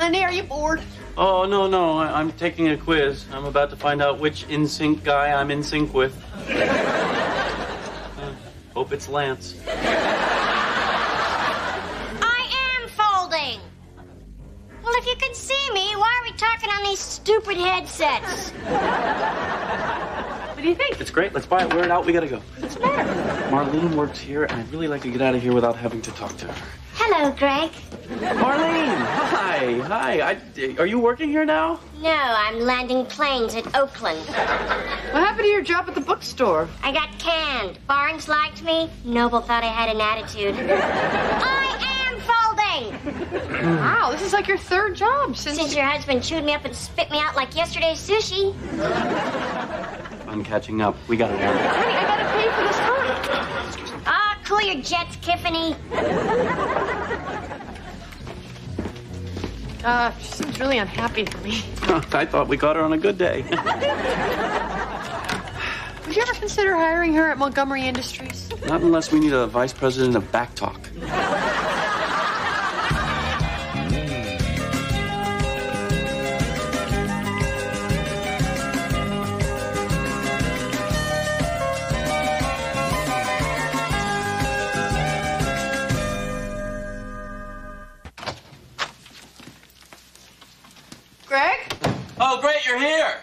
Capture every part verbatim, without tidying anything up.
Honey, are you bored? Oh, no, no. I I'm taking a quiz. I'm about to find out which in sync guy I'm in sync with. uh, hope it's Lance. I am folding. Well, if you could see me, why are we talking on these stupid headsets? What do you think? It's great. Let's buy it, wear it out. We gotta go. What's the matter? Marlene works here, and I'd really like to get out of here without having to talk to her. Hello, Greg. Marlene! Hi. Hi. I, are you working here now? No, I'm landing planes at Oakland. What happened to your job at the bookstore? I got canned. Barnes liked me. Noble thought I had an attitude. I am folding! Wow, this is like your third job since... Since your husband chewed me up and spit me out like yesterday's sushi. I'm catching up. We gotta go. Honey, I gotta pay for this time. Ah, cool your jets, Tiffany. Uh, she seems really unhappy for me. I thought we got her on a good day. Would you ever consider hiring her at Montgomery Industries? Not unless we need a vice president of back talk. Greg? Oh, great, you're here.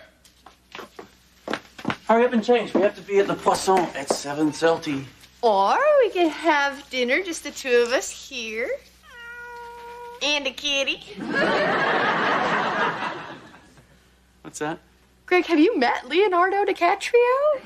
Hurry up and change. We have to be at the Poisson at seven thirty. Or we could have dinner, just the two of us here. And a kitty. What's that? Greg, have you met Leonardo DiCaprio?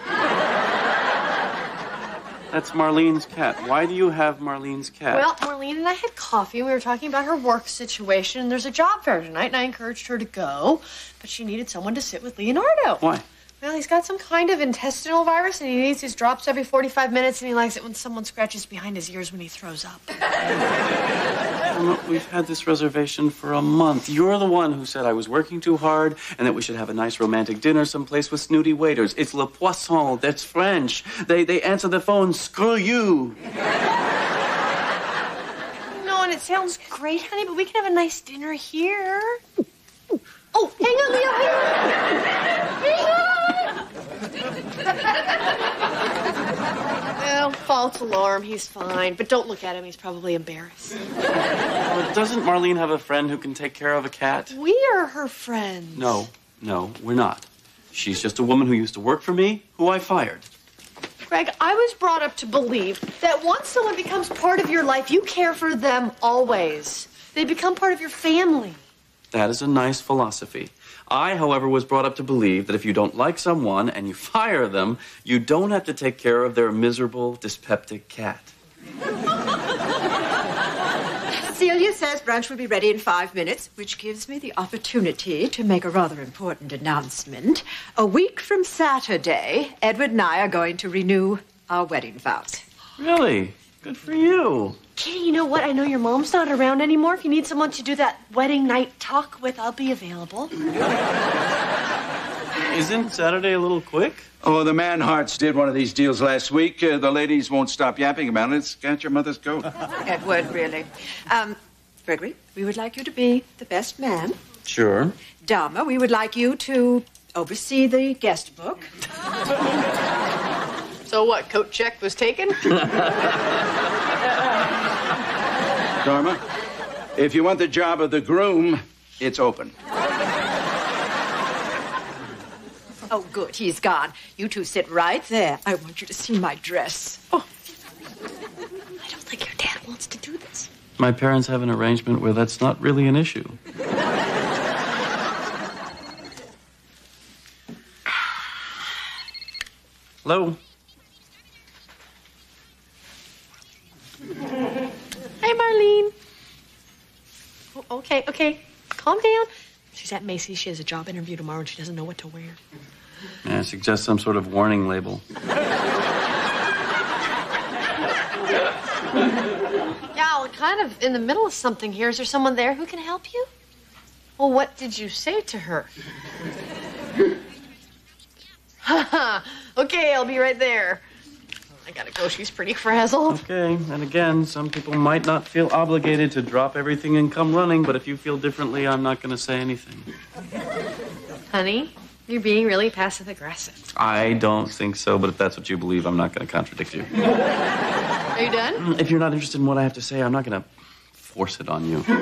That's Marlene's cat. Why do you have Marlene's cat? Well, Marlene and I had coffee, and we were talking about her work situation. And there's a job fair tonight, and I encouraged her to go. But she needed someone to sit with Leonardo. Why? Well, he's got some kind of intestinal virus, and he needs his drops every forty-five minutes, and he likes it when someone scratches behind his ears when he throws up. Well, look, we've had this reservation for a month. You're the one who said I was working too hard and that we should have a nice romantic dinner someplace with snooty waiters. It's Le Poisson. That's French. They they answer the phone, screw you. No, and it sounds great, honey, but we can have a nice dinner here. Oh, hang on, Leo, hang on. Well, false alarm. He's fine. But don't look at him. He's probably embarrassed. Well, doesn't Marlene have a friend who can take care of a cat? We are her friends. No, no, we're not. She's just a woman who used to work for me, who I fired. Greg, I was brought up to believe that once someone becomes part of your life, you care for them always. They become part of your family. That is a nice philosophy. I, however, was brought up to believe that if you don't like someone and you fire them, you don't have to take care of their miserable, dyspeptic cat. Celia says brunch will be ready in five minutes, which gives me the opportunity to make a rather important announcement. A week from Saturday, Edward and I are going to renew our wedding vows. Really? Good for you. Kitty, you know what? I know your mom's not around anymore. If you need someone to do that wedding night talk with, I'll be available. Isn't Saturday a little quick? Oh, the Manharts did one of these deals last week. Uh, the ladies won't stop yapping about it. It's got your mother's goat. Edward, really. Um, Gregory, we would like you to be the best man. Sure. Dharma, we would like you to oversee the guest book. So what, coat check was taken? Dharma, if you want the job of the groom, it's open. Oh, good. He's gone. You two sit right there. I want you to see my dress. Oh. I don't think your dad wants to do this. My parents have an arrangement where that's not really an issue. Hello? Hey, Marlene. Oh, okay, okay. Calm down. She's at Macy's. She has a job interview tomorrow, and she doesn't know what to wear. Yeah, I suggest some sort of warning label. Yeah, we're kind of in the middle of something here. Is there someone there who can help you? Well, what did you say to her? Okay, I'll be right there. I gotta go. She's pretty frazzled. Okay, and again, some people might not feel obligated to drop everything and come running, but if you feel differently, I'm not going to say anything. Honey, you're being really passive-aggressive. I don't think so, but if that's what you believe, I'm not going to contradict you. Are you done? If you're not interested in what I have to say, I'm not going to force it on you.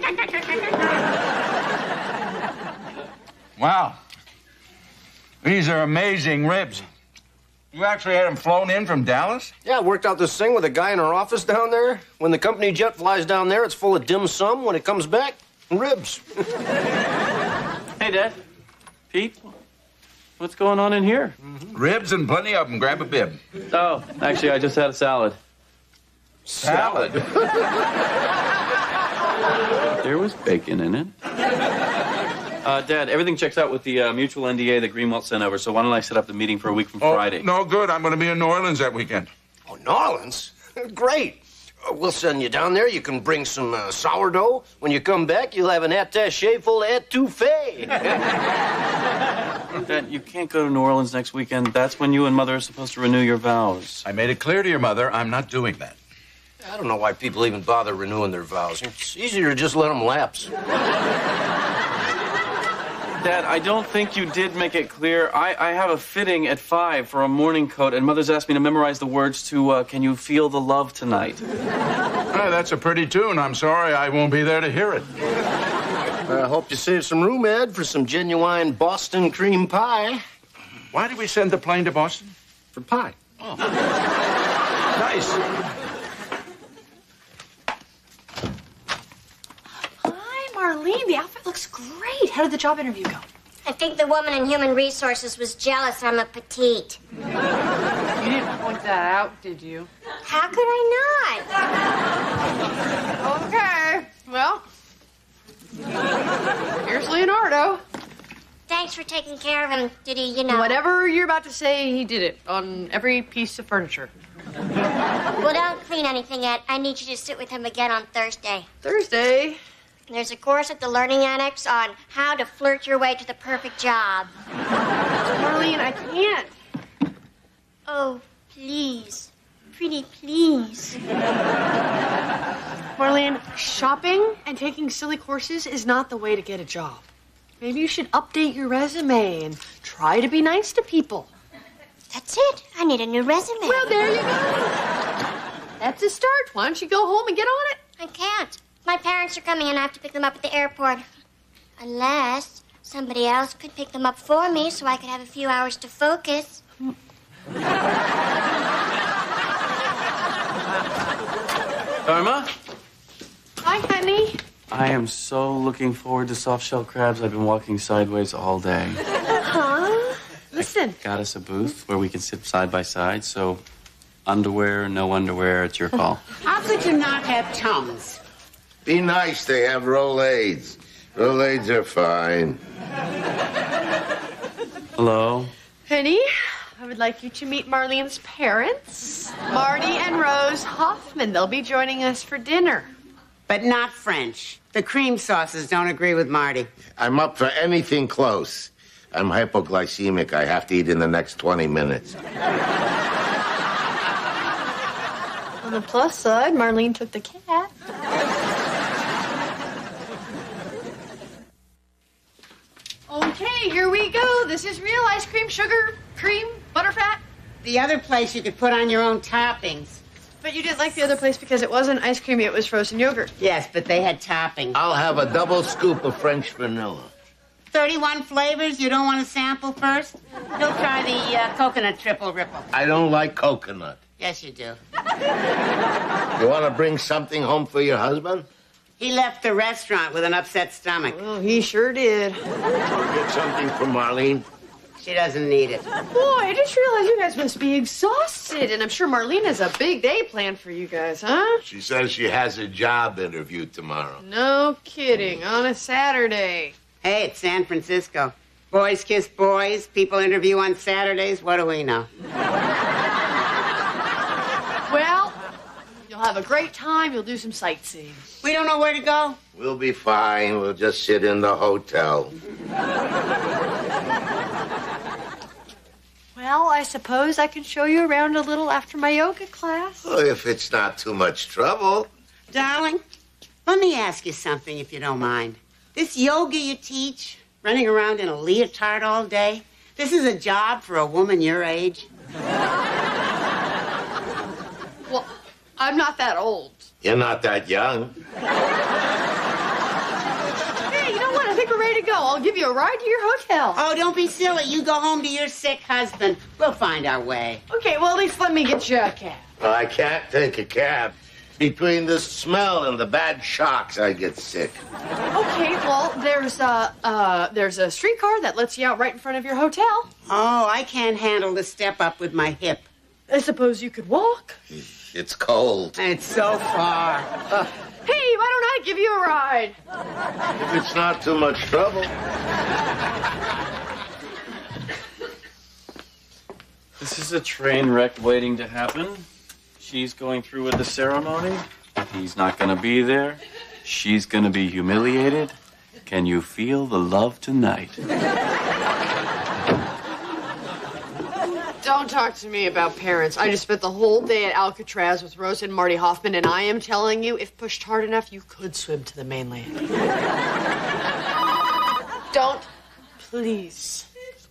Wow. These are amazing ribs. You actually had them flown in from Dallas? Yeah, I worked out this thing with a guy in our office down there. When the company jet flies down there, it's full of dim sum. When it comes back, ribs. Hey, Dad. Pete, what's going on in here? Mm-hmm. Ribs and plenty of them. Grab a bib. Oh, actually, I just had a salad. Salad? There was bacon in it. Uh, Dad, everything checks out with the uh, mutual N D A that Greenwald sent over, so why don't I set up the meeting for a week from Oh, Friday? no good. I'm going to be in New Orleans that weekend. Oh, New Orleans? Great. Uh, we'll send you down there. You can bring some uh, sourdough. When you come back, you'll have an attaché full of etouffee. Dad, you can't go to New Orleans next weekend. That's when you and Mother are supposed to renew your vows. I made it clear to your mother I'm not doing that. I don't know why people even bother renewing their vows. It's easier to just let them lapse. Dad, I don't think you did make it clear. I, I have a fitting at five for a morning coat, and Mother's asked me to memorize the words to uh, Can You Feel the Love Tonight? Oh, that's a pretty tune. I'm sorry I won't be there to hear it. I hope you save some room, Ed, for some genuine Boston cream pie. Why did we send the plane to Boston? For pie. Oh. Nice. Marlene, the outfit looks great. How did the job interview go? I think the woman in human resources was jealous I'm a petite. You didn't point that out, did you? How could I not? Okay. Well, here's Leonardo. Thanks for taking care of him. Did he, you know... Whatever you're about to say, he did it on every piece of furniture. Well, don't clean anything yet. I need you to sit with him again on Thursday. Thursday? There's a course at the Learning Annex on how to flirt your way to the perfect job. Marlene, I can't. Oh, please. Pretty please. Marlene, shopping and taking silly courses is not the way to get a job. Maybe you should update your resume and try to be nice to people. That's it. I need a new resume. Well, there you go. That's a start. Why don't you go home and get on it? I can't. My parents are coming and I have to pick them up at the airport. Unless somebody else could pick them up for me so I could have a few hours to focus. Dharma? Hi, honey. I am so looking forward to soft-shell crabs. I've been walking sideways all day. Huh? Listen. Got us a booth where we can sit side by side, so underwear, no underwear, it's your call. How could you not have Tums? Be nice, they have Rolaids. Rolaids are fine. Hello? Honey, I would like you to meet Marlene's parents, Marty and Rose Hoffman. They'll be joining us for dinner. But not French. The cream sauces don't agree with Marty. I'm up for anything close. I'm hypoglycemic. I have to eat in the next twenty minutes. On the plus side, Marlene took the cat. Okay, here we go. This is real ice cream, sugar, cream, butterfat. The other place you could put on your own toppings. But you didn't like the other place because it wasn't ice cream, it was frozen yogurt. Yes, but they had toppings. I'll have a double scoop of French vanilla. thirty-one flavors you don't want to sample first? You'll try the uh, coconut triple ripple. I don't like coconut. Yes, you do. You want to bring something home for your husband? He left the restaurant with an upset stomach. Oh, he sure did. Get something for Marlene. She doesn't need it. Boy, I just realized you guys must be exhausted. And I'm sure Marlene has a big day planned for you guys, huh? She says she has a job interview tomorrow. No kidding. On a Saturday. Hey, it's San Francisco. Boys kiss boys. People interview on Saturdays. What do we know? Well, you'll have a great time. You'll do some sightseeing. We don't know where to go. We'll be fine. We'll just sit in the hotel. Well, I suppose I can show you around a little after my yoga class. Well, if it's not too much trouble. Darling, let me ask you something, if you don't mind. This yoga you teach, running around in a leotard all day, this is a job for a woman your age? Well, I'm not that old. You're not that young. Hey, you know what? I think we're ready to go. I'll give you a ride to your hotel. Oh, don't be silly. You go home to your sick husband. We'll find our way. Okay, well, at least let me get you a cab. Well, I can't take a cab. Between the smell and the bad shocks, I get sick. Okay, well, there's a, uh, there's a streetcar that lets you out right in front of your hotel. Oh, I can't handle the step up with my hip. I suppose you could walk. It's cold. It's so far. Uh, hey, why don't I give you a ride? If it's not too much trouble. This is a train wreck waiting to happen. She's going through with the ceremony. He's not going to be there. She's going to be humiliated. Can you feel the love tonight? Don't talk to me about parents. I just spent the whole day at Alcatraz with Rosa and Marty Hoffman, and I am telling you, if pushed hard enough, you could swim to the mainland. Don't. Please.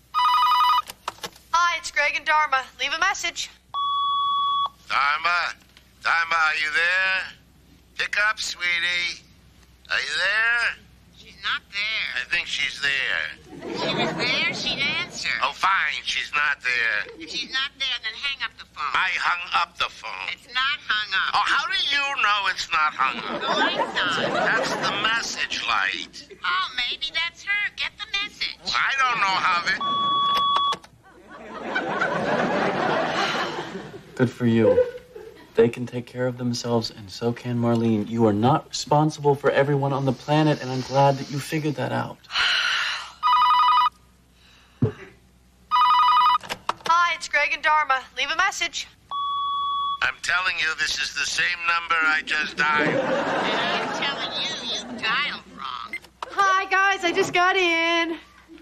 Hi, it's Greg and Dharma. Leave a message. Dharma? Dharma, are you there? Pick up, sweetie. Are you there? She's not there. I think she's there. If she was there, she'd answer. Oh, fine, she's not there. If she's not there, then hang up the phone. I hung up the phone. It's not hung up. Oh, how do you know it's not hung up? The light's on. That's the message light. Oh, maybe that's her. Get the message. I don't know how to... Good for you. They can take care of themselves, and so can Marlene. You are not responsible for everyone on the planet, and I'm glad that you figured that out. Hi, it's Greg and Dharma. Leave a message. I'm telling you, this is the same number I just dialed. And I'm telling you, you dialed wrong. Hi, guys. I just got in.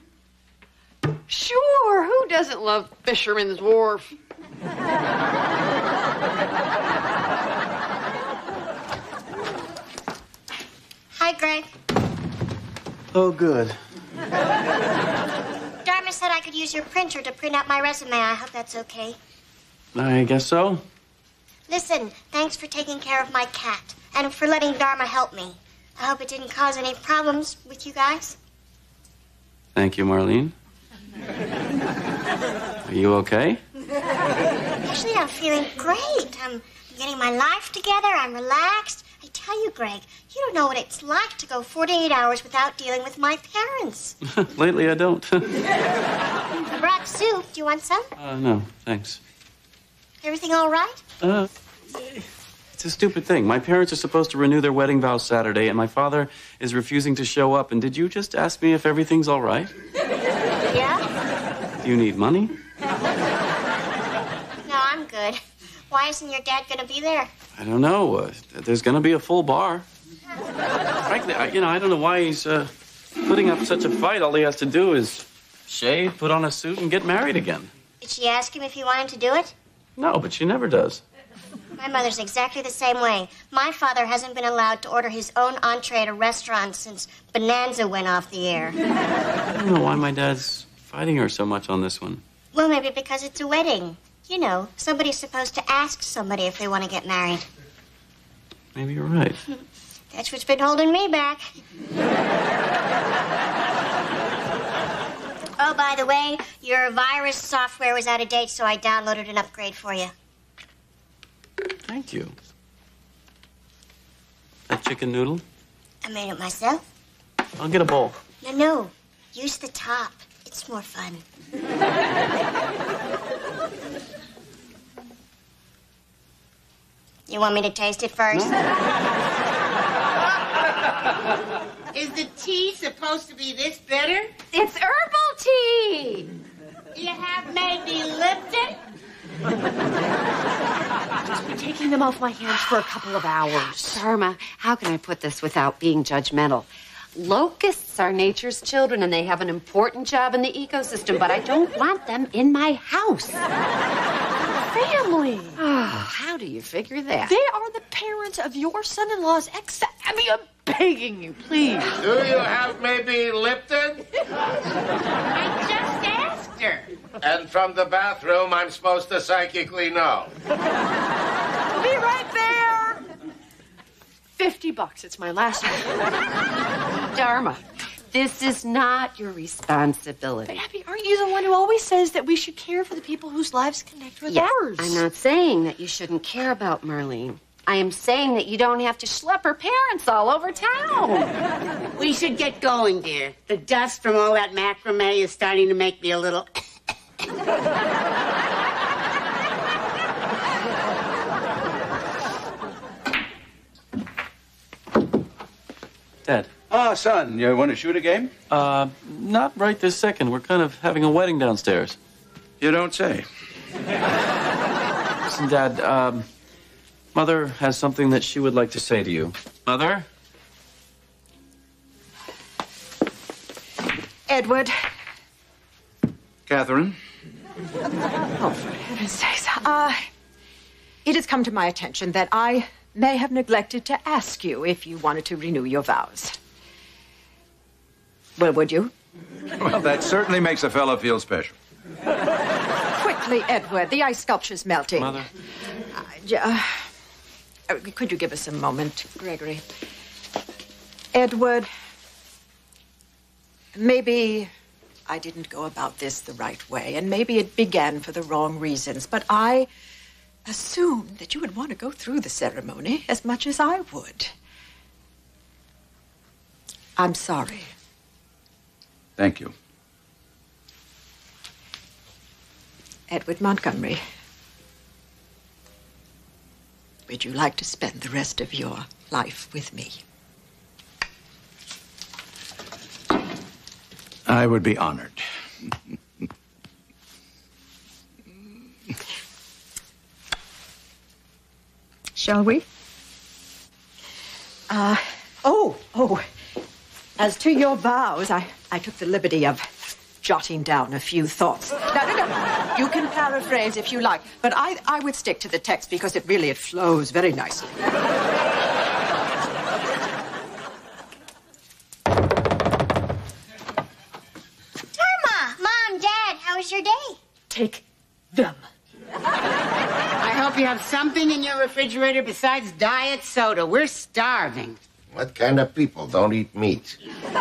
Sure. Who doesn't love Fisherman's Wharf? Hi, Greg. Oh, good. Dharma said I could use your printer to print out my resume. I hope that's okay. I guess so. Listen, thanks for taking care of my cat and for letting Dharma help me. I hope it didn't cause any problems with you guys. Thank you, Marlene. Are you okay? Actually, I'm feeling great. I'm getting my life together. I'm relaxed. I tell you, Greg, you don't know what it's like to go forty-eight hours without dealing with my parents. Lately, I don't. I brought soup. Do you want some? uh, no, thanks. Everything all right? Uh, it's a stupid thing. My parents are supposed to renew their wedding vows Saturday, and my father is refusing to show up. And did you just ask me if everything's all right? Yeah? Do you need money? No, I'm good. Why isn't your dad going to be there? I don't know. Uh, there's going to be a full bar. Frankly, I, you know, I don't know why he's uh, putting up such a fight. All he has to do is shave, put on a suit, and get married again. Did she ask him if he wanted to do it? No, but she never does. My mother's exactly the same way. My father hasn't been allowed to order his own entree at a restaurant since Bonanza went off the air. I don't know why my dad's fighting her so much on this one. Well, maybe because it's a wedding. You know, somebody's supposed to ask somebody if they want to get married. Maybe you're right. That's what's been holding me back. Oh, by the way, your virus software was out of date, so I downloaded an upgrade for you. Thank you. That chicken noodle? I made it myself. I'll get a bowl. No, no. Use the top. It's more fun. You want me to taste it first? No. Is the tea supposed to be this bitter? It's herbal tea. You have maybe Lipton? Just been taking them off my hands for a couple of hours. Dharma, how can I put this without being judgmental? Locusts are nature's children, and they have an important job in the ecosystem, but I don't want them in my house. Family. Oh, how do you figure that? They are the parents of your son-in-law's ex. I mean, I'm begging you, please. Do you have maybe Lipton? I just asked her. And from the bathroom, I'm supposed to psychically know. I'll be right there. Fifty bucks. It's my last one. Dharma, this is not your responsibility. But Abby, aren't you the one who always says that we should care for the people whose lives connect with Yes, ours? I'm not saying that you shouldn't care about Marlene. I am saying that you don't have to schlep her parents all over town. We should get going, dear. The dust from all that macrame is starting to make me a little... Dad. Ah, son, you want to shoot a game? Uh, not right this second. We're kind of having a wedding downstairs. You don't say. Listen, Dad, um, Mother has something that she would like to say to you. Mother? Edward. Catherine? Oh, for heaven's sakes. Uh, it has come to my attention that I may have neglected to ask you if you wanted to renew your vows. Well, would you? Well, that certainly makes a fellow feel special. Quickly, Edward. The ice sculpture's melting. Mother? Uh, j- uh, uh, could you give us a moment, Gregory? Edward, maybe I didn't go about this the right way, and maybe it began for the wrong reasons, but I assumed that you would want to go through the ceremony as much as I would. I'm sorry. Thank you. Edward Montgomery, would you like to spend the rest of your life with me? I would be honored. Shall we? Uh, oh, oh. As to your vows, I, I took the liberty of jotting down a few thoughts. No, no, no. You can paraphrase if you like, but I, I would stick to the text because it really, it flows very nicely. Dharma, Mom, Dad, how was your day? Take them. I hope you have something in your refrigerator besides diet soda. We're starving. What kind of people don't eat meat?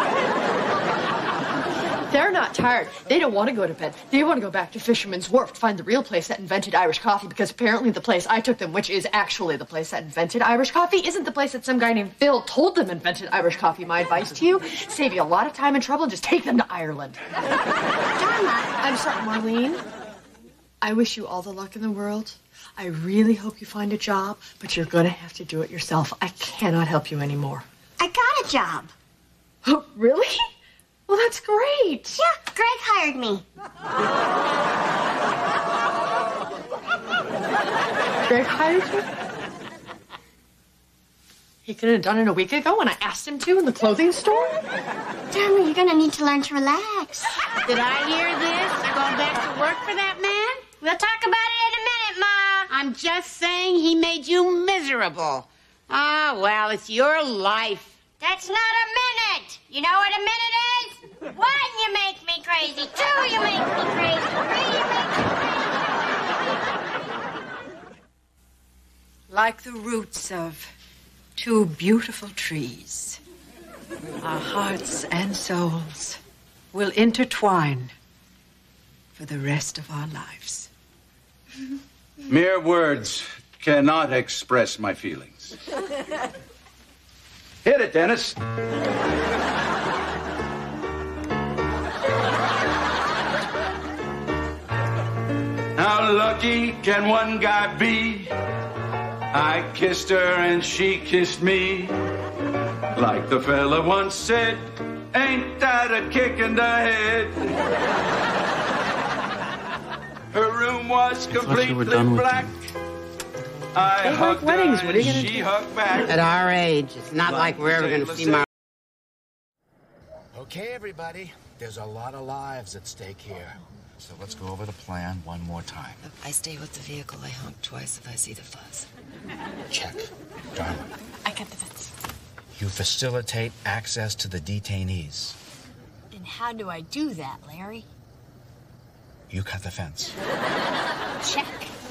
They're not tired. They don't want to go to bed. They want to go back to Fisherman's Wharf to find the real place that invented Irish coffee, because apparently the place I took them, which is actually the place that invented Irish coffee, isn't the place that some guy named Phil told them invented Irish coffee. My advice to you, save you a lot of time and trouble and just take them to Ireland. I'm sorry, Marlene. I wish you all the luck in the world. I really hope you find a job, but you're going to have to do it yourself. I cannot help you anymore. I got a job. Oh, really? Well, that's great. Yeah, Greg hired me. Greg hired you? He could have done it a week ago when I asked him to in the clothing store. Dharma, you're gonna need to learn to relax. Did I hear this? You're going back to work for that man? We'll talk about it in a minute, Ma. I'm just saying he made you miserable. Ah, well, it's your life. That's not a minute. You know what a minute is? One, you make me crazy. Two, you make me crazy. Three, you make me crazy. Like the roots of two beautiful trees, our hearts and souls will intertwine for the rest of our lives. Mere words cannot express my feelings. Hit it, Dennis. How lucky can one guy be? I kissed her and she kissed me. Like the fella once said, ain't that a kick in the head? Her room was completely black. I They hugged like weddings. her What are you and gonna she do? hugged back. At our age, it's not like we're ever going to see my... Okay, everybody. There's a lot of lives at stake here. So let's go over the plan one more time. If I stay with the vehicle, I honk twice if I see the fuzz. Check. Dharma, I get the fence. you facilitate access to the detainees. And how do I do that, Larry? You cut the fence. Check.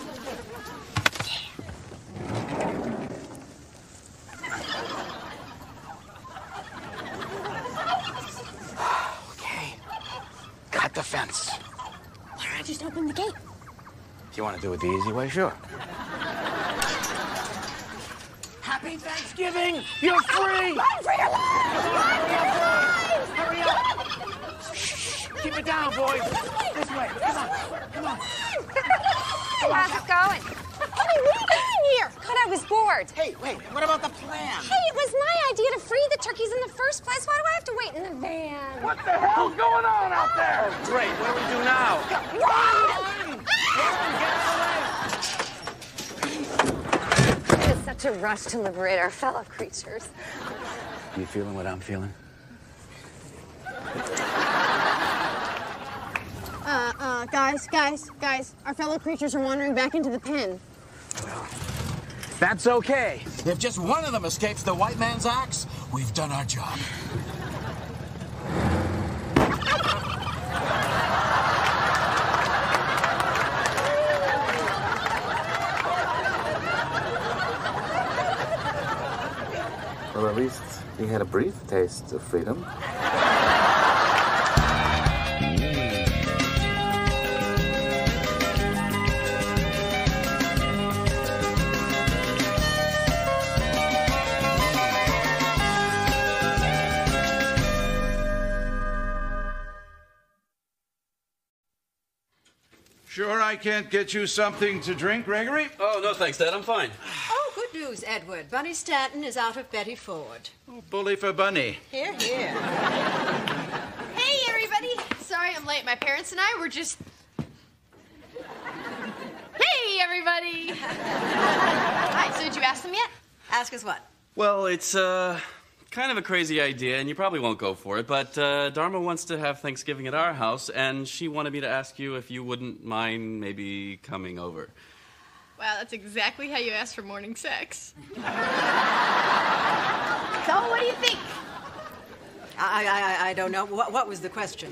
Okay. Cut the fence. Why don't I just open the gate? If you want to do it the easy way, sure. Happy Thanksgiving! You're free! Run for your lives! Run for your lives! Hurry up! Shh! Keep it down, boys. This way. Come on. Come on. How's it going? Hey, what are you doing here? God, I was bored. Hey, wait, what about the plan? Hey, it was my idea to free the turkeys in the first place. Why do I have to wait in the van? What the hell's going on out there? Great, what do we do now? Run! It is such a rush to liberate our fellow creatures. You feeling what I'm feeling? Uh, uh, guys, guys, guys, our fellow creatures are wandering back into the pen. That's okay. If just one of them escapes the white man's axe, we've done our job. Well, at least we had a brief taste of freedom. Sure I can't get you something to drink, Gregory? Oh, no thanks, Dad. I'm fine. Oh, good news, Edward. Bunny Stanton is out of Betty Ford. Oh, bully for Bunny. Here, here. Hey, everybody. Sorry I'm late. My parents and I were just... Hey, everybody. Hi, so did you ask them yet? Ask us what? Well, it's uh, kind of a crazy idea, and you probably won't go for it, but uh, Dharma wants to have Thanksgiving at our house, and she wanted me to ask you if you wouldn't mind maybe coming over. Wow, that's exactly how you ask for morning sex. So, what do you think? I, I, I don't know. What, what was the question?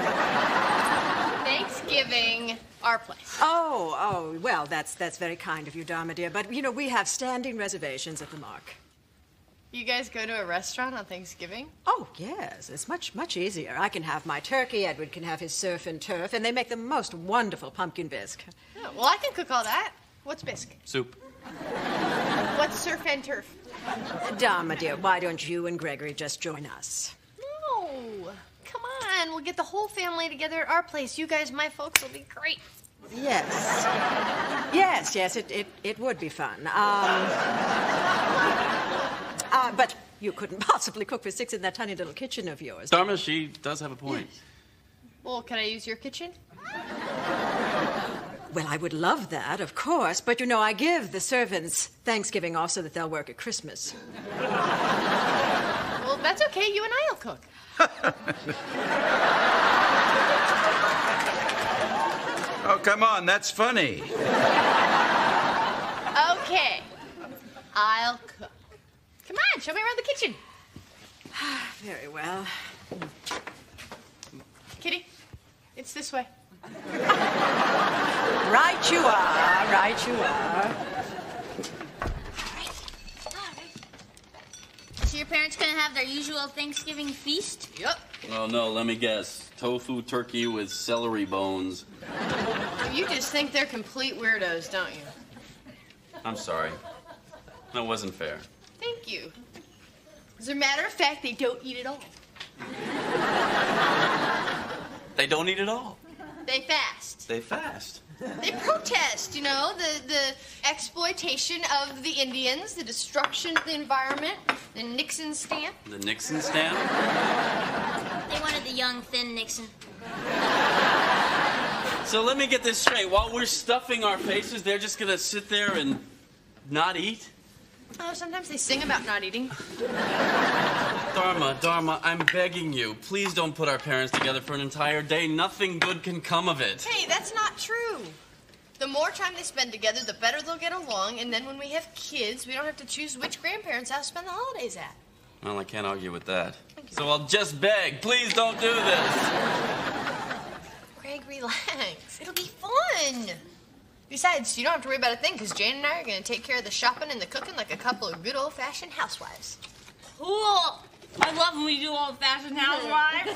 Thanksgiving, our place. Oh, oh, well, that's that's very kind of you, Dharma, dear. But, you know, we have standing reservations at the Mark. You guys go to a restaurant on Thanksgiving? Oh, yes. It's much, much easier. I can have my turkey, Edward can have his surf and turf, and they make the most wonderful pumpkin bisque. Oh, well, I can cook all that. What's bisque? Soup. What's surf and turf? Dharma, dear, why don't you and Gregory just join us? No. Come on. We'll get the whole family together at our place. You guys, my folks, will be great. Yes. Yes, yes, it, it, it would be fun. Um, uh, but you couldn't possibly cook for six in that tiny little kitchen of yours. Dharma, she does have a point. Well, can I use your kitchen? Well, I would love that, of course, but you know, I give the servants Thanksgiving off so that they'll work at Christmas. Well, that's okay. You and I'll cook. Oh, come on, that's funny. Okay. I'll cook. Come on, show me around the kitchen. Very well. Kitty, it's this way. Right you are, right you are. So your parents gonna have their usual Thanksgiving feast? Yep. Oh, no, let me guess. Tofu turkey with celery bones. You just think they're complete weirdos, don't you? I'm sorry. That wasn't fair. Thank you. As a matter of fact, they don't eat it all. They don't eat it all. They fast. They fast. They protest, you know, the, the exploitation of the Indians, the destruction of the environment, the Nixon stamp. The Nixon stamp? They wanted the young, thin Nixon. So let me get this straight. While we're stuffing our faces, they're just gonna sit there and not eat? Oh, sometimes they sing about not eating. Dharma, Dharma, I'm begging you. Please don't put our parents together for an entire day. Nothing good can come of it. Hey, that's not true. The more time they spend together, the better they'll get along, and then when we have kids, we don't have to choose which grandparents' house to spend the holidays at. Well, I can't argue with that. So I'll just beg. Please don't do this. Greg, relax. It'll be fun. Besides, you don't have to worry about a thing, because Jane and I are going to take care of the shopping and the cooking like a couple of good old-fashioned housewives. Cool. I love when we do old-fashioned housewives.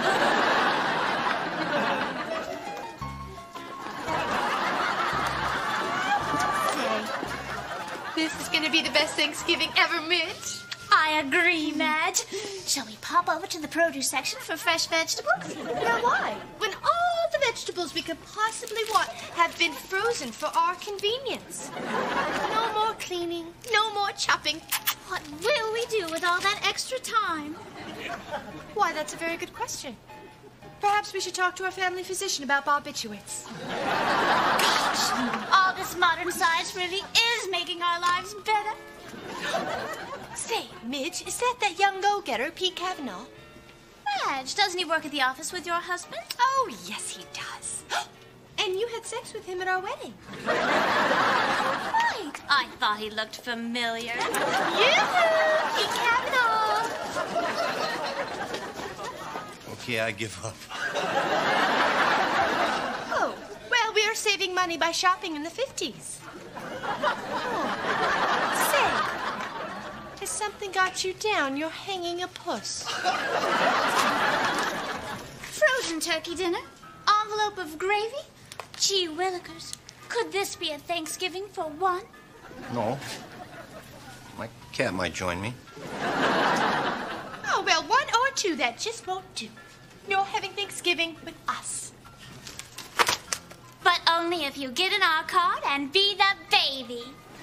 This is going to be the best Thanksgiving ever, Mitch. I agree, Madge. Shall we pop over to the produce section for fresh vegetables? Now, why? When all the vegetables we could possibly want have been frozen for our convenience. No more cleaning, no more chopping. What will we do with all that extra time? Why, that's a very good question. Perhaps we should talk to our family physician about barbiturates. Gosh, all this modern science really is making our lives better. Say, Midge, is that that young go-getter, Pete Kavanaugh? Madge, doesn't he work at the office with your husband? Oh, yes, he does. And you had sex with him at our wedding. Right. I thought he looked familiar. Yeah, Pete Kavanaugh. Okay, I give up. Oh, well, we are saving money by shopping in the fifties. Oh. Say, has something got you down? You're hanging a puss. Frozen turkey dinner, envelope of gravy. Gee willikers, could this be a Thanksgiving for one? No. My cat might join me. Oh, well, one or two, that just won't do. You're having Thanksgiving with us. But only if you get in our card and be the baby.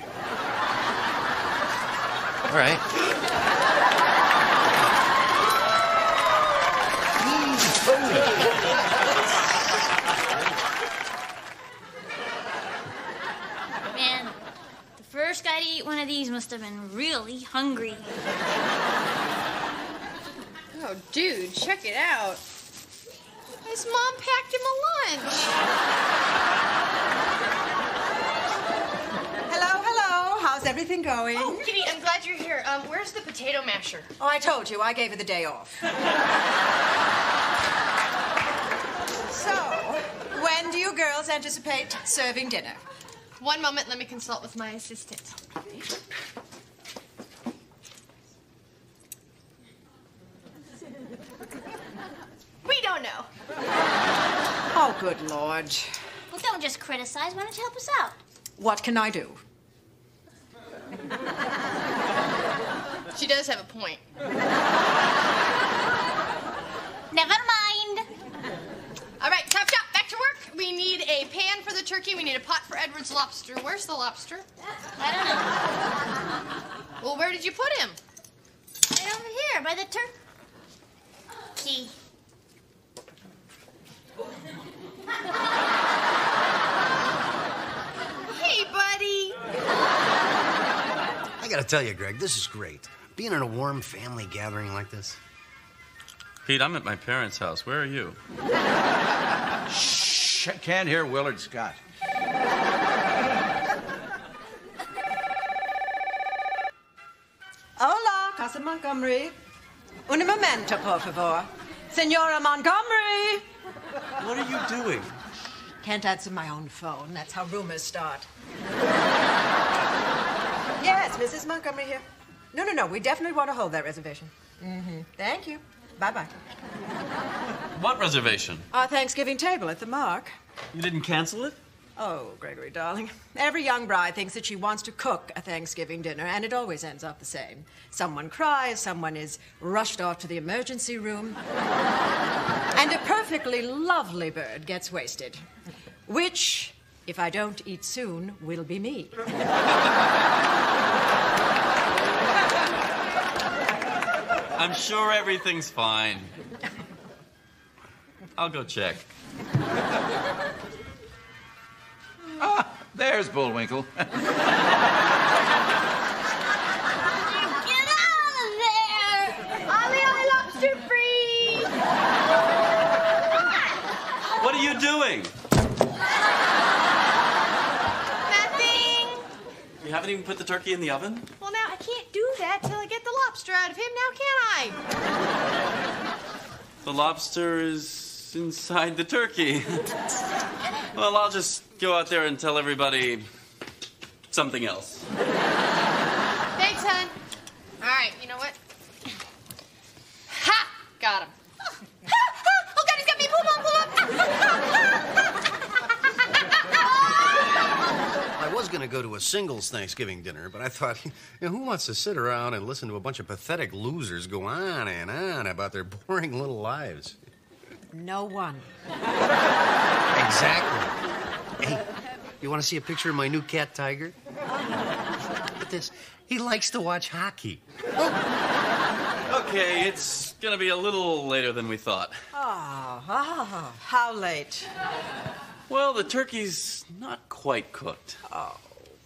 All right. Man, the first guy to eat one of these must have been really hungry. Oh, dude, check it out. His mom packed him a lunch. Hello, hello. How's everything going? Oh, Kitty, I'm glad you're here. Um, where's the potato masher? Oh, I told you. I gave her the day off. So, when do you girls anticipate serving dinner? One moment, let me consult with my assistant. We don't know. Oh, good Lord. Well, don't just criticize. Why don't you help us out? What can I do? She does have a point. Never mind. All right, Top Shop, back to work. We need a pan for the turkey. We need a pot for Edward's lobster. Where's the lobster? I don't know. Well, where did you put him? Right over here by the turkey. Hey, buddy. I gotta tell you, Greg, this is great. Being in a warm family gathering like this. Pete, I'm at my parents' house. Where are you? Shh, can't hear Willard Scott. Hola, Casa Montgomery. Un momento, por favor. Senora Montgomery! What are you doing? Can't answer my own phone. That's how rumors start. Yes, Missus Montgomery here. No, no, no. We definitely want to hold that reservation. Mm-hmm. Thank you. Bye-bye. What reservation? Our Thanksgiving table at the Mark. You didn't cancel it? Oh, Gregory, darling. Every young bride thinks that she wants to cook a Thanksgiving dinner, and it always ends up the same. Someone cries, someone is rushed off to the emergency room, and a perfectly lovely bird gets wasted. Which, if I don't eat soon, will be me. I'm sure everything's fine. I'll go check. Ah, there's Bullwinkle. Get out of there! I'll doing? Nothing. You haven't even put the turkey in the oven? Well, now I can't do that till I get the lobster out of him. Now can I? The lobster is inside the turkey. Well, I'll just go out there and tell everybody something else. Thanks, hon. All right, you know what? Ha! Got him. Ha! Ha! Oh, God, he's got me. Pull up, pull up. I was going to go to a singles Thanksgiving dinner, but I thought, you know, who wants to sit around and listen to a bunch of pathetic losers go on and on about their boring little lives? No one. Exactly. Hey, you want to see a picture of my new cat, Tiger? Look at this. He likes to watch hockey. Okay, it's gonna be a little later than we thought. Oh, oh, how late? Well, the turkey's not quite cooked. Oh.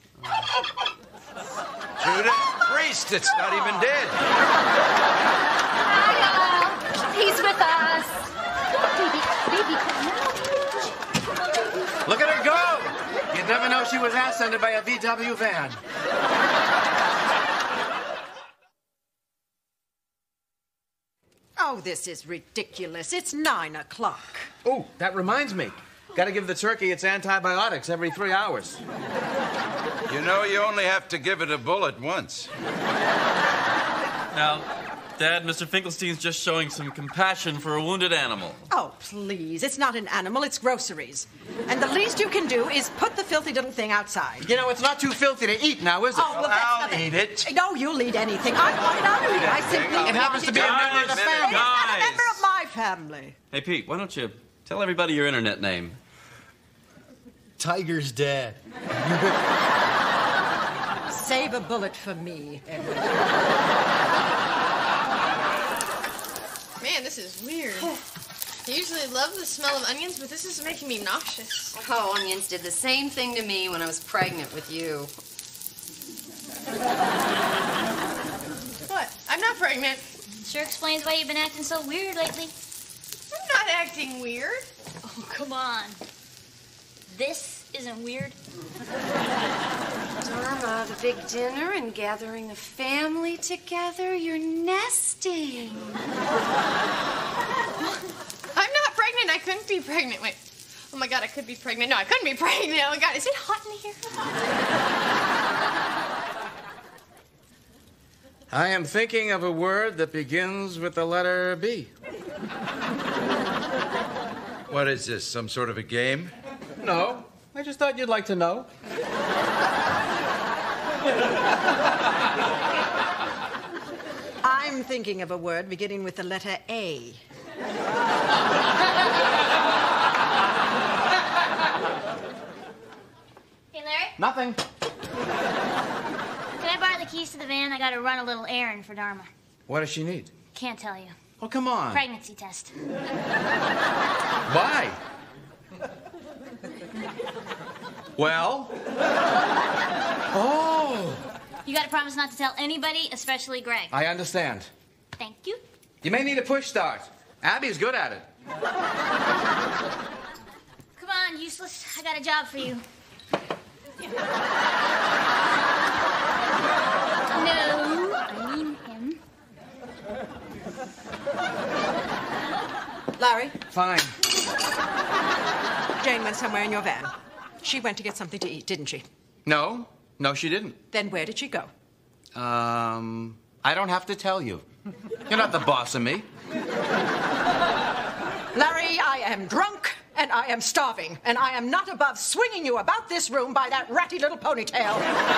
Shoot it. Priest, it's not even dead. Hi, all. He's with us. Baby, baby, come Look at her go! You'd never know she was ascended by a V W van. Oh, this is ridiculous. It's nine o'clock. Oh, that reminds me. Gotta give the turkey its antibiotics every three hours. You know, you only have to give it a bullet once. Now, Dad, Mister Finkelstein's just showing some compassion for a wounded animal. Oh, please. It's not an animal, it's groceries. And the least you can do is put the filthy little thing outside. You know, it's not too filthy to eat now, is it? Oh, well, that's I'll nothing. eat it. No, you'll eat anything. I want it out of here. I simply It happens to be a member of the family. It's not a member of my family. Hey, Pete, why don't you tell everybody your internet name? Tiger's dad. Save a bullet for me, Edward. Man, this is weird. I usually love the smell of onions, but this is making me nauseous. Oh, onions did the same thing to me when I was pregnant with you. What? I'm not pregnant. Sure explains why you've been acting so weird lately. I'm not acting weird. Oh, come on. This isn't weird. Dharma, the big dinner and gathering the family together. You're nesting. I'm not pregnant. I couldn't be pregnant. Wait. Oh, my God, I could be pregnant. No, I couldn't be pregnant. Oh, my God, is it hot in here? I am thinking of a word that begins with the letter B. What is this, some sort of a game? No, I just thought you'd like to know. I'm thinking of a word beginning with the letter A. Hey, Larry, Nothing. can I borrow the keys to the van? I gotta run a little errand for Dharma. What does she need? Can't tell you. Oh, come on. Pregnancy test. Why? Well? Oh, You gotta promise not to tell anybody, especially Greg. I understand. Thank you. You may need a push start. Abby's good at it. Come on, useless. I got a job for you. No, I mean him. Larry, Fine. Jane went somewhere in your van. She went to get something to eat, didn't she? No, no, she didn't. Then where did she go? Um, I don't have to tell you. You're not the boss of me. Larry, I am drunk, and I am starving, and I am not above swinging you about this room by that ratty little ponytail.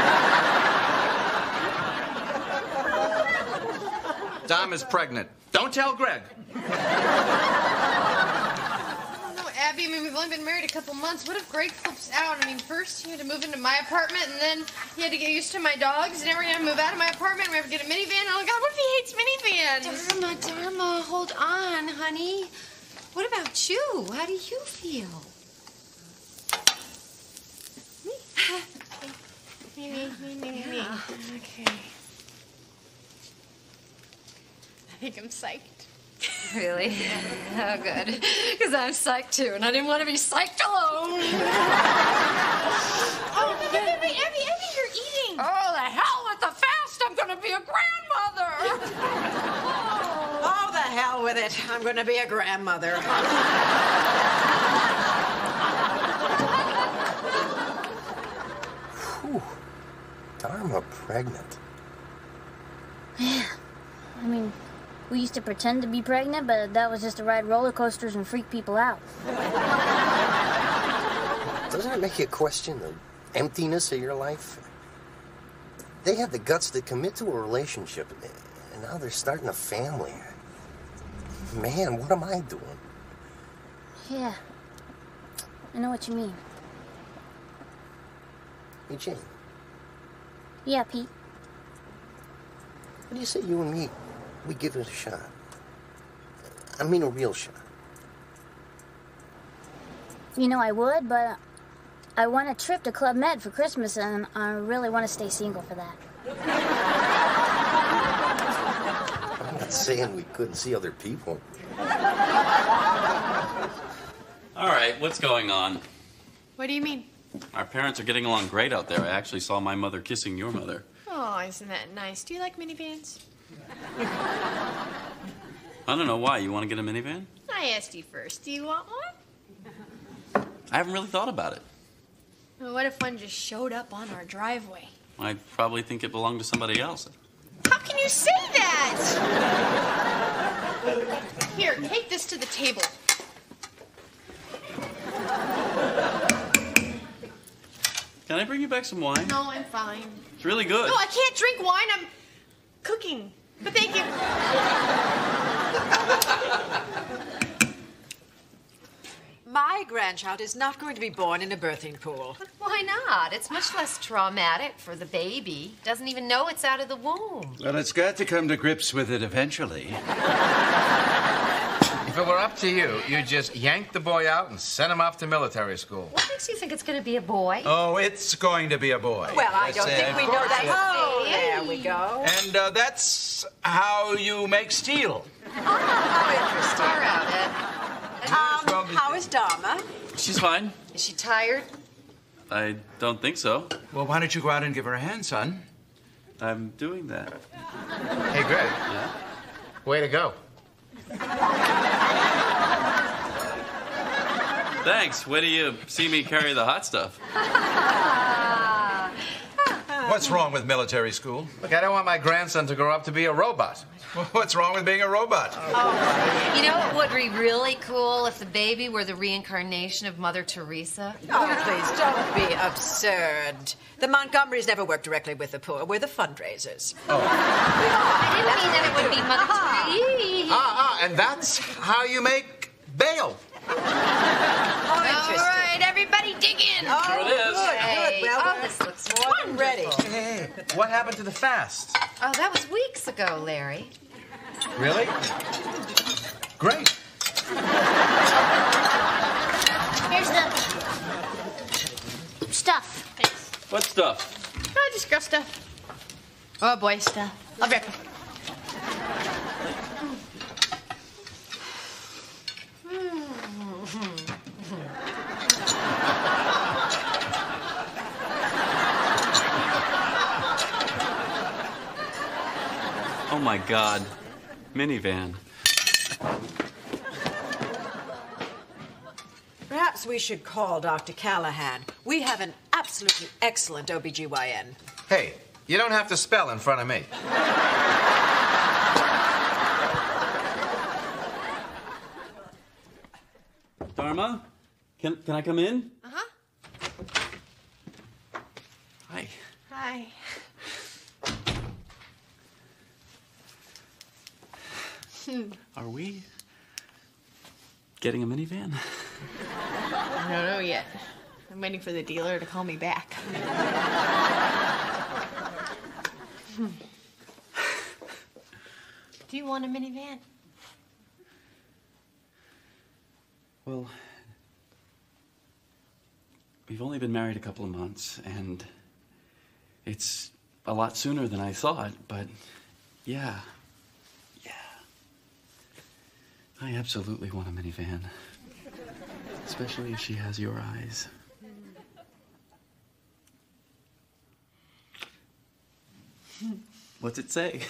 Dom is pregnant. Don't tell Greg. No, Abby, I mean, we've only been married a couple months. What if Greg flips out? I mean, first he had to move into my apartment, and then he had to get used to my dogs, and now we're going to move out of my apartment, and we have to get a minivan. Oh, God, what if he hates minivans? Dharma, Dharma, hold on, honey. What about you? How do you feel? Me, me, me, me, me, me. Okay. I think I'm psyched. Really? Oh, good. Because I'm psyched, too, and I didn't want to be psyched alone. Oh, Abby, Abby, Abby, Abby, you're eating. Oh, the hell with the fast. I'm going to be a grandmother. Oh, the hell with it. I'm going to be a grandmother. Whew. Dharma pregnant. Yeah. I mean, we used to pretend to be pregnant, but that was just to ride roller coasters and freak people out. Doesn't it make you question the emptiness of your life? They had the guts to commit to a relationship, and now they're starting a family. Man, what am I doing? Yeah. I know what you mean. Hey, Jane, Yeah, Pete. what do you say you and me, we give it a shot? I mean a real shot. You know I would, but I want a trip to Club Med for Christmas, and I really want to stay single for that. I'm not saying we couldn't see other people. All right, what's going on? What do you mean? Our parents are getting along great out there. I actually saw my mother kissing your mother. Oh, isn't that nice? Do you like minivans? I don't know why. You want to get a minivan? I asked you first. Do you want one? I haven't really thought about it. Well, what if one just showed up on our driveway? I probably think it belonged to somebody else. How can you say that? Here, take this to the table. Can I bring you back some wine? No, I'm fine. It's really good. No, I can't drink wine. I'm cooking. But thank you. My grandchild is not going to be born in a birthing pool. Why not? It's much less traumatic for the baby. Doesn't even know it's out of the womb. Well, it's got to come to grips with it eventually. If it were up to you, you'd just yank the boy out and send him off to military school. What makes you think it's going to be a boy? Oh, it's going to be a boy. Well, I don't Yes, think we of know course that. it- Oh, there we go. And uh, that's how you make steel. How interesting. Far out, Ed. Um, how is Dharma? She's fine. Is she tired? I don't think so. Well, why don't you go out and give her a hand, son? I'm doing that. Hey, Greg. Yeah? Way to go. Thanks. Where do you see me carry the hot stuff? What's wrong with military school? Look, I don't want my grandson to grow up to be a robot. What's wrong with being a robot? Oh, you know what would be really cool if the baby were the reincarnation of Mother Teresa? Oh, please, don't be absurd. The Montgomerys never work directly with the poor. We're the fundraisers. Oh. I didn't mean that it would be Mother Teresa. Ah, ah, and that's how you make bail. Oh, All interesting. right, everybody dig in. Oh, Sure it is. good, Hey, good. Well, oh, we're this looks more than ready. Hey, what happened to the fast? Oh, that was weeks ago, Larry. Really? Great. Here's the stuff. Thanks. What stuff? Oh, just girl stuff. Oh, boy stuff. I'll be right back. Oh my God. Minivan. Perhaps we should call Doctor Callahan. We have an absolutely excellent O B G Y N. Hey, you don't have to spell in front of me. Dharma? Can, can I come in? Uh-huh. Hi. Hi. Are we getting a minivan? I don't know yet. I'm waiting for the dealer to call me back. Do you want a minivan? Well, we've only been married a couple of months, and it's a lot sooner than I thought, but yeah. Yeah. I absolutely want a minivan. Especially if she has your eyes. What's it say?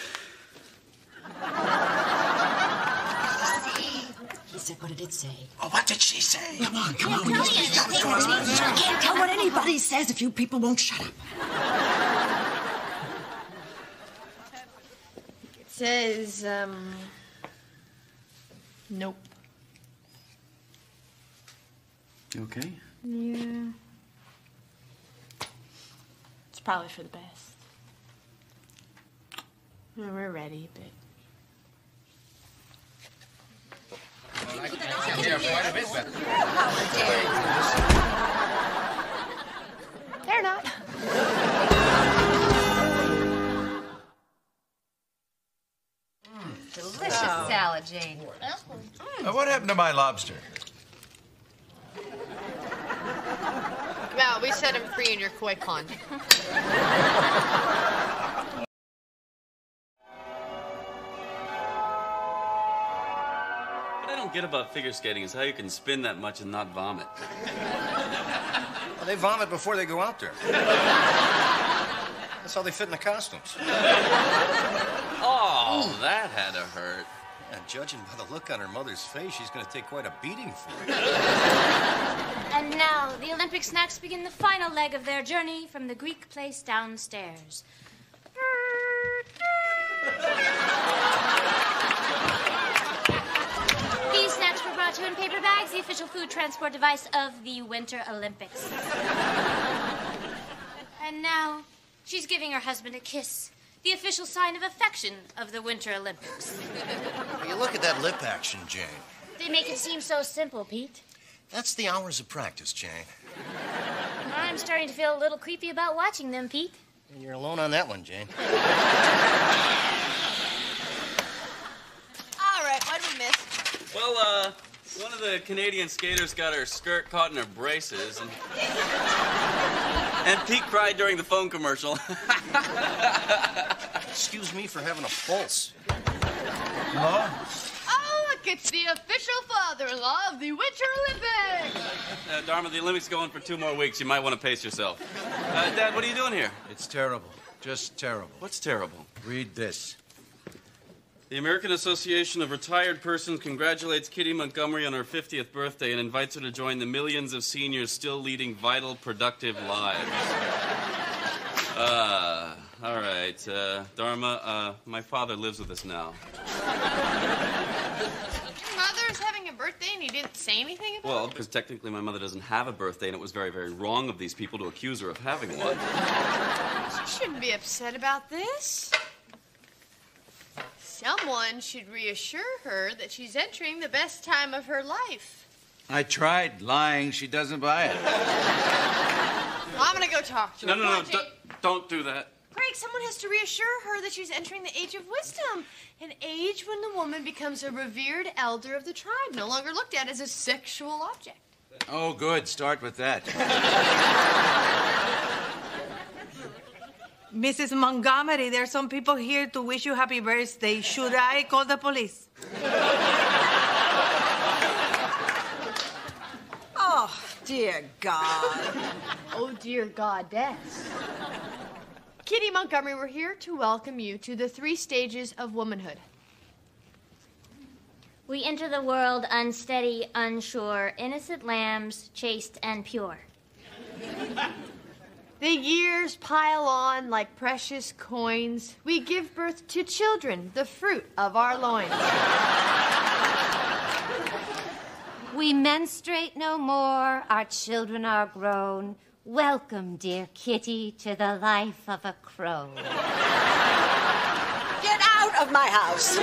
He said, what did it say? Oh, what did she say? Come on, come on. We just, we gotta go. I can't tell what anybody says if you people won't shut up. It says, um... nope. You okay? Yeah. It's probably for the best. Well, we're ready, but... They're not. Delicious salad, Jane. Now, what happened to my lobster? Well, we set him free in your koi pond. What I don't get about figure skating is how you can spin that much and not vomit. Well, they vomit before they go out there. That's how they fit in the costumes. Oh, that had to hurt. And judging by the look on her mother's face, she's going to take quite a beating for it. And now, the Olympic snacks begin the final leg of their journey from the Greek place downstairs. These snacks were brought to you in paper bags, the official food transport device of the Winter Olympics. And now, she's giving her husband a kiss, the official sign of affection of the Winter Olympics. You look at that lip action, Jane. They make it seem so simple, Pete. That's the hours of practice, Jane. I'm starting to feel a little creepy about watching them, Pete. And you're alone on that one, Jane. All right, what did we miss? Well, uh, one of the Canadian skaters got her skirt caught in her braces, and... and Pete cried during the phone commercial. Excuse me for having a pulse. Hello? Oh, look, it's the official father-in-law of the Winter Olympics. Uh, Dharma, the Olympics go on for two more weeks. You might want to pace yourself. Uh, Dad, what are you doing here? It's terrible. Just terrible. What's terrible? Read this. The American Association of Retired Persons congratulates Kitty Montgomery on her fiftieth birthday and invites her to join the millions of seniors still leading vital, productive lives. Uh, all right. Uh, Dharma, uh, my father lives with us now. Your mother's having a birthday and he didn't say anything about Well, it? because technically my mother doesn't have a birthday, and it was very, very wrong of these people to accuse her of having one. She shouldn't be upset about this. Someone should reassure her that she's entering the best time of her life. I tried lying. She doesn't buy it. I'm gonna go talk to No, her. no, Come no, on, Jane. don't, don't do that. Greg, someone has to reassure her that she's entering the age of wisdom. An age when the woman becomes a revered elder of the tribe, no longer looked at as a sexual object. Oh, good. Start with that. Missus Montgomery, there are some people here to wish you happy birthday. Should I call the police? Oh, dear God. Oh, dear goddess. Kitty Montgomery, we're here to welcome you to the three stages of womanhood. We enter the world unsteady, unsure, innocent lambs, chaste and pure. The years pile on like precious coins. We give birth to children, the fruit of our loins. We menstruate no more, our children are grown. Welcome, dear Kitty, to the life of a crone. Get out of my house.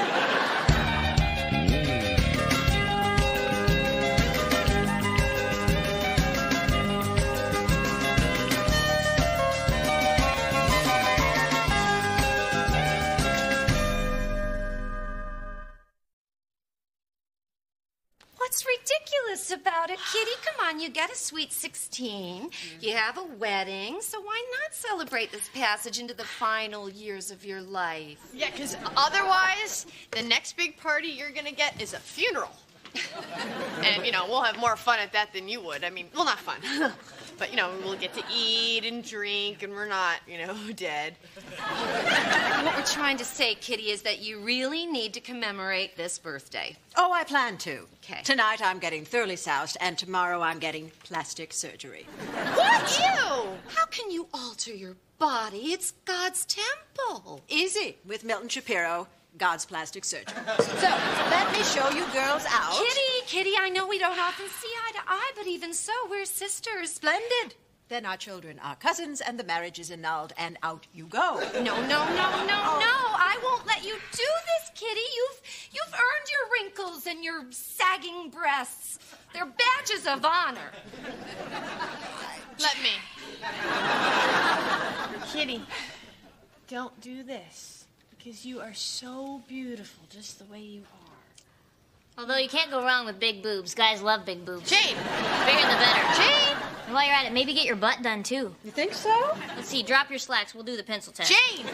What's ridiculous about it, Kitty? Come on, you get a sweet sixteen. You have a wedding, so why not celebrate this passage into the final years of your life? Yeah, because otherwise, the next big party you're gonna get is a funeral. And, you know, we'll have more fun at that than you would. I mean, well, not fun. But, you know, we'll get to eat and drink, and we're not, you know, dead. What we're trying to say, Kitty, is that you really need to commemorate this birthday. Oh, I plan to. Okay. Tonight I'm getting thoroughly soused, and tomorrow I'm getting plastic surgery. What? Ew! How can you alter your body? It's God's temple. Easy. With Milton Shapiro, God's plastic surgeon. So, let me show you girls out. Kitty, Kitty, I know we don't often see eye to eye, but even so, we're sisters. Splendid. Then our children are cousins, and the marriage is annulled, and out you go. No, no, no, no, Oh. no. I won't let you do this, Kitty. You've you've earned your wrinkles and your sagging breasts. They're badges of honor. Let me. Kitty, don't do this. Because you are so beautiful just the way you are. Although you can't go wrong with big boobs. Guys love big boobs. Jane! Bigger the better. Jane! And while you're at it, maybe get your butt done, too. You think so? Let's see. Drop your slacks. We'll do the pencil test. Jane!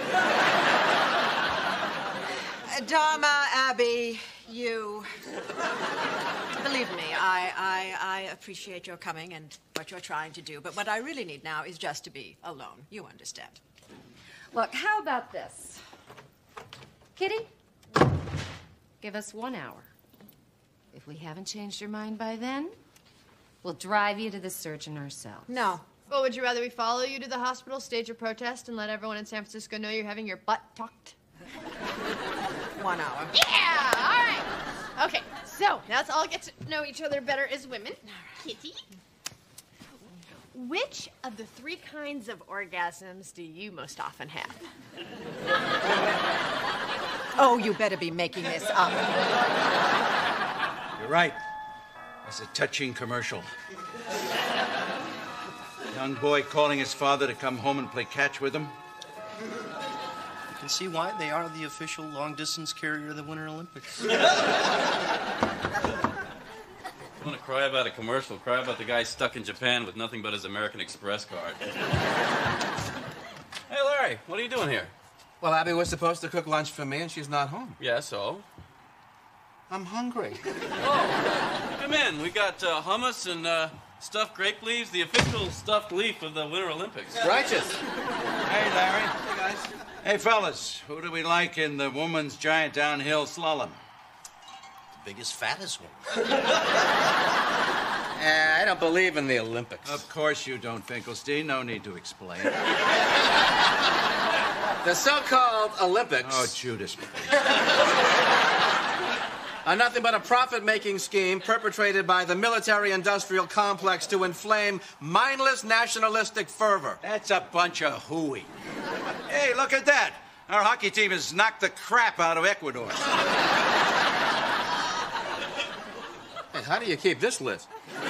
Uh, Dharma, Abby, you... Believe me, I, I, I appreciate your coming and what you're trying to do. But what I really need now is just to be alone. You understand. Look, how about this? Kitty, give us one hour. If we haven't changed your mind by then, we'll drive you to the surgeon ourselves. No. Well, would you rather we follow you to the hospital, stage a protest, and let everyone in San Francisco know you're having your butt tucked? One hour. Yeah! All right. Okay, so now let's all get to know each other better as women. Kitty, which of the three kinds of orgasms do you most often have? Oh, you better be making this up. You're right. It's a touching commercial. Young boy calling his father to come home and play catch with him. You can see why they are the official long-distance carrier of the Winter Olympics. You want to cry about a commercial? Cry about the guy stuck in Japan with nothing but his American Express card. Hey, Larry, what are you doing here? Well, Abby was supposed to cook lunch for me, and she's not home. Yeah, so? I'm hungry. Oh, come in. We got uh, hummus and uh, stuffed grape leaves, the official stuffed leaf of the Winter Olympics. Righteous. Hey, Larry. Hey, guys. Hey, fellas. Who do we like in the women's giant downhill slalom? The biggest, fattest one. Eh, I don't believe in the Olympics. Of course you don't, Finkelstein. No need to explain. The so-called Olympics Oh, Judas. are nothing but a profit-making scheme perpetrated by the military-industrial complex to inflame mindless nationalistic fervor. That's a bunch of hooey. Hey, look at that. Our hockey team has knocked the crap out of Ecuador. Hey, how do you keep this list?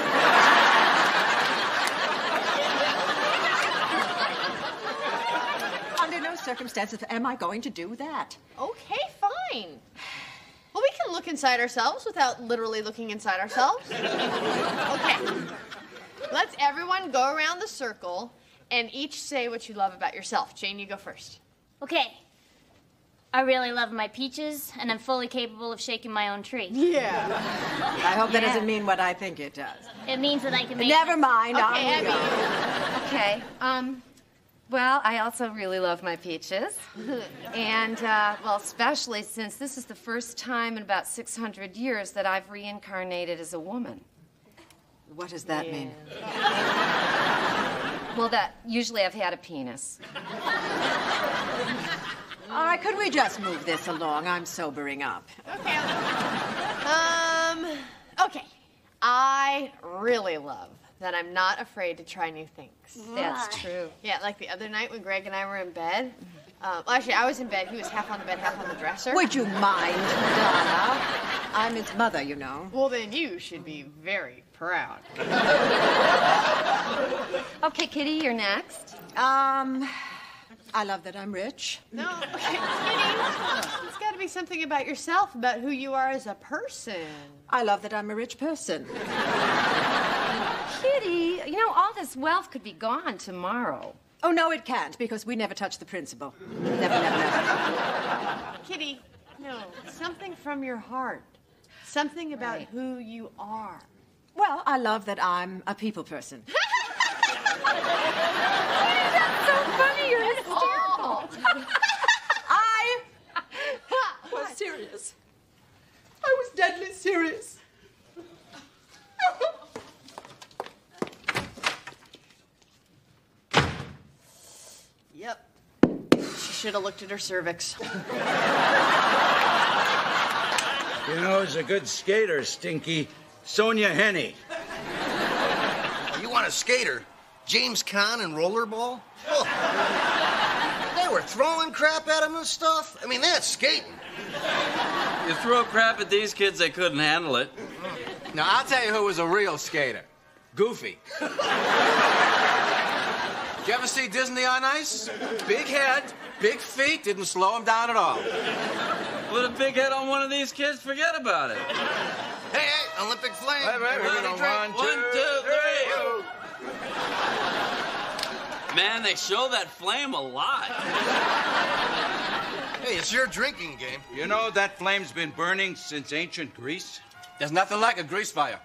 Under no circumstances am I going to do that. Okay, fine. Well, we can look inside ourselves without literally looking inside ourselves. Okay. Let's everyone go around the circle and each say what you love about yourself. Jane, you go first. Okay. I really love my peaches, and I'm fully capable of shaking my own tree. Yeah. I hope that Yeah. doesn't mean what I think it does. It means that I can make... Never mind. Okay, on we Abby. go. Okay, um, well, I also really love my peaches. And, uh, well, especially since this is the first time in about six hundred years that I've reincarnated as a woman. What does that mean? Well, that usually I've had a penis. All right, could we just move this along? I'm sobering up. Okay. Um, okay. I really love that I'm not afraid to try new things. That's true. Yeah, like the other night when Greg and I were in bed. Um, well, actually, I was in bed. He was half on the bed, half on the dresser. Would you mind, Donna? I'm his mother, you know. Well, then you should be very proud. Okay, Kitty, you're next. Um, I love that I'm rich. No, Kitty, it's got to be something about yourself, about who you are as a person. I love that I'm a rich person. Kitty, you know, all this wealth could be gone tomorrow. Oh, no, it can't, because we never touch the principal. Never, never, never. Kitty, no, something from your heart. Something about right. who you are. Well, I love that I'm a people person. That's so funny. You're hysterical. I was serious. I was deadly serious. Yep. She should have looked at her cervix. You know who's a good skater, Stinky? Sonia Henney. You want a skater? James Caan and rollerball? Oh. They were throwing crap at him and stuff. I mean, that's skating. You throw crap at these kids, they couldn't handle it. Now, I'll tell you who was a real skater. Goofy. Did you ever see Disney on Ice? Big head, big feet, didn't slow him down at all. Put a big head on one of these kids, forget about it. Hey, hey, Olympic flame. Wait, wait, we're gonna one, one, two, two three. Man, they show that flame a lot. Hey, it's your drinking game. You know that flame's been burning since ancient Greece? There's nothing like a grease fire.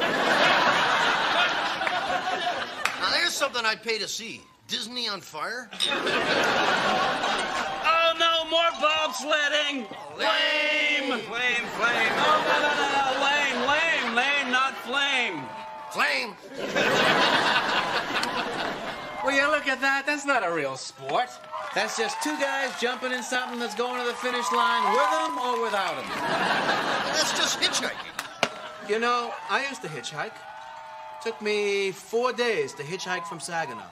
Now, there's something I'd pay to see. Disney on fire? Oh, no, more bobsledding. Flame. Flame, flame. Oh, no, no, no, no, lame, lame, lame, not flame. Flame. Will you look at that? That's not a real sport. That's just two guys jumping in something that's going to the finish line with them or without them. That's just hitchhiking. You know, I used to hitchhike. Took me four days to hitchhike from Saginaw.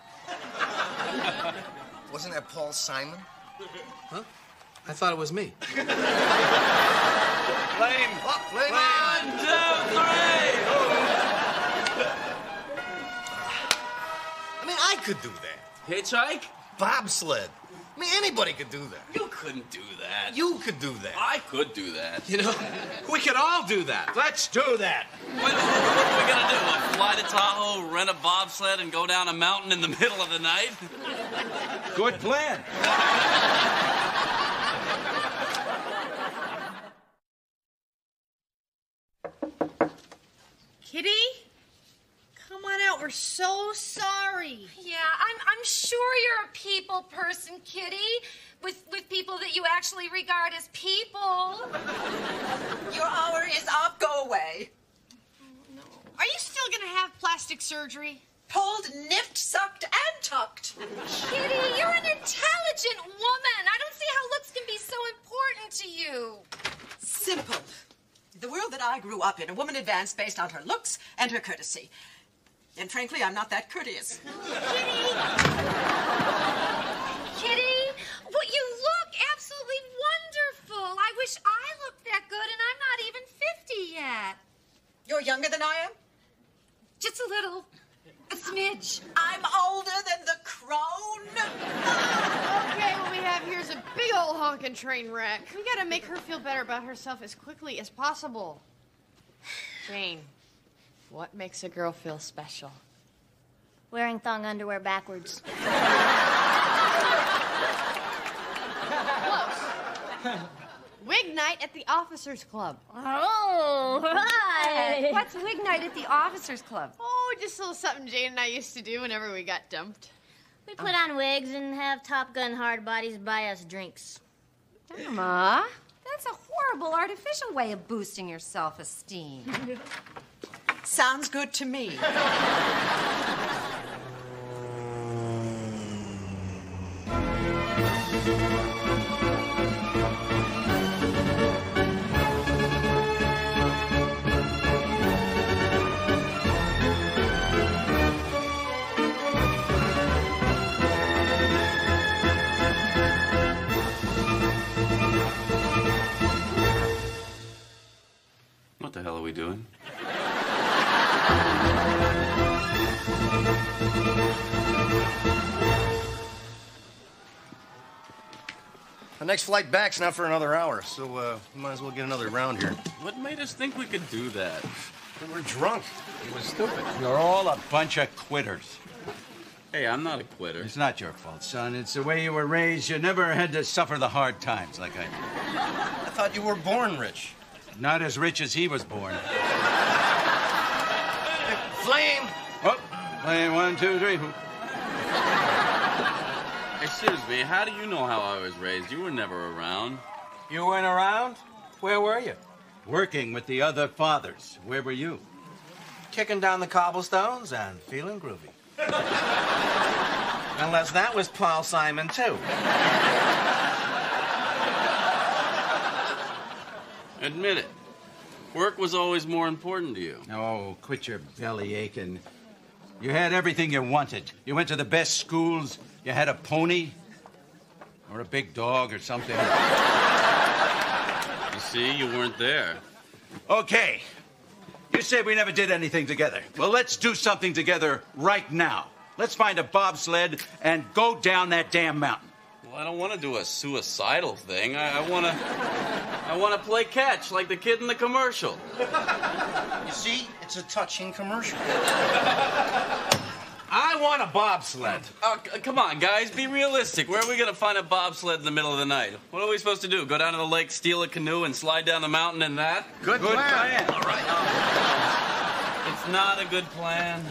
Wasn't that Paul Simon? Huh? I thought it was me. Flame. Oh, flame. One, two, three. I mean, I could do that. Hitchhike? Bobsled. I mean, anybody could do that. You couldn't do that. You could do that. I could do that. You know, we could all do that. Let's do that. What, what are we gonna do? Like fly to Tahoe, rent a bobsled, and go down a mountain in the middle of the night? Good plan. Kitty? Come on out. We're so sorry. Yeah, I'm I'm sure you're a people person, Kitty. With with people that you actually regard as people. Your hour is up. Go away. Are you still gonna have plastic surgery? Pulled, nipped, sucked, and tucked. Kitty, you're an intelligent woman. I don't see how looks can be so important to you. Simple. The world that I grew up in, a woman advanced based on her looks and her courtesy. And frankly, I'm not that courteous. Kitty! Kitty, well, you look absolutely wonderful. I wish I looked that good, and I'm not even fifty yet. You're younger than I am? Just a little. A smidge. I'm older than the crone. Okay, what we have here is a big old honking train wreck. We gotta make her feel better about herself as quickly as possible. Jane, what makes a girl feel special? Wearing thong underwear backwards. Close. Wig night at the Officers Club. Oh, right. What's wig night at the Officers Club? Oh, just a little something Jane and I used to do whenever we got dumped. We put on wigs and have Top Gun hard bodies buy us drinks. Emma, that's a horrible artificial way of boosting your self-esteem. Sounds good to me. What the hell are we doing? The next flight back's not for another hour, so uh, we might as well get another round here. What made us think we could do that? We were drunk. It was stupid. You're all a bunch of quitters. Hey, I'm not a quitter. It's not your fault, son. It's the way you were raised. You never had to suffer the hard times like I did. I thought you were born rich. Not as rich as he was born. Flame! Oh, flame, one, two, three. Excuse me, how do you know how I was raised? You were never around. You weren't around? Where were you? Working with the other fathers. Where were you? Kicking down the cobblestones and feeling groovy. Unless that was Paul Simon, too. Admit it. Work was always more important to you. Oh, quit your belly aching. You had everything you wanted. You went to the best schools. You had a pony. Or a big dog or something. You see, you weren't there. Okay. You said we never did anything together. Well, let's do something together right now. Let's find a bobsled and go down that damn mountain. Well, I don't want to do a suicidal thing. I, I want to... I want to play catch like the kid in the commercial. You see, it's a touching commercial. I want a bobsled. Oh, c- come on, guys, be realistic. Where are we going to find a bobsled in the middle of the night? What are we supposed to do? Go down to the lake, steal a canoe, and slide down the mountain in that? Good, Good plan. plan. All right. It's not a good plan.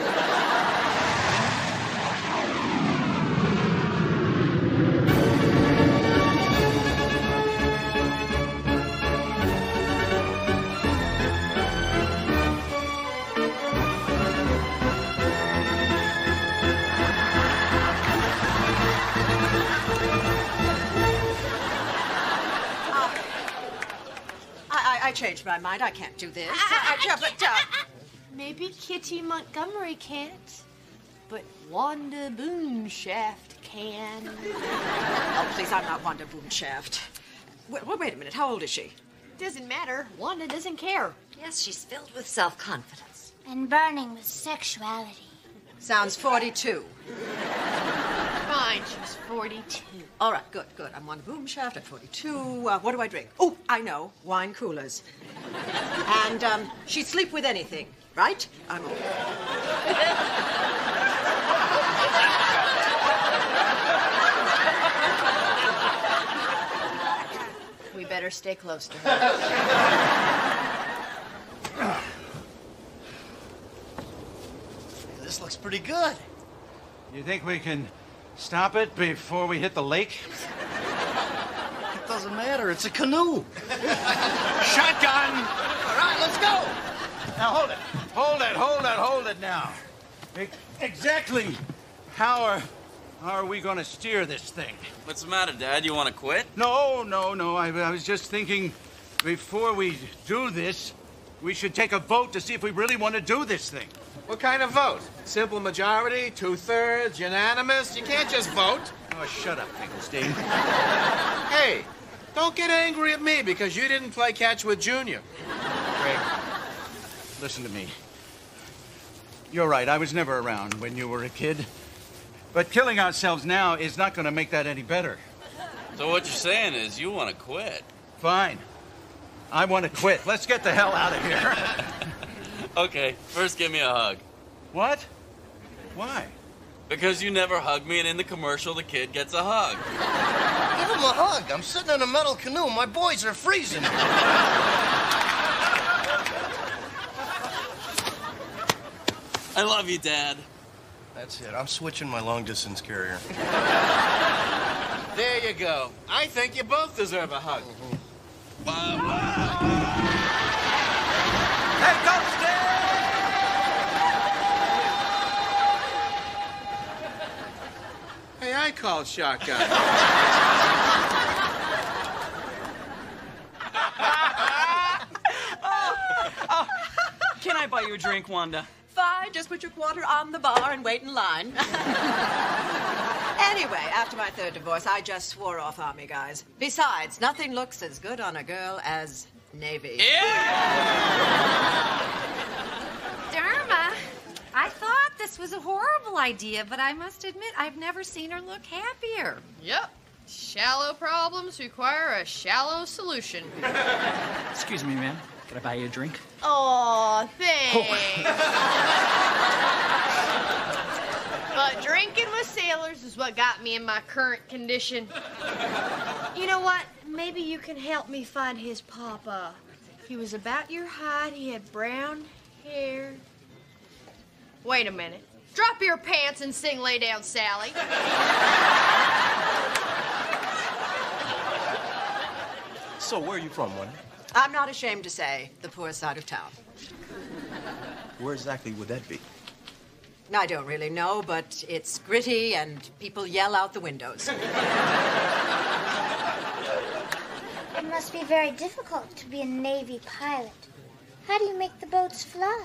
I changed my mind. I can't do this. I, I, but, uh, Maybe Kitty Montgomery can't, but Wanda Boonshaft can. Oh, please, I'm not Wanda Boonshaft. Wait, wait a minute. How old is she? Doesn't matter. Wanda doesn't care. Yes, she's filled with self-confidence. And burning with sexuality. Sounds forty-two. Fine, she's forty-two. All right, good, good. I'm Wanda Boomshaft at forty-two. Uh, what do I drink? Oh, I know. Wine coolers. And um, she'd sleep with anything, right? I'm old. We better stay close to her. This looks pretty good. You think we can stop it before we hit the lake? It doesn't matter. It's a canoe. Shotgun! All right, let's go. Now, hold it. Hold it, hold it, hold it now. E- Exactly how are, how are we going to steer this thing? What's the matter, Dad? You want to quit? No, no, no. I, I was just thinking before we do this, we should take a vote to see if we really want to do this thing. What kind of vote? Simple majority, two-thirds, unanimous? You can't just vote. Oh, shut up, Finkelstein. Hey, don't get angry at me because you didn't play catch with Junior. Greg, listen to me. You're right, I was never around when you were a kid. But killing ourselves now is not going to make that any better. So what you're saying is you want to quit? Fine. I want to quit. Let's get the hell out of here. Okay, first give me a hug. What? Why? Because you never hug me, and in the commercial, the kid gets a hug. Give him a hug. I'm sitting in a metal canoe. My boys are freezing. I love you, Dad. That's it. I'm switching my long-distance carrier. There you go. I think you both deserve a hug. Hey, Ghosty! Hey, I called shotgun. oh, oh, can I buy you a drink, Wanda? Fine, just put your quarter on the bar and wait in line. Anyway, after my third divorce, I just swore off Army guys. Besides, nothing looks as good on a girl as Navy. Yeah! Dharma, I thought this was a horrible idea, but I must admit I've never seen her look happier. Yep. Shallow problems require a shallow solution. Excuse me, ma'am. Can I buy you a drink? Aw, thanks. But drinking with sailors is what got me in my current condition. You know what? Maybe you can help me find his papa. He was about your height. He had brown hair. Wait a minute. Drop your pants and sing Lay Down, Sally. So, where are you from, Wanda? I'm not ashamed to say the poor side of town. Where exactly would that be? I don't really know, but it's gritty and people yell out the windows. It must be very difficult to be a Navy pilot. How do you make the boats fly?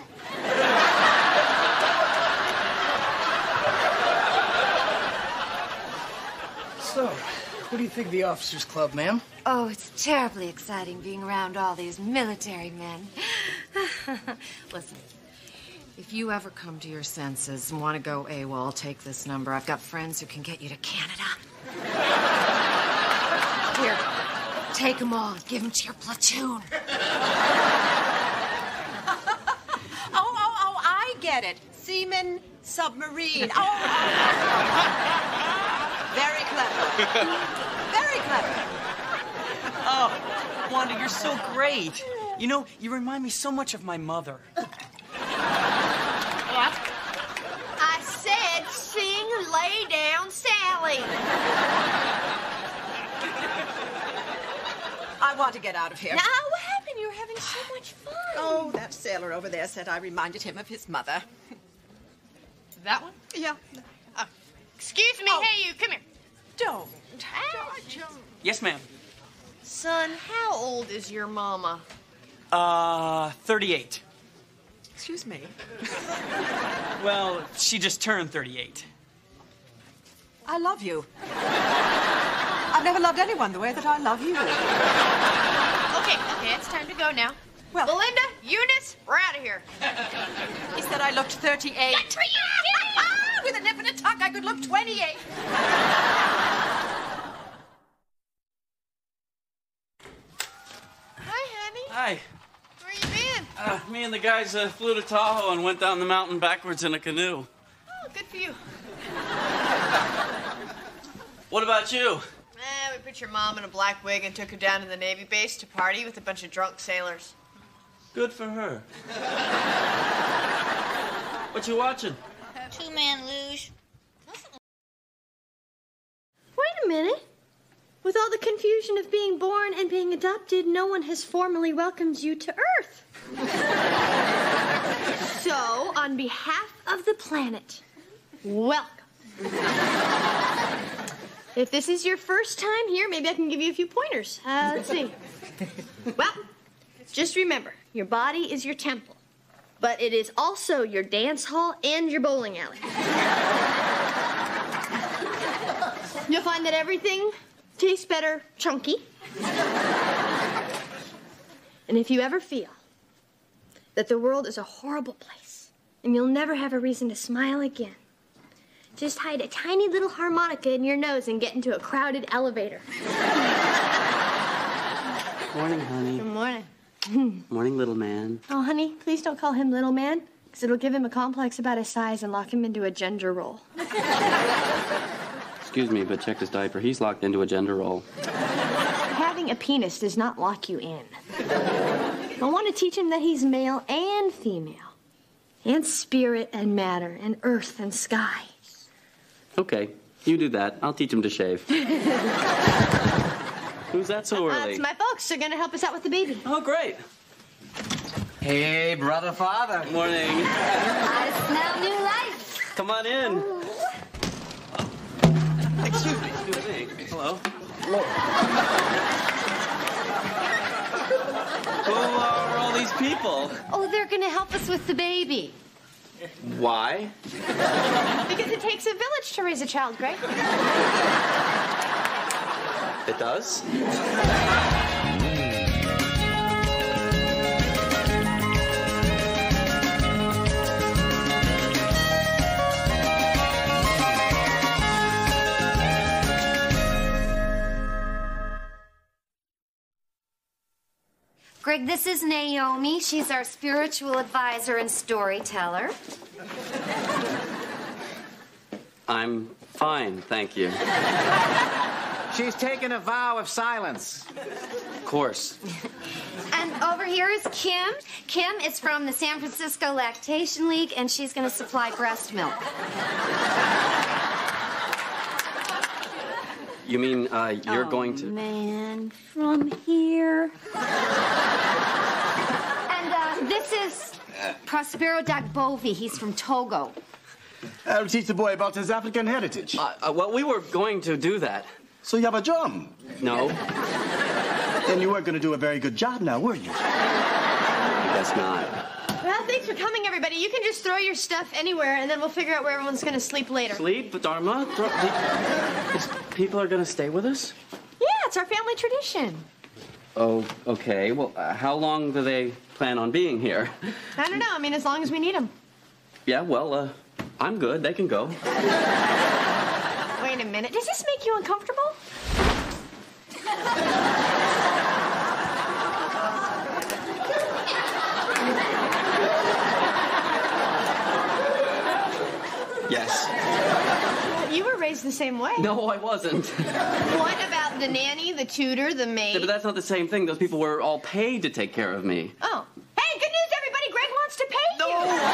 So, what do you think of the Officers Club, ma'am? Oh, it's terribly exciting being around all these military men. Listen, if you ever come to your senses and want to go AWOL, take this number. I've got friends who can get you to Canada. Here, take them all. Give them to your platoon. Oh, oh, oh, I get it. Seaman, submarine. Oh. Very clever. Very clever. Oh, Wanda, you're so great. You know, you remind me so much of my mother. What? I said sing Lay Down, Sally. I want to get out of here. Now, what happened? You were having so much fun. Oh, that sailor over there said I reminded him of his mother. That one? Yeah. Uh, excuse me. Oh. Hey, you. Come here. Don't. Yes, ma'am. Son, how old is your mama? Uh, thirty-eight. Excuse me. Well, she just turned thirty-eight. I love you. I've never loved anyone the way that I love you. Okay, okay, it's time to go now. Well, Belinda, Eunice, we're out of here. He said I looked thirty-eight. That's for you! With a nip and a tuck, I could look twenty-eight. Hi, honey. Hi. Where you been? Uh, me and the guys uh, flew to Tahoe and went down the mountain backwards in a canoe. Oh, good for you. What about you? Eh, we put your mom in a black wig and took her down to the Navy base to party with a bunch of drunk sailors. Good for her. What you watching? Two-man luge. Wait a minute. With all the confusion of being born and being adopted, no one has formally welcomed you to Earth. So, on behalf of the planet, welcome. If this is your first time here, maybe I can give you a few pointers. Uh, let's see. Well, just remember, your body is your temple, but it is also your dance hall and your bowling alley. You'll find that everything tastes better chunky. And if you ever feel that the world is a horrible place and you'll never have a reason to smile again, just hide a tiny little harmonica in your nose and get into a crowded elevator. Morning, honey. Good morning. Morning, little man. Oh, honey, please don't call him little man, because it'll give him a complex about his size and lock him into a gender role. Excuse me, but check his diaper. He's locked into a gender role. Having a penis does not lock you in. I want to teach him that he's male and female, and spirit and matter, and earth and sky. Okay, you do that. I'll teach him to shave. Who's that so Uh, early? it's my folks. They're going to help us out with the baby. Oh, great. Hey, brother, father. Morning. I smell new life. Come on in. Excuse me. Excuse me. Hello. Hello. Who are all these people? Oh, they're going to help us with the baby. Why? Because it takes a village to raise a child, Greg. It does? Greg, this is Naomi. She's our spiritual advisor and storyteller. I'm fine, thank you. She's taken a vow of silence. Of course. And over here is Kim. Kim is from the San Francisco Lactation League, and she's going to supply breast milk. You mean uh, you're oh, going to... man, from here. And uh, this is Prospero Dagbovi. He's from Togo. I'll teach the boy about his African heritage. Uh, uh, well, we were going to do that. So you have a drum? No. Then you weren't going to do a very good job now, were you? I guess not. Well, thanks for coming, everybody. You can just throw your stuff anywhere, and then we'll figure out where everyone's going to sleep later. Sleep, Dharma? Throw, these people are going to stay with us? Yeah, it's our family tradition. Oh, okay. Well, uh, how long do they plan on being here? I don't know. I mean, as long as we need them. Yeah, well, uh, I'm good. They can go. Wait a minute. Does this make you uncomfortable? Yes. You were raised the same way. No, I wasn't. What about the nanny, the tutor, the maid? Yeah, but that's not the same thing. Those people were all paid to take care of me. Oh. Hey, good news, everybody. Greg wants to pay no. you.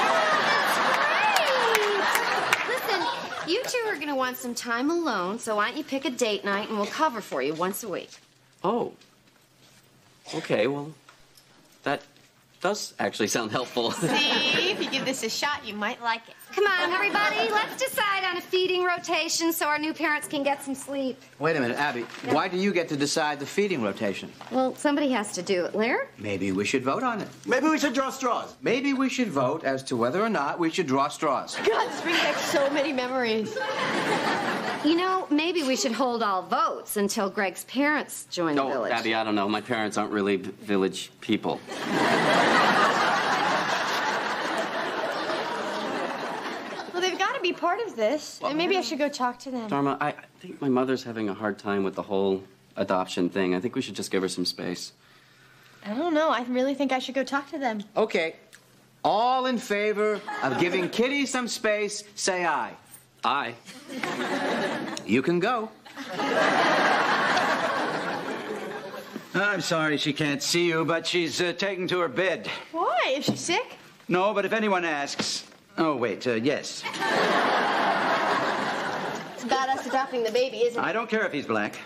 That's great. Listen, you two are going to want some time alone, so why don't you pick a date night, and we'll cover for you once a week. Oh. Okay, well, that does actually sound helpful. See, if you give this a shot, you might like it. Come on, everybody. Let's decide on a feeding rotation so our new parents can get some sleep. Wait a minute, Abby. Yeah. Why do you get to decide the feeding rotation? Well, somebody has to do it. Laird? Maybe we should vote on it. Maybe we should draw straws. Maybe we should vote as to whether or not we should draw straws. God, this brings back so many memories. You know, maybe we should hold all votes until Greg's parents join no, the village. Abby, I don't know. My parents aren't really v- village people. Well, they've got to be part of this. Well, and maybe I should go talk to them. Dharma, I, I think my mother's having a hard time with the whole adoption thing. I think we should just give her some space. I don't know. I really think I should go talk to them. Okay. All in favor of giving Kitty some space, say aye. Aye. You can go. I'm sorry she can't see you, but she's uh, taken to her bed. Why? Is she sick? No, but if anyone asks... Oh, wait, uh, yes. It's about us adopting the baby, isn't it? I don't care if he's black.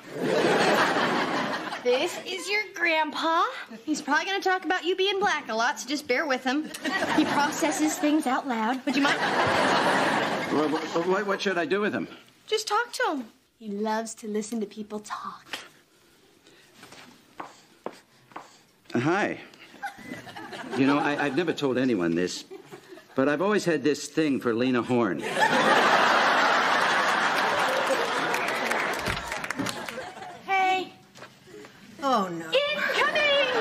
This is your grandpa. He's probably going to talk about you being black a lot, so just bear with him. He processes things out loud. Would you mind? Well, what, what should I do with him? Just talk to him. He loves to listen to people talk. Uh, hi. You know, I, I've never told anyone this, but I've always had this thing for Lena Horne. Hey. Oh, no. Incoming!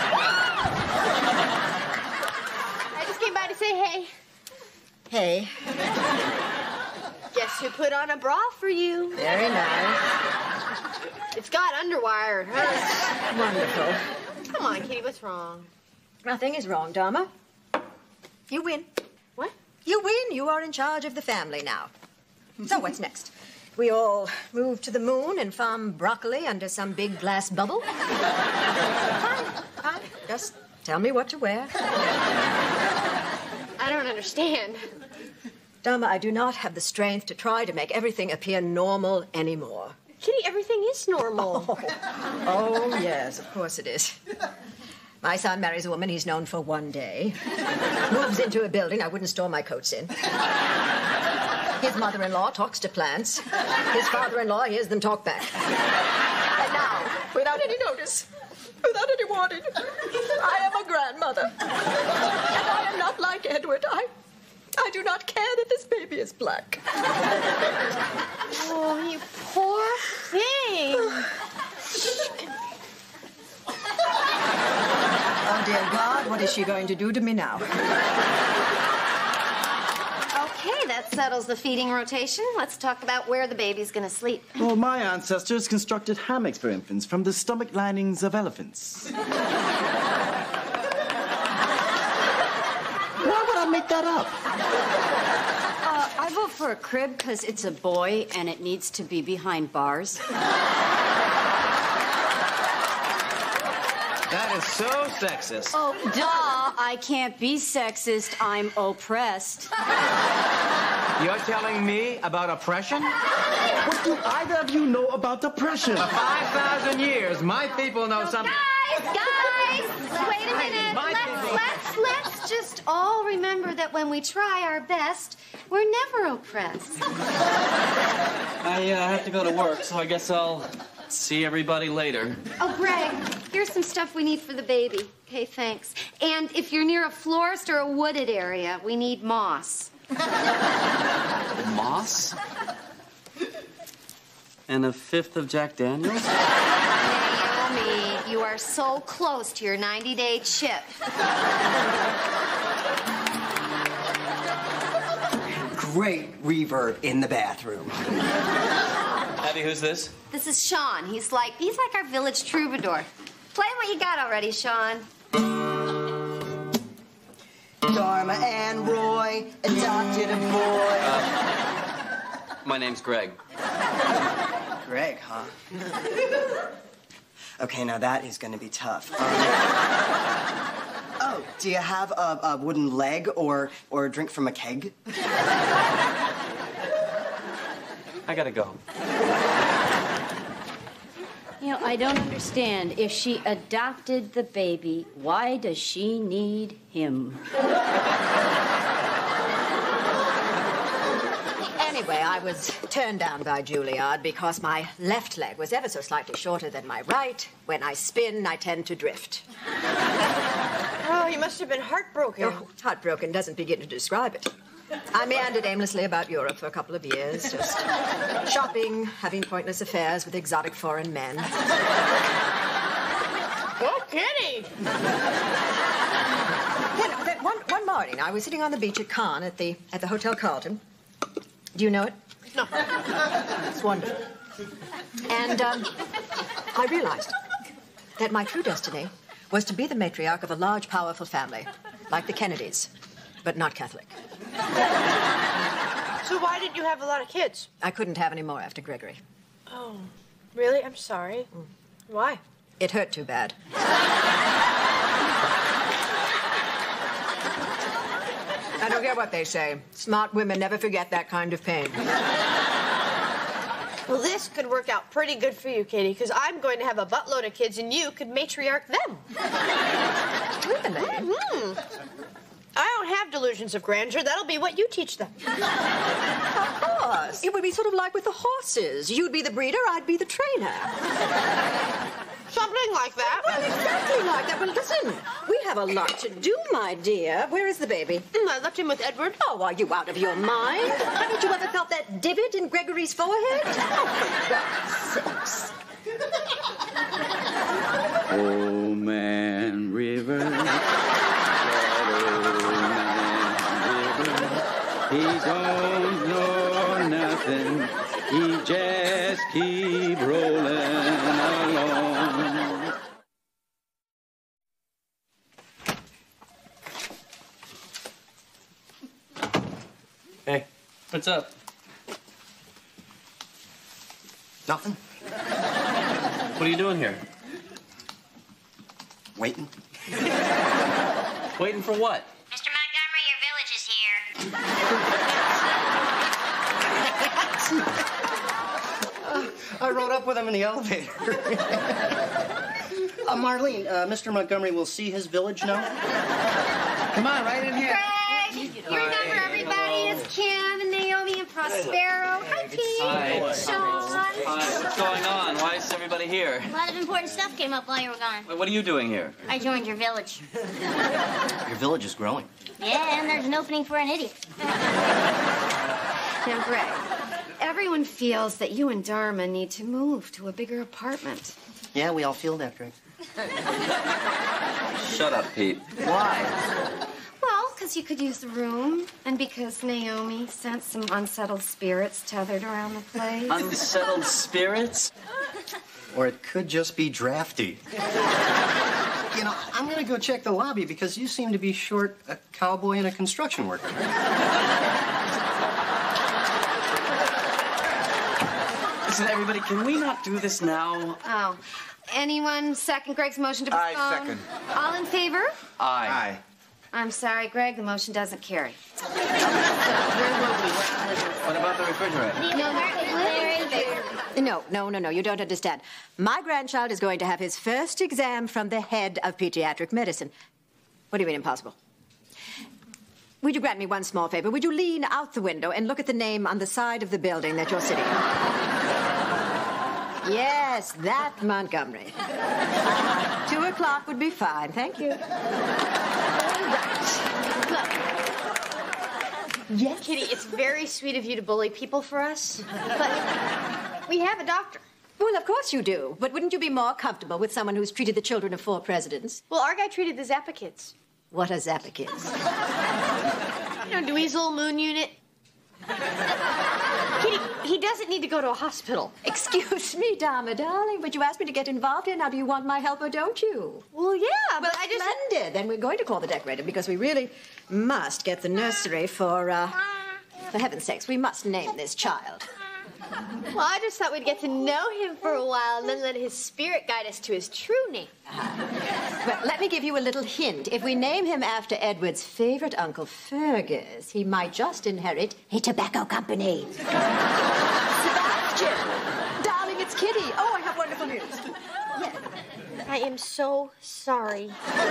I just came by to say hey. Hey. Guess who put on a bra for you? Very nice. It's got underwire. It hurts. Wonderful. Come on, Kitty, what's wrong? Nothing is wrong, Dharma. You win. What? You win. You are in charge of the family now. So what's next? We all move to the moon and farm broccoli under some big glass bubble? Fine, fine. Just tell me what to wear. I don't understand. Dharma, I do not have the strength to try to make everything appear normal anymore. Kitty, everything is normal. Oh, oh yes, of course it is. My son marries a woman he's known for one day. Moves into a building I wouldn't store my coats in. His mother-in-law talks to plants. His father-in-law hears them talk back. And now, without any notice, without any warning, I am a grandmother. And I am not like Edward. I, I do not care that this baby is black. Oh, you poor thing. Oh, dear God, what is she going to do to me now? Okay, that settles the feeding rotation. Let's talk about where the baby's going to sleep. Well, my ancestors constructed hammocks for infants from the stomach linings of elephants. make that up. Uh, I vote for a crib because it's a boy and it needs to be behind bars. That is so sexist. Oh, duh. I can't be sexist. I'm oppressed. You're telling me about oppression? What do either of you know about depression? For five thousand years, my people know something. Guys, guys, wait a minute. Let's, let's, let's just all remember that when we try our best, we're never oppressed. I uh, have to go to work, so I guess I'll see everybody later. Oh, Greg, here's some stuff we need for the baby. Okay, thanks. And if you're near a florist or a wooded area, we need moss. Moss? And a fifth of Jack Daniels? Naomi, you are so close to your ninety-day chip. Great reverb in the bathroom. Abby, who's this? This is Sean. He's like, he's like our village troubadour. Play what you got already, Sean. Dharma and Roy adopted a boy. Uh, my name's Greg. Greg, huh? Okay, now that is going to be tough. Um, oh, do you have a, a wooden leg or or a drink from a keg? I gotta go. You know, I don't understand. If she adopted the baby, why does she need him? Anyway, I was turned down by Juilliard because my left leg was ever so slightly shorter than my right. When I spin, I tend to drift. Oh, you must have been heartbroken. Oh, heartbroken doesn't begin to describe it. I meandered aimlessly about Europe for a couple of years, just shopping, having pointless affairs with exotic foreign men. Oh, Kitty! Then, then one, one morning, I was sitting on the beach at Cannes at the, at the Hotel Carlton. Do you know it? No. It's wonderful. And um, I realized that my true destiny was to be the matriarch of a large, powerful family, like the Kennedys, but not Catholic. So why did you have a lot of kids? I couldn't have any more after Gregory. Oh, really? I'm sorry. Mm. Why? It hurt too bad. I don't care what they say. Smart women never forget that kind of pain. Well, this could work out pretty good for you, Katie, because I'm going to have a buttload of kids and you could matriarch them. Really? Mm-hmm. I don't have delusions of grandeur. That'll be what you teach them. Of course. It would be sort of like with the horses. You'd be the breeder, I'd be the trainer. Something like that. Well, exactly like that. Well, listen, we have a lot to do, my dear. Where is the baby? Mm, I left him with Edward. Oh, are you out of your mind? Haven't you ever felt that divot in Gregory's forehead? Oh, for God's sakes. Oh, man, river. He don't know nothing. He just keep rolling along. Hey, what's up? Nothing. What are you doing here? Waiting. Waiting for what? Mister Montgomery, your village is here. uh, I rode up with him in the elevator. uh, Marlene, uh, Mister Montgomery will see his village now. Come on, right in here. Greg, you remember everybody? It's Kim and Naomi and Prospero. Hi, Pete. Hi. Sean. Hi, what's going on? Why is everybody here? A lot of important stuff came up while you were gone. What are you doing here? I joined your village. Your village is growing. Yeah, and there's an opening for an idiot. Now, Greg, everyone feels that you and Dharma need to move to a bigger apartment. Yeah, we all feel that, Greg. Shut up, Pete. Why? Well, because you could use the room, and because Naomi sensed some unsettled spirits tethered around the place. Unsettled spirits? Or it could just be drafty. You know, I'm gonna go check the lobby because you seem to be short a cowboy and a construction worker. Listen, everybody, can we not do this now? Oh. Anyone second Greg's motion to postpone? I second. All in favor? Aye. Aye. I'm sorry, Greg, the motion doesn't carry. What about the refrigerator? No, no, no, no, you don't understand. My grandchild is going to have his first exam from the head of pediatric medicine. What do you mean, impossible? Would you grant me one small favor? Would you lean out the window and look at the name on the side of the building that you're sitting on? Yes, that Montgomery. Uh, two o'clock would be fine. Thank you. Yes, Kitty, it's very sweet of you to bully people for us, but we have a doctor. Well, of course you do. But wouldn't you be more comfortable with someone who's treated the children of four presidents? Well, our guy treated the Zappa kids. What are Zappa kids? You know, Dweezil, Moon Unit. Kitty, he doesn't need to go to a hospital. Excuse me, Dama, darling, but you asked me to get involved here. Now, do you want my help or don't you? Well, yeah, well, but I just... Splendid. Then we're going to call the decorator because we really must get the nursery for, uh... For heaven's sakes, we must name this child. Well, I just thought we'd get to know him for a while and then let his spirit guide us to his true name. Uh-huh. Well, let me give you a little hint. If we name him after Edward's favorite uncle, Fergus, he might just inherit a tobacco company. Sebastian! Darling, it's Kitty. Oh, I have wonderful news. Yes. I am so sorry.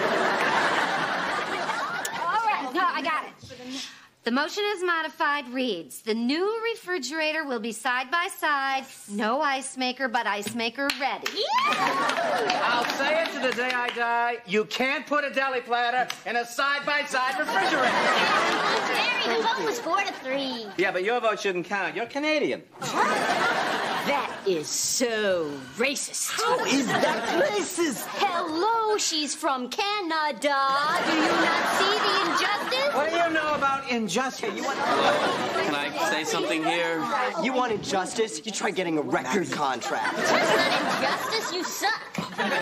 All right, no, I got it. The motion as modified reads, the new refrigerator will be side by side, no ice maker, but ice maker ready. I'll say it to the day I die. You can't put a deli platter in a side-by-side refrigerator. Larry, the vote was four to three. Yeah, but your vote shouldn't count. You're Canadian. That is so racist. How is that racist? Hello, she's from Canada. Do you not see the injustice? What do you know about injustice? You want... Can I say something here? You want injustice? You try getting a record contract. That's not injustice, you suck.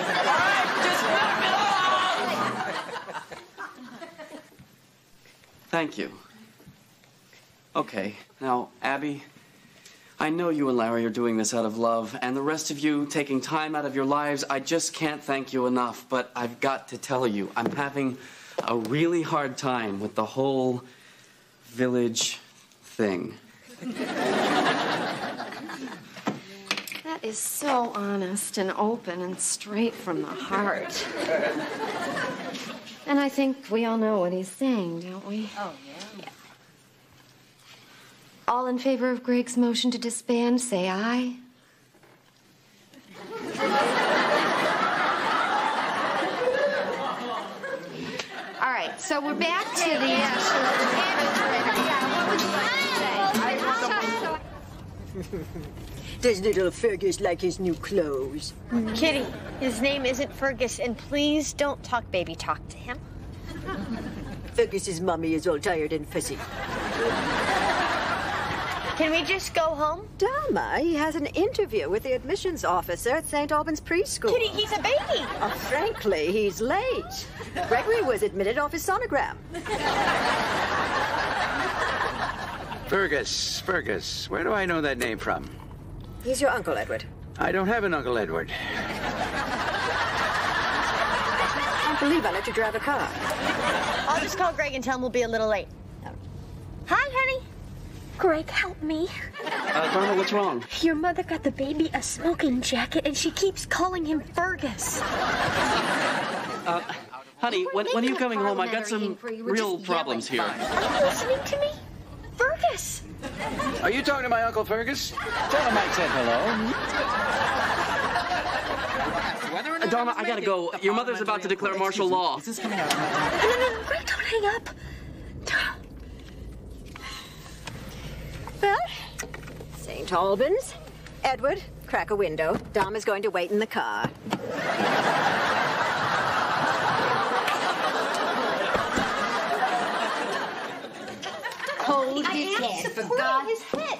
Thank you. Okay, now, Abby, I know you and Larry are doing this out of love, and the rest of you taking time out of your lives, I just can't thank you enough, but I've got to tell you, I'm having a really hard time with the whole village thing. That is so honest and open and straight from the heart. And I think we all know what he's saying, don't we? Oh, yeah. Yeah. All in favor of Greg's motion to disband, say aye. All right, so we're back to the... Does little Fergus like his new clothes? Kitty, his name isn't Fergus, and please don't talk baby talk to him. Fergus's mummy is all tired and fussy. Can we just go home? Dama, he has an interview with the admissions officer at Saint Albans Preschool. Kitty, he's a baby. Oh, frankly, he's late. Gregory was admitted off his sonogram. Fergus, Fergus. Where do I know that name from? He's your uncle, Edward. I don't have an Uncle Edward. I can't believe I let you drive a car. I'll just call Greg and tell him we'll be a little late. Hi, honey. Greg, help me. Uh, Donna, what's wrong? Your mother got the baby a smoking jacket, and she keeps calling him Fergus. Uh, honey, when, when are you coming home? I got some real problems here. Are you listening to me? Fergus! Are you talking to my Uncle Fergus? Tell him I said hello. Uh, Donna, I gotta go. Your mother's about to declare martial law. No, no, no, Greg, don't hang up. Well, Saint Albans. Edward, crack a window. Dom is going to wait in the car. Hold his head, for God. His head.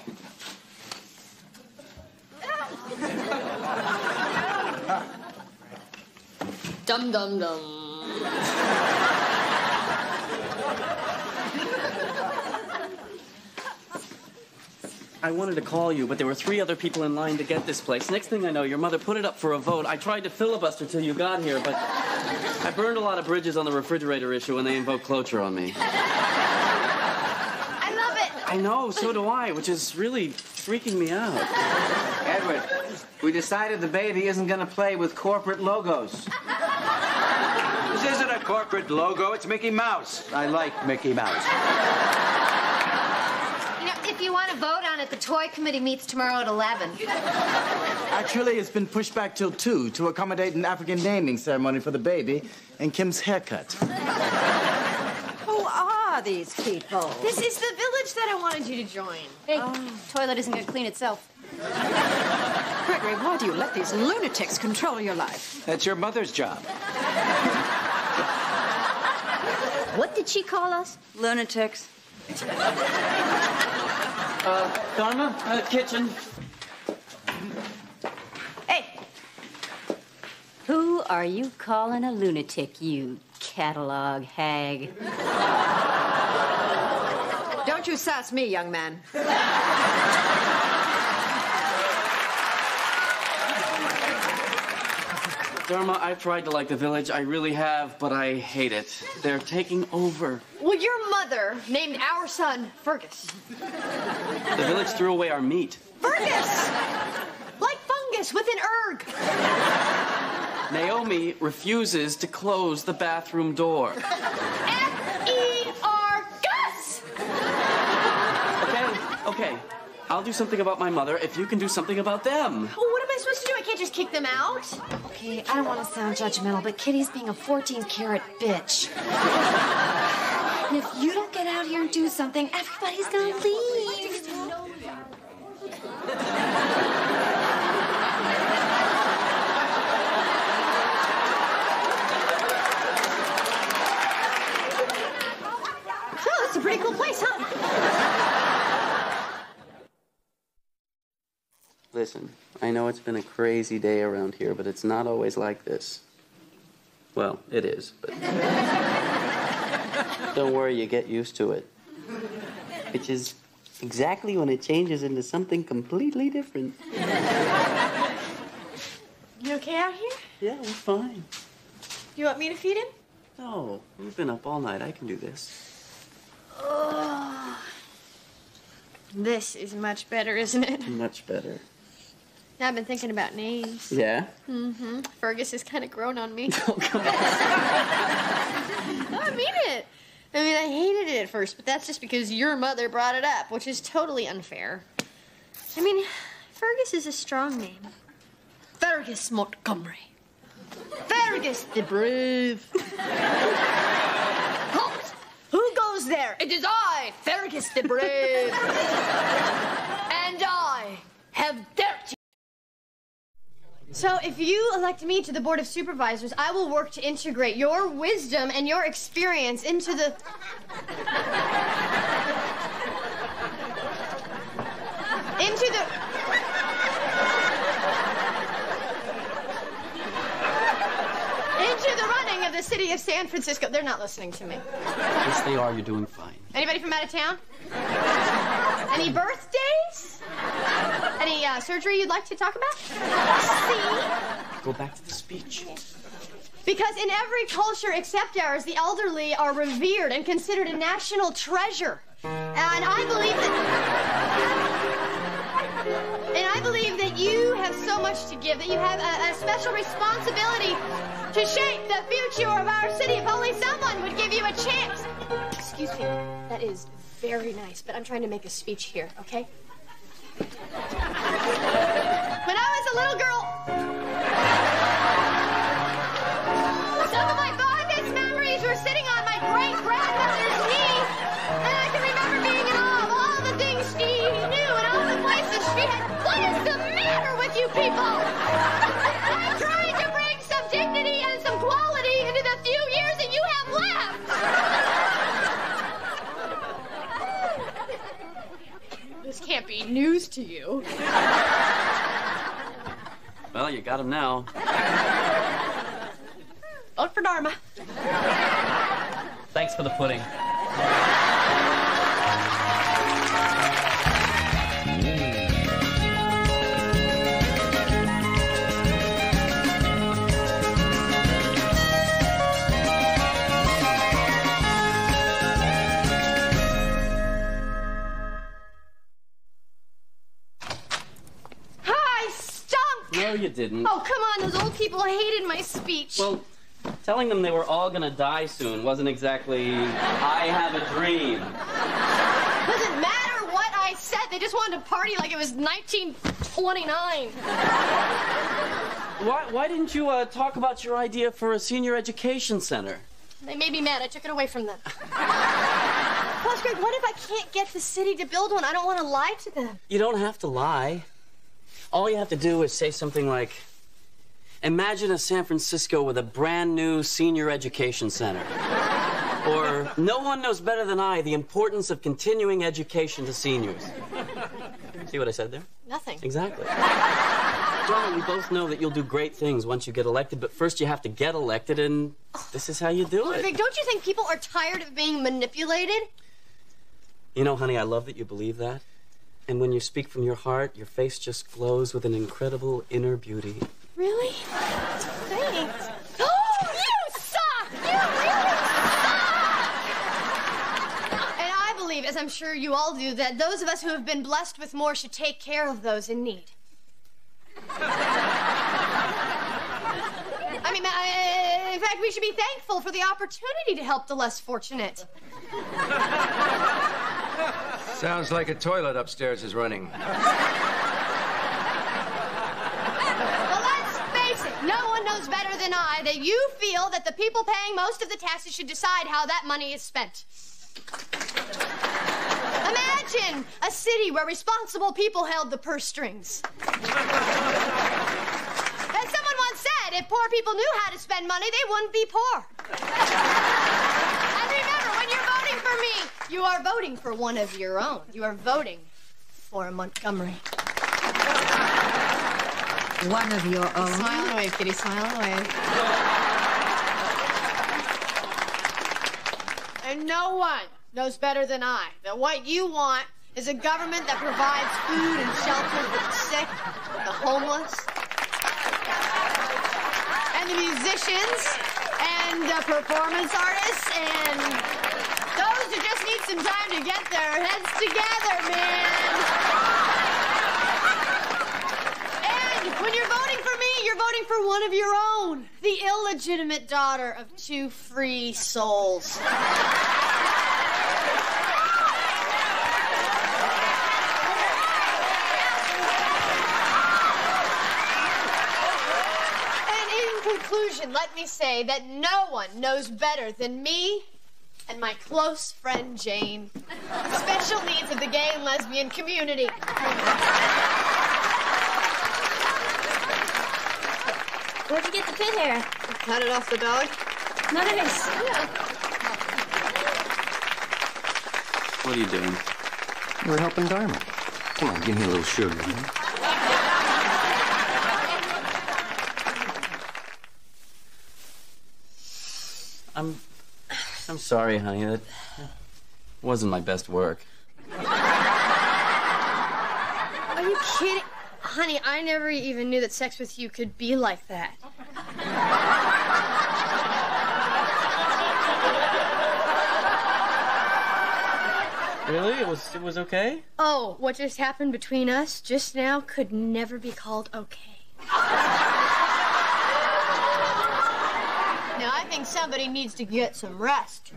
Dum dum dum. I wanted to call you, but there were three other people in line to get this place. Next thing I know, your mother put it up for a vote. I tried to filibuster till you got here, but I burned a lot of bridges on the refrigerator issue when they invoked cloture on me. I love it. I know, so do I, which is really freaking me out. Edward, we decided the baby isn't going to play with corporate logos. This isn't a corporate logo, it's Mickey Mouse. I like Mickey Mouse. You know, if you want to vote on it, the toy committee meets tomorrow at eleven. Actually, it's been pushed back till two to accommodate an African naming ceremony for the baby and Kim's haircut. Who are these people? This is the village that I wanted you to join. Hey, toilet isn't going to clean itself. Gregory, why do you let these lunatics control your life? That's your mother's job. What did she call us? Lunatics. Uh, Dharma, uh, kitchen. Hey! Who are you calling a lunatic, you catalog hag? Don't you sass me, young man. Dharma, I've tried to like the village. I really have, but I hate it. They're taking over. Well, your mother named our son Fergus. The village threw away our meat. Fergus! Like fungus with an erg. Naomi refuses to close the bathroom door. F E R Gus! Okay, okay. I'll do something about my mother if you can do something about them. Well, what am I supposed to do? I can't just kick them out. Okay, I don't want to sound judgmental, but Kitty's being a fourteen karat bitch. And if you don't get out here and do something, everybody's gonna leave. So, it's a pretty cool place, huh? Listen, I know it's been a crazy day around here, but it's not always like this. Well, it is, but... Don't worry, you get used to it. Which is exactly when it changes into something completely different. You okay out here? Yeah, we're fine. You want me to feed him? No, we've been up all night. I can do this. Oh, this is much better, isn't it? Much better. I've been thinking about names. Yeah? Mm-hmm. Fergus has kind of grown on me. Oh, come on. No, I mean it. I mean, I hated it at first, but that's just because your mother brought it up, which is totally unfair. I mean, Fergus is a strong name. Fergus Montgomery. Fergus the Brave. Halt! Who goes there? It is I, Fergus the Brave. And I have dared you. So, if you elect me to the Board of Supervisors, I will work to integrate your wisdom and your experience into the... into the... into the running of the city of San Francisco. They're not listening to me. Yes, they are. You're doing fine. Anybody from out of town? Any birthdays? Any uh, surgery you'd like to talk about? See? Go back to the speech. Because in every culture except ours, the elderly are revered and considered a national treasure. And I believe that... And I believe that you have so much to give, that you have a, a special responsibility to shape the future of our city. If only someone would give you a chance. Excuse me. That is very nice, but I'm trying to make a speech here, okay? When I was a little girl... Some of my fondest memories were sitting on my great-grandmother's knee. And I can remember being in awe of all the things she knew and all the places she had. What is the matter with you people? I'm trying to bring some dignity and some quality into the few years that you have left. This can't be news to you. Well, you got him now. Vote for Dharma. Thanks for the pudding. No, you didn't. Oh, come on. Those old people hated my speech. Well, telling them they were all gonna die soon wasn't exactly, I have a dream. Doesn't matter what I said. They just wanted to party like it was nineteen twenty-nine. Why, why didn't you uh, talk about your idea for a senior education center? They made me mad. I took it away from them. Plus, Greg, what if I can't get the city to build one? I don't want to lie to them. You don't have to lie. All you have to do is say something like, imagine a San Francisco with a brand new senior education center. Or, no one knows better than I the importance of continuing education to seniors. See what I said there? Nothing. Exactly. Donna, we both know that you'll do great things once you get elected, but first you have to get elected, and this is how you do it. Greg, don't you think people are tired of being manipulated? You know, honey, I love that you believe that. And when you speak from your heart, your face just glows with an incredible inner beauty. Really? Thanks. Oh, you suck! You really suck! And I believe, as I'm sure you all do, that those of us who have been blessed with more should take care of those in need. I mean, I, in fact, we should be thankful for the opportunity to help the less fortunate. Sounds like a toilet upstairs is running. Well, let's face it, no one knows better than I that you feel that the people paying most of the taxes should decide how that money is spent. Imagine a city where responsible people held the purse strings. As someone once said, if poor people knew how to spend money, they wouldn't be poor. And remember, when you're voting for me, you are voting for one of your own. You are voting for a Montgomery. One of your own? Smile and wave, Kitty. Smile and wave. And no one knows better than I that what you want is a government that provides food and shelter for the sick, the homeless, and the musicians, and the performance artists, and those who just need some time to get their heads together, man. And when you're voting for me, you're voting for one of your own, the illegitimate daughter of two free souls. Conclusion, let me say that no one knows better than me and my close friend Jane the special needs of the gay and lesbian community. Where'd you get the pit hair? Cut it off the dog. Nice. Yeah. What are you doing? We're helping Dharma. Come on, give me a little sugar. Huh? I'm... I'm sorry, honey. That wasn't my best work. Are you kidding? Honey, I never even knew that sex with you could be like that. Really? It was, it was okay? Oh, what just happened between us just now could never be called okay. Now, I think somebody needs to get some rest.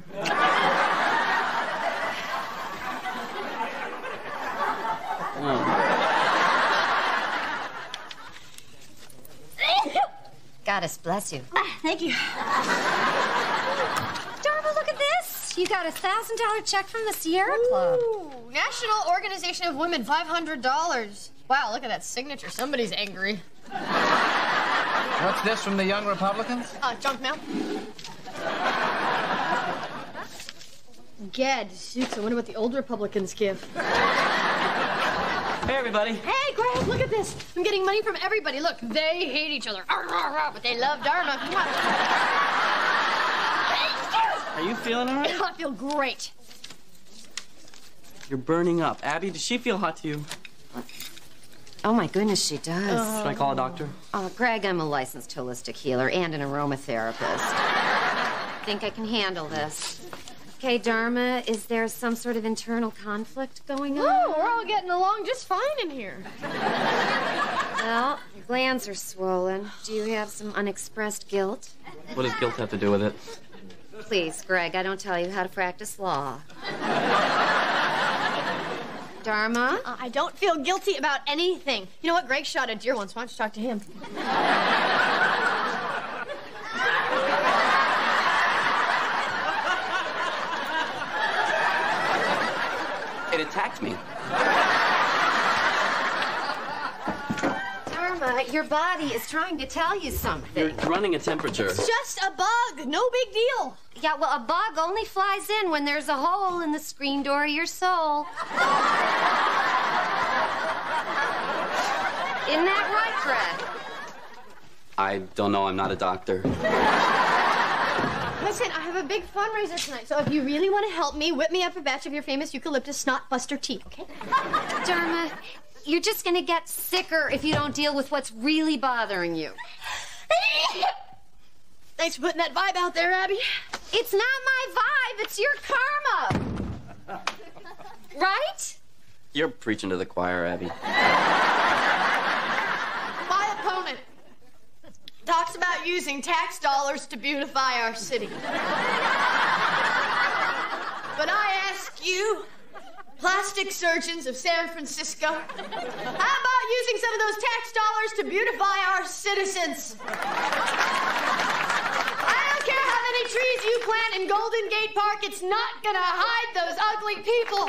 Goddess bless you. Ah, thank you. Darla, look at this. You got a thousand dollar check from the Sierra Club. Ooh, National Organization of Women, five hundred dollars. Wow, look at that signature. Somebody's angry. What's this from the Young Republicans? Uh, junk mail. Gad, Zooks, I wonder what the old Republicans give. Hey, everybody. Hey, Greg, look at this. I'm getting money from everybody. Look, they hate each other, arr, arr, arr, but they love Dharma. Are you feeling all right? I feel great. You're burning up. Abby, does she feel hot to you? Oh, my goodness, she does. Uh, Should I call a doctor? Uh, Greg, I'm a licensed holistic healer and an aromatherapist. Think I can handle this. Okay, Dharma, is there some sort of internal conflict going on? Oh, we're all getting along just fine in here. Well, your glands are swollen. Do you have some unexpressed guilt? What does guilt have to do with it? Please, Greg, I don't tell you how to practice law. Dharma? Uh, I don't feel guilty about anything. You know what? Greg shot a deer once. Why don't you talk to him? It attacked me. Dharma, your body is trying to tell you something. You're running a temperature. It's just a bug. No big deal. Yeah, well, a bug only flies in when there's a hole in the screen door of your soul. Isn't that right, Greg? I don't know. I'm not a doctor. Listen, I have a big fundraiser tonight, so if you really want to help me, whip me up a batch of your famous eucalyptus snot buster tea, okay? Dharma, you're just gonna get sicker if you don't deal with what's really bothering you. Thanks for putting that vibe out there, Abby. It's not my vibe, it's your karma. Right? You're preaching to the choir, Abby. My opponent talks about using tax dollars to beautify our city. But I ask you, plastic surgeons of San Francisco, how about using some of those tax dollars to beautify our citizens? I don't care how many trees you plant in Golden Gate Park, it's not gonna hide those ugly people.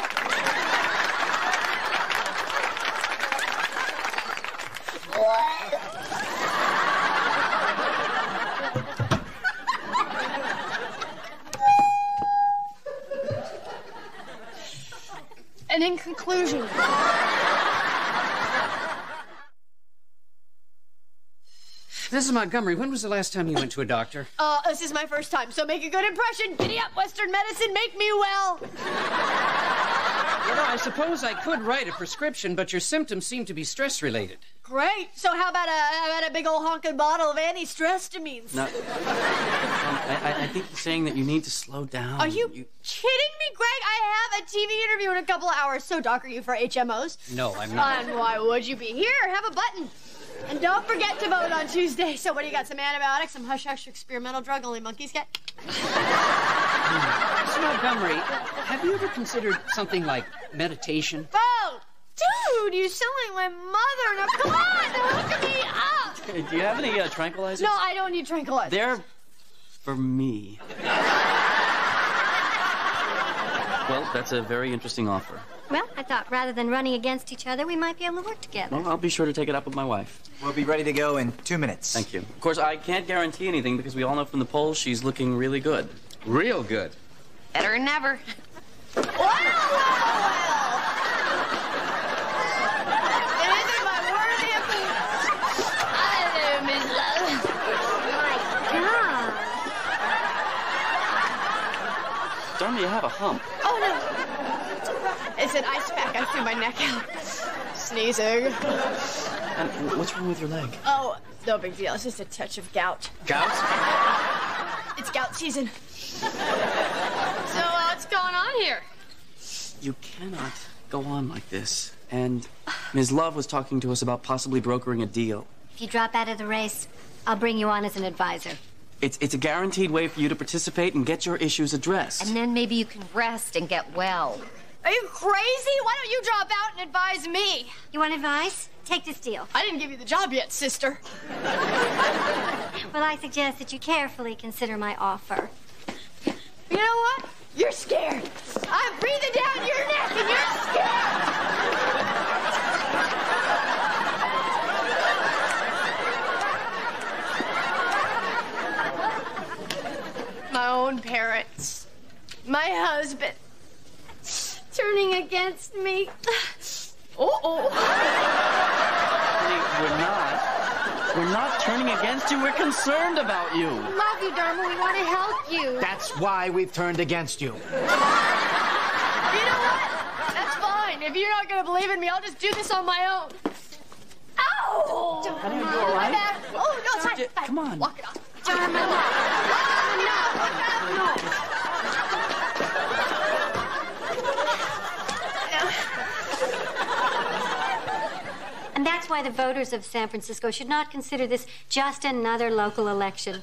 And in conclusion, Missus Montgomery, when was the last time you went to a doctor? uh, this is my first time, so make a good impression. Giddy up, Western medicine, make me well. Well, I suppose I could write a prescription, but your symptoms seem to be stress-related. Great. So how about a how about a big old honking bottle of anti-histamines? No. Um, I, I think he's saying that you need to slow down. Are you, you kidding me, Greg? I have a T V interview in a couple of hours. So, Doc, are you for H M Os? No, I'm not. And why would you be? Here, have a button. And don't forget to vote on Tuesday. So what do you got? Some antibiotics, some hush-hush experimental drug only monkeys get? Missus Montgomery, have you ever considered something like meditation? Vote! Dude, you sound like my mother. Now, come on, hook me up. Hey, do you have any uh, tranquilizers? No, I don't need tranquilizers. They're for me. Well, that's a very interesting offer. Well, I thought rather than running against each other, we might be able to work together. Well, I'll be sure to take it up with my wife. We'll be ready to go in two minutes. Thank you. Of course, I can't guarantee anything because we all know from the polls she's looking really good. Real good. Better than ever. Well, well, well. It isn't my worthy of Hello, Miss Love. My God. Dharma, you have a hump. Oh, no. It's an ice pack. I threw my neck out. Sneezing. And what's wrong with your leg? Oh, no big deal. It's just a touch of gout. Gout? It's gout season. So, uh, what's going on here? You cannot go on like this. And Miz Love was talking to us about possibly brokering a deal. If you drop out of the race, I'll bring you on as an advisor. It's, it's a guaranteed way for you to participate and get your issues addressed. And then maybe you can rest and get well. Are you crazy? Why don't you drop out and advise me? You want advice? Take this deal. I didn't give you the job yet, sister. Well, I suggest that you carefully consider my offer. You know what? You're scared. I'm breathing down your neck and you're scared. My own parents. My husband. Turning against me. Uh-oh. Honey, we're not. We're not turning against you. We're concerned about you. Love you, Dharma. We want to help you. That's why we've turned against you. You know what? That's fine. If you're not going to believe in me, I'll just do this on my own. Ow! Honey, are you all right? My bad. Oh, no, it's fine. Come on. Walk it off. Dharma, no. No. And that's why the voters of San Francisco should not consider this just another local election,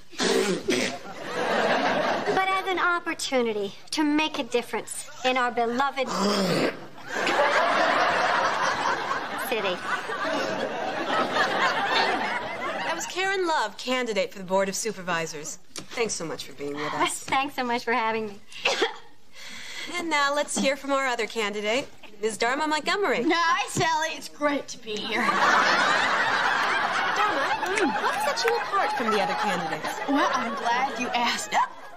but as an opportunity to make a difference in our beloved city. That was Karen Love, candidate for the Board of Supervisors. Thanks so much for being with us. Thanks so much for having me. And now let's hear from our other candidate, Miz Dharma Montgomery. Hi, Sally. It's great to be here. Dharma, what sets you apart from the other candidates? Well, I'm glad you asked.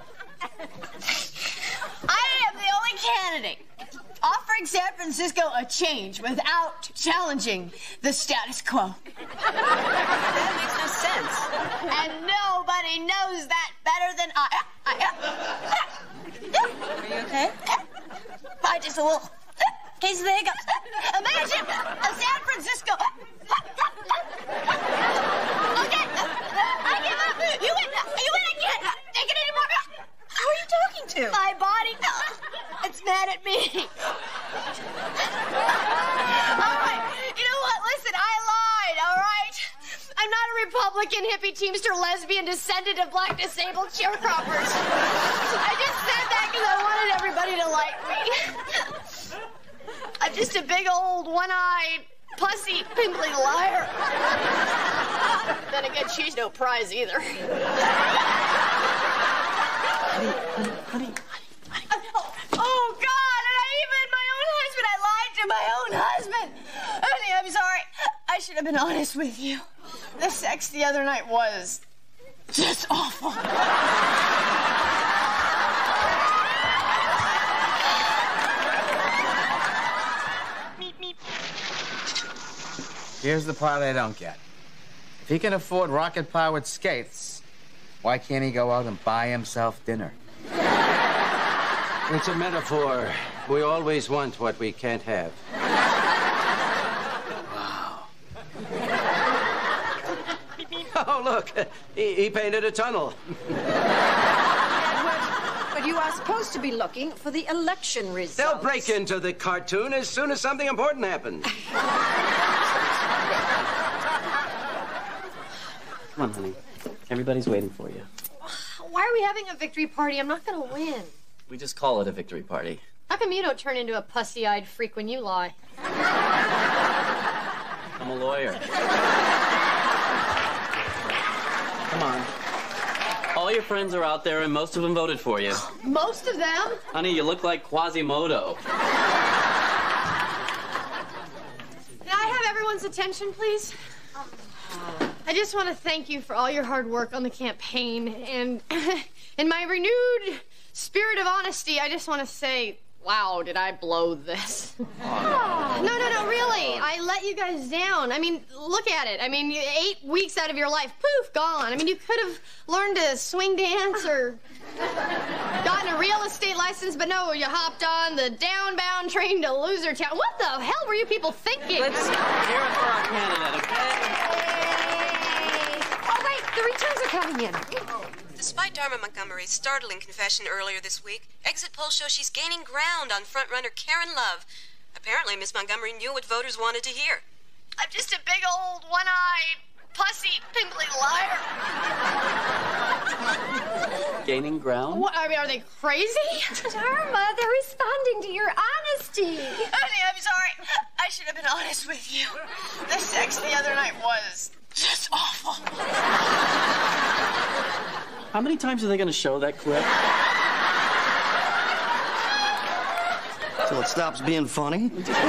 I am the only candidate offering San Francisco a change without challenging the status quo. That makes no sense. And nobody knows that better than I. I Are you okay? I just a little case of the hiccups. Imagine a San Francisco. Okay, I give up. You win. You win. I can't take it anymore. Who are you talking to? My body. It's mad at me. All right. You know what? Listen, I lied. All right. I'm not a Republican, hippie, teamster, lesbian, descendant of black disabled sharecroppers. I just said that because I wanted everybody to like me. I'm just a big old one-eyed, pussy, pimply liar. Then again, she's no prize either. Honey, honey, honey, honey. Oh, oh, God, and I even my own husband. I lied to my own husband. Honey, I'm sorry. I should have been honest with you. The sex the other night was just awful. Here's the part I don't get. If he can afford rocket-powered skates, why can't he go out and buy himself dinner? It's a metaphor. We always want what we can't have. Oh, look, he, he painted a tunnel. But you are supposed to be looking for the election results. They'll break into the cartoon as soon as something important happens. Come on, honey. Everybody's waiting for you. Why are we having a victory party? I'm not going to win. We just call it a victory party. How come you don't turn into a pussy-eyed freak when you lie? I'm a lawyer. Come on. All your friends are out there, and most of them voted for you. Most of them? Honey, you look like Quasimodo. Can I have everyone's attention, please? I just want to thank you for all your hard work on the campaign, and in my renewed spirit of honesty, I just want to say, wow, did I blow this? No, no, no, really. I let you guys down. I mean, look at it. I mean, eight weeks out of your life, poof, gone. I mean, you could have learned to swing dance or gotten a real estate license, but no, you hopped on the downbound train to Losertown. What the hell were you people thinking? Let's hear it for our candidate, okay? Oh, wait, the returns are coming in. Despite Dharma Montgomery's startling confession earlier this week, exit polls show she's gaining ground on frontrunner Karen Love. Apparently, Miss Montgomery knew what voters wanted to hear. I'm just a big old one-eyed, pussy, pimply liar. Gaining ground? What, I mean, are they crazy? Dharma, they're responding to your honesty. Honey, I'm sorry. I should have been honest with you. The sex the other night was just awful. How many times are they going to show that clip? So it stops being funny?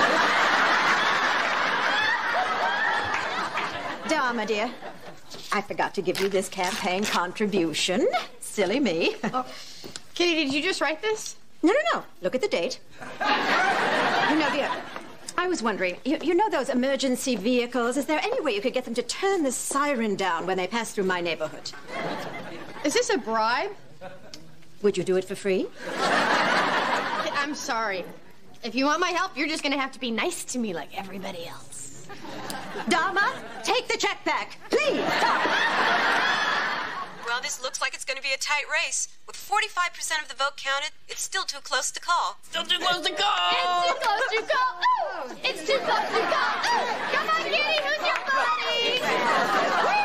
Dharma, dear, I forgot to give you this campaign contribution. Silly me. Oh. Kitty, did you just write this? No, no, no. Look at the date. You know, dear, I was wondering, you, you know those emergency vehicles? Is there any way you could get them to turn the siren down when they pass through my neighborhood? Is this a bribe? Would you do it for free? I'm sorry. If you want my help, you're just gonna have to be nice to me like everybody else. Dharma, take the check back, please. Well, this looks like it's going to be a tight race. With forty-five percent of the vote counted, it's still too close to call. Still too close to call! It's too close to call! Oh, it's too close to call! Oh, come on, Kitty, who's your buddy?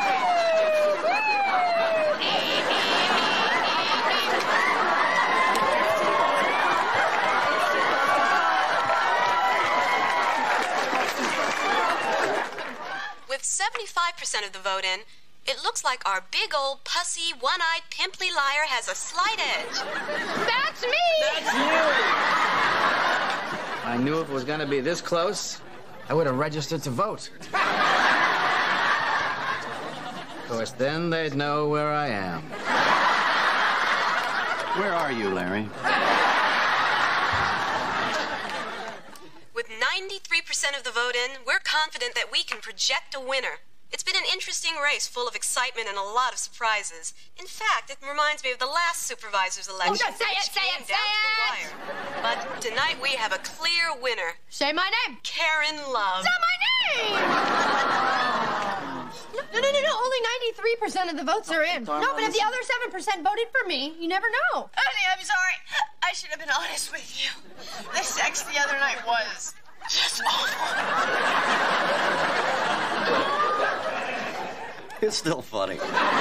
With seventy-five percent of the vote in, it looks like our big old pussy, one-eyed, pimply liar has a slight edge. That's me! That's you! I knew if it was going to be this close, I would have registered to vote. Of course, then they'd know where I am. Where are you, Larry? With ninety-three percent of the vote in, we're confident that we can project a winner. It's been an interesting race full of excitement and a lot of surprises. In fact, it reminds me of the last supervisor's election. Oh, say it, say it, say it! But tonight we have a clear winner. Say my name. Karen Love. Say my name! No, no, no, no. Only ninety-three percent of the votes are in. No, but if the other seven percent voted for me, you never know. Honey, I'm sorry. I should have been honest with you. The sex the other night was just awful. It's still funny.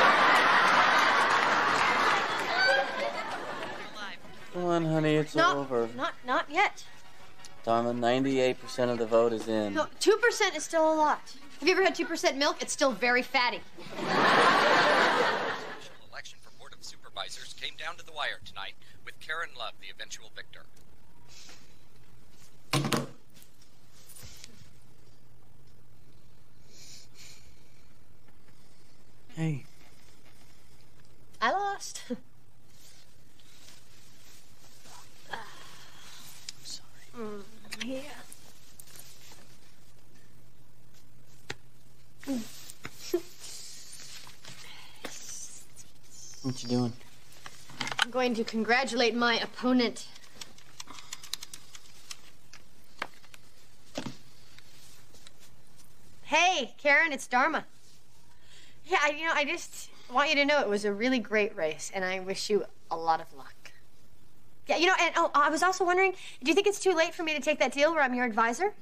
Come on, honey, it's No, over. not, not yet. Dharma, ninety-eight percent of the vote is in. No, two percent is still a lot. Have you ever had two percent milk? It's still very fatty. Election for Board of Supervisors came down to the wire tonight, with Karen Love the eventual victor. Hey. I lost. I'm sorry. Mm, yeah. What you doing? I'm going to congratulate my opponent. Hey, Karen, it's Dharma. Yeah, I, you know, I just want you to know it was a really great race, and I wish you a lot of luck. Yeah, you know, and oh, I was also wondering, do you think it's too late for me to take that deal where I'm your advisor?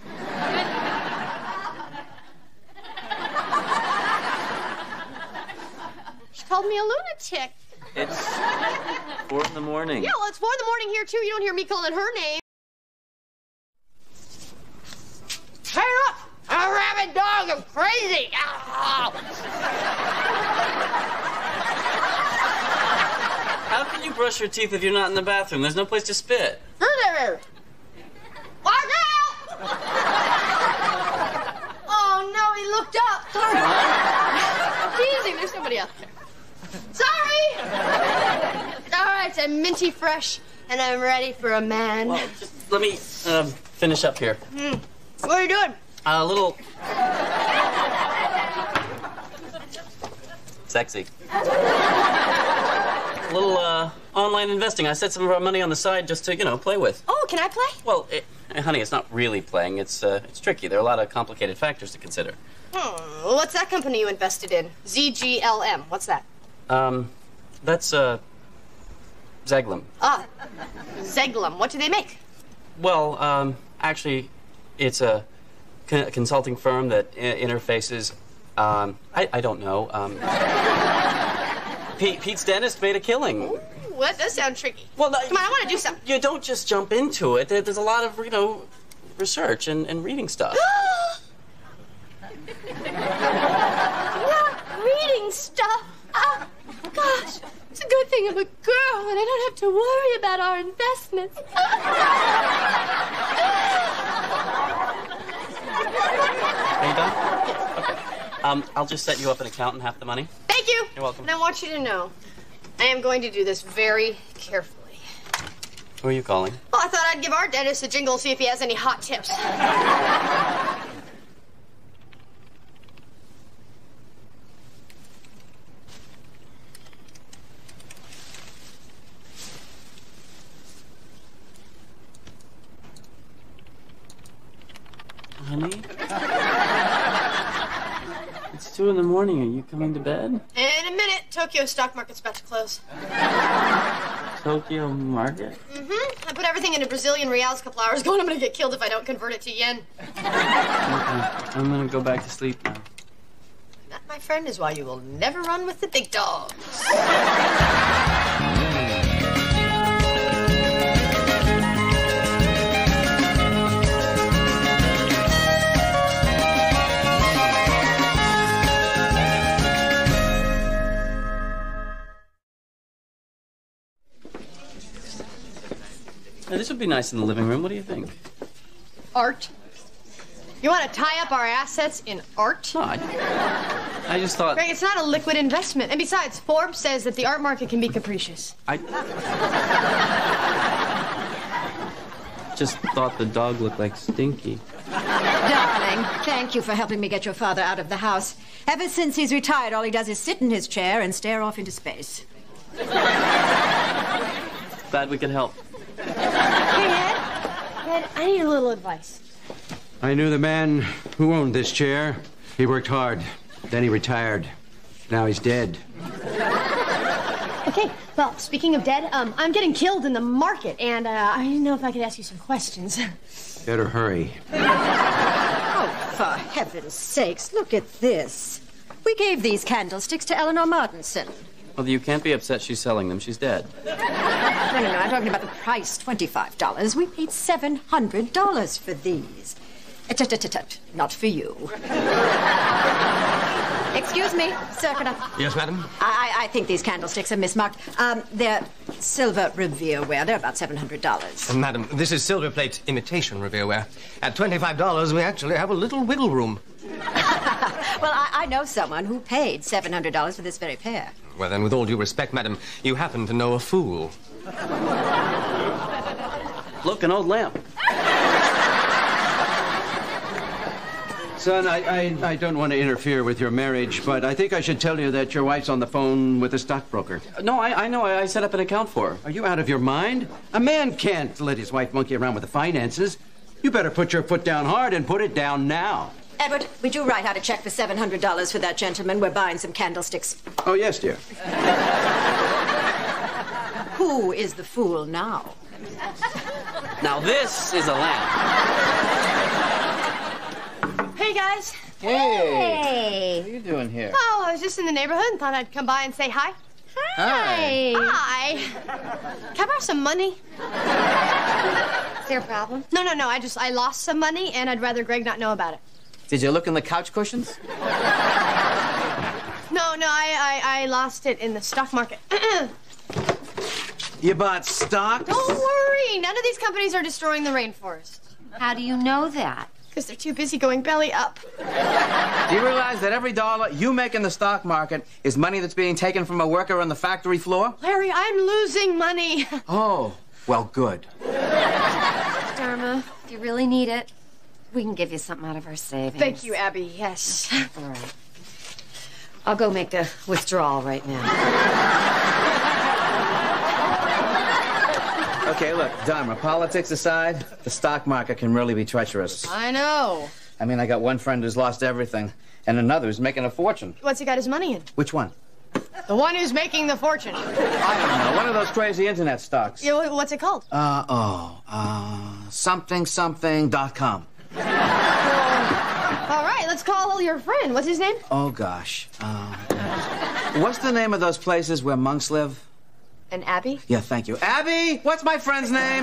She called me a lunatic. It's four in the morning. Yeah, well, it's four in the morning here, too. You don't hear me calling her name. Hey, look! I'm a rabid dog. I'm crazy. How can you brush your teeth if you're not in the bathroom? There's no place to spit. Watch out! Oh, no, he looked up. Sorry. Teasing. There's somebody out there. Sorry! All right, I'm minty fresh, and I'm ready for a man. Well, just let me um, finish up here. Mm. What are you doing? A little... Sexy. A little, uh, online investing. I set some of our money on the side just to, you know, play with. Oh, can I play? Well, it, honey, it's not really playing. It's, uh, it's tricky. There are a lot of complicated factors to consider. Hmm. Well, what's that company you invested in? Z G L M. What's that? Um, that's, uh, Zeglum. Ah, Zeglum. What do they make? Well, um, actually, it's a con consulting firm that I interfaces, um, I, I don't know, um... Pete, Pete's dentist made a killing. Ooh, that does sound tricky. Well, no, come on, I want to do something. You don't just jump into it. There, there's a lot of, you know, research and, and reading stuff. Not reading stuff. Oh, gosh. It's a good thing I'm a girl and I don't have to worry about our investments. Are you done? Okay. Um, I'll just set you up an account and half the money. Thank you. You're welcome. And I want you to know, I am going to do this very carefully. Who are you calling? Well, I thought I'd give our dentist a jingle, see if he has any hot tips. Honey? It's two in the morning. Are you coming to bed? In a minute, Tokyo stock market's about to close. Tokyo Market? Mm-hmm. I put everything into Brazilian reals a couple hours ago, and I'm gonna get killed if I don't convert it to yen. Okay. I'm gonna go back to sleep now. That, my friend, is why you will never run with the big dogs. Hey, this would be nice in the living room. What do you think? Art? You want to tie up our assets in art? No, I, I just thought... Greg, it's not a liquid investment. And besides, Forbes says that the art market can be capricious. I... just thought the dog looked like Stinky. Darling, thank you for helping me get your father out of the house. Ever since he's retired, all he does is sit in his chair and stare off into space. Glad we could help. Hey, Ed. Ed, I need a little advice. I knew the man who owned this chair. He worked hard. Then he retired. Now he's dead. Okay, well, speaking of dead, um, I'm getting killed in the market, and uh, I didn't know if I could ask you some questions. Better hurry. Oh, for heaven's sakes, look at this. We gave these candlesticks to Eleanor Martinson. Well, you can't be upset she's selling them. She's dead. No, no, no, I'm talking about the price, twenty-five dollars. We paid seven hundred dollars for these. Tut-tut-tut-tut, not for you. Excuse me, Circular. Yes, madam? I, I think these candlesticks are mismarked. Um, they're silver Revere ware. They're about seven hundred dollars. Uh, madam, this is silver plate imitation Revere ware. At twenty-five dollars, we actually have a little wiggle room. Well, I, I know someone who paid seven hundred dollars for this very pair. Well, then, with all due respect, madam, you happen to know a fool. Look, an old lamp. Son, I, I, I don't want to interfere with your marriage, but I think I should tell you that your wife's on the phone with a stockbroker. No, I, I know. I, I set up an account for her. Are you out of your mind? A man can't let his wife monkey around with the finances. You better put your foot down hard and put it down now. Edward, would you write out a check for seven hundred dollars for that gentleman? We're buying some candlesticks. Oh, yes, dear. Who is the fool now? Now, this is a lamp. Hey, guys. Hey. Hey. What are you doing here? Oh, I was just in the neighborhood and thought I'd come by and say hi. Hi. Hi. Can I borrow some money? Is there a problem? No, no, no. I just, I lost some money, and I'd rather Greg not know about it. Did you look in the couch cushions? No, no, I, I, I lost it in the stock market. You bought stock? Don't worry. None of these companies are destroying the rainforest. How do you know that? Because they're too busy going belly up. Do you realize that every dollar you make in the stock market is money that's being taken from a worker on the factory floor? Larry, I'm losing money. Oh, well, good. Dharma, if you really need it, we can give you something out of our savings. Thank you, Abby. Yes. All right. I'll go make the withdrawal right now. Okay, look, Dharma, politics aside, the stock market can really be treacherous. I know. I mean, I got one friend who's lost everything, and another who's making a fortune. What's he got his money in? Which one? The one who's making the fortune. I don't know. One of those crazy internet stocks. Yeah, wh- what's it called? Uh, oh, uh, something something dot com. All right, let's call your friend. What's his name? Oh, gosh. Uh, what's the name of those places where monks live? And Abby? Yeah, thank you. Abby, what's my friend's name?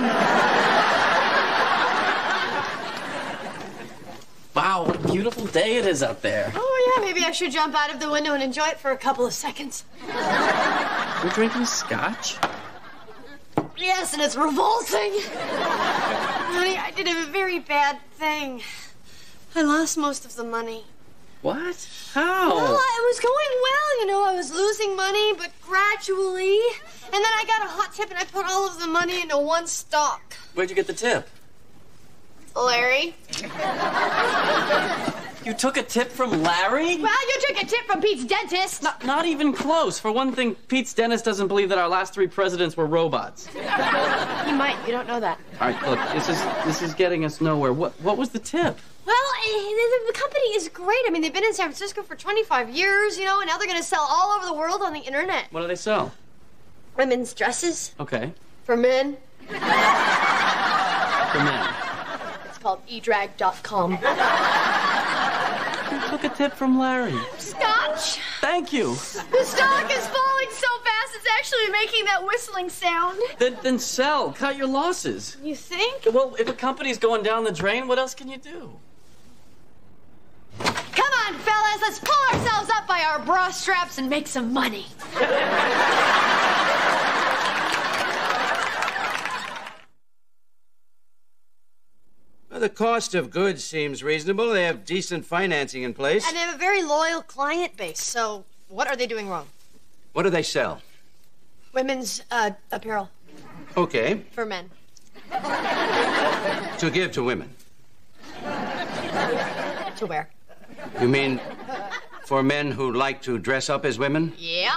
Wow, what a beautiful day it is out there. Oh, yeah, maybe I should jump out of the window and enjoy it for a couple of seconds. You're drinking scotch? Yes, and it's revolting. Honey, I did a very bad thing. I lost most of the money. What? How? Well, it was going well, you know. I was losing money, but gradually. And then I got a hot tip, and I put all of the money into one stock. Where'd you get the tip? Larry. You took a tip from Larry? Well, you took a tip from Pete's dentist. Not, not even close. For one thing, Pete's dentist doesn't believe that our last three presidents were robots. He might. You don't know that. All right, look, this is this is getting us nowhere. What what was the tip? Well, the, the company is great. I mean, they've been in San Francisco for twenty-five years, you know, and now they're going to sell all over the world on the internet. What do they sell? Women's dresses. Okay. For men. For men. It's called e drag dot com. You took a tip from Larry. Scotch. Thank you. The stock is falling so fast, it's actually making that whistling sound. Then, then sell. Cut your losses. You think? Well, if a company's going down the drain, what else can you do? Come on, fellas, let's pull ourselves up by our bra straps and make some money. Well, the cost of goods seems reasonable. They have decent financing in place. And they have a very loyal client base, so what are they doing wrong? What do they sell? Women's uh, apparel. Okay. For men. To give to women. To wear. You mean for men who like to dress up as women? Yeah.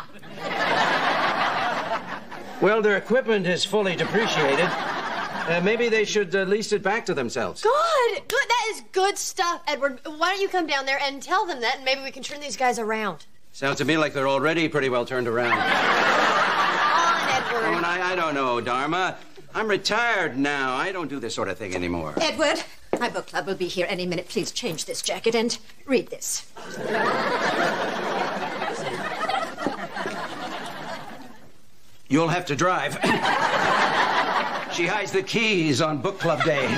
Well, their equipment is fully depreciated. Uh, maybe they should uh, lease it back to themselves. Good. Good. That is good stuff, Edward. Why don't you come down there and tell them that, and maybe we can turn these guys around. Sounds to me like they're already pretty well turned around. Come on, Edward. Oh, and I, I don't know, Dharma. I'm retired now. I don't do this sort of thing anymore. Edward, my book club will be here any minute. Please change this jacket and read this. You'll have to drive. She hides the keys on book club day.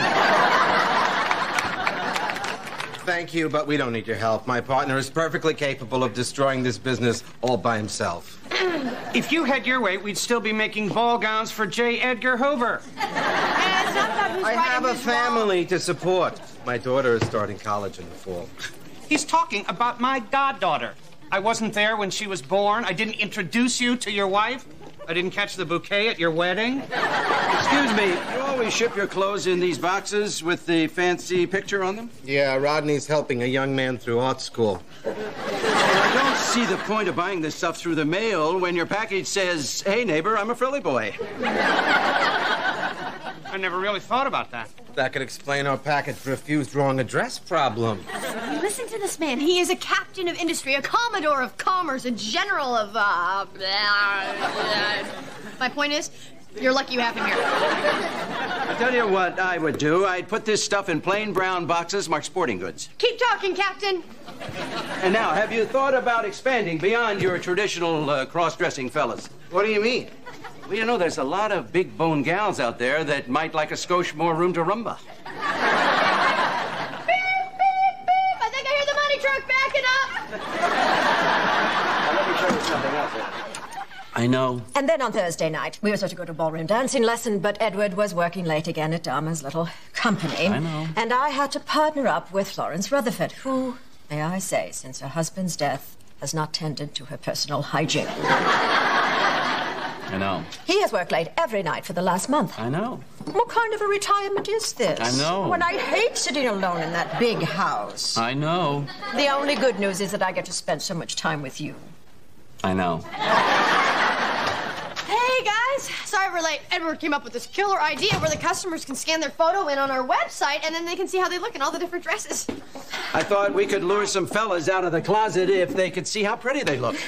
Thank you, but we don't need your help. My partner is perfectly capable of destroying this business all by himself. If you had your way, we'd still be making ball gowns for J. Edgar Hoover. I have a family to support. My daughter is starting college in the fall. He's talking about my goddaughter. I wasn't there when she was born. I didn't introduce you to your wife. I didn't catch the bouquet at your wedding. Excuse me, you always ship your clothes in these boxes with the fancy picture on them? Yeah, Rodney's helping a young man through art school. I don't see the point of buying this stuff through the mail when your package says, "Hey, neighbor, I'm a frilly boy." I never really thought about that. That could explain our package refused wrong address problem. Listen to this man. He is a captain of industry, a commodore of commerce, a general of, uh... My point is, you're lucky you have him here. I'll tell you what I would do. I'd put this stuff in plain brown boxes marked sporting goods. Keep talking, Captain. And now, have you thought about expanding beyond your traditional uh, cross-dressing fellas? What do you mean? Well, you know, there's a lot of big bone gals out there that might like a skosh more room to rumba. Beep, beep, beep. I think I hear the money truck backing up. Now, let me show you something else. I know. And then on Thursday night, we were supposed to go to a ballroom dancing lesson, but Edward was working late again at Dharma's little company. I know. And I had to partner up with Florence Rutherford, who, may I say, since her husband's death, has not tended to her personal hygiene. I know. He has worked late every night for the last month. I know. What kind of a retirement is this? I know. When I hate sitting alone in that big house. I know. The only good news is that I get to spend so much time with you. I know. Hey, guys. Sorry we're late. Edward came up with this killer idea where the customers can scan their photo in on our website, and then they can see how they look in all the different dresses. I thought we could lure some fellas out of the closet if they could see how pretty they look.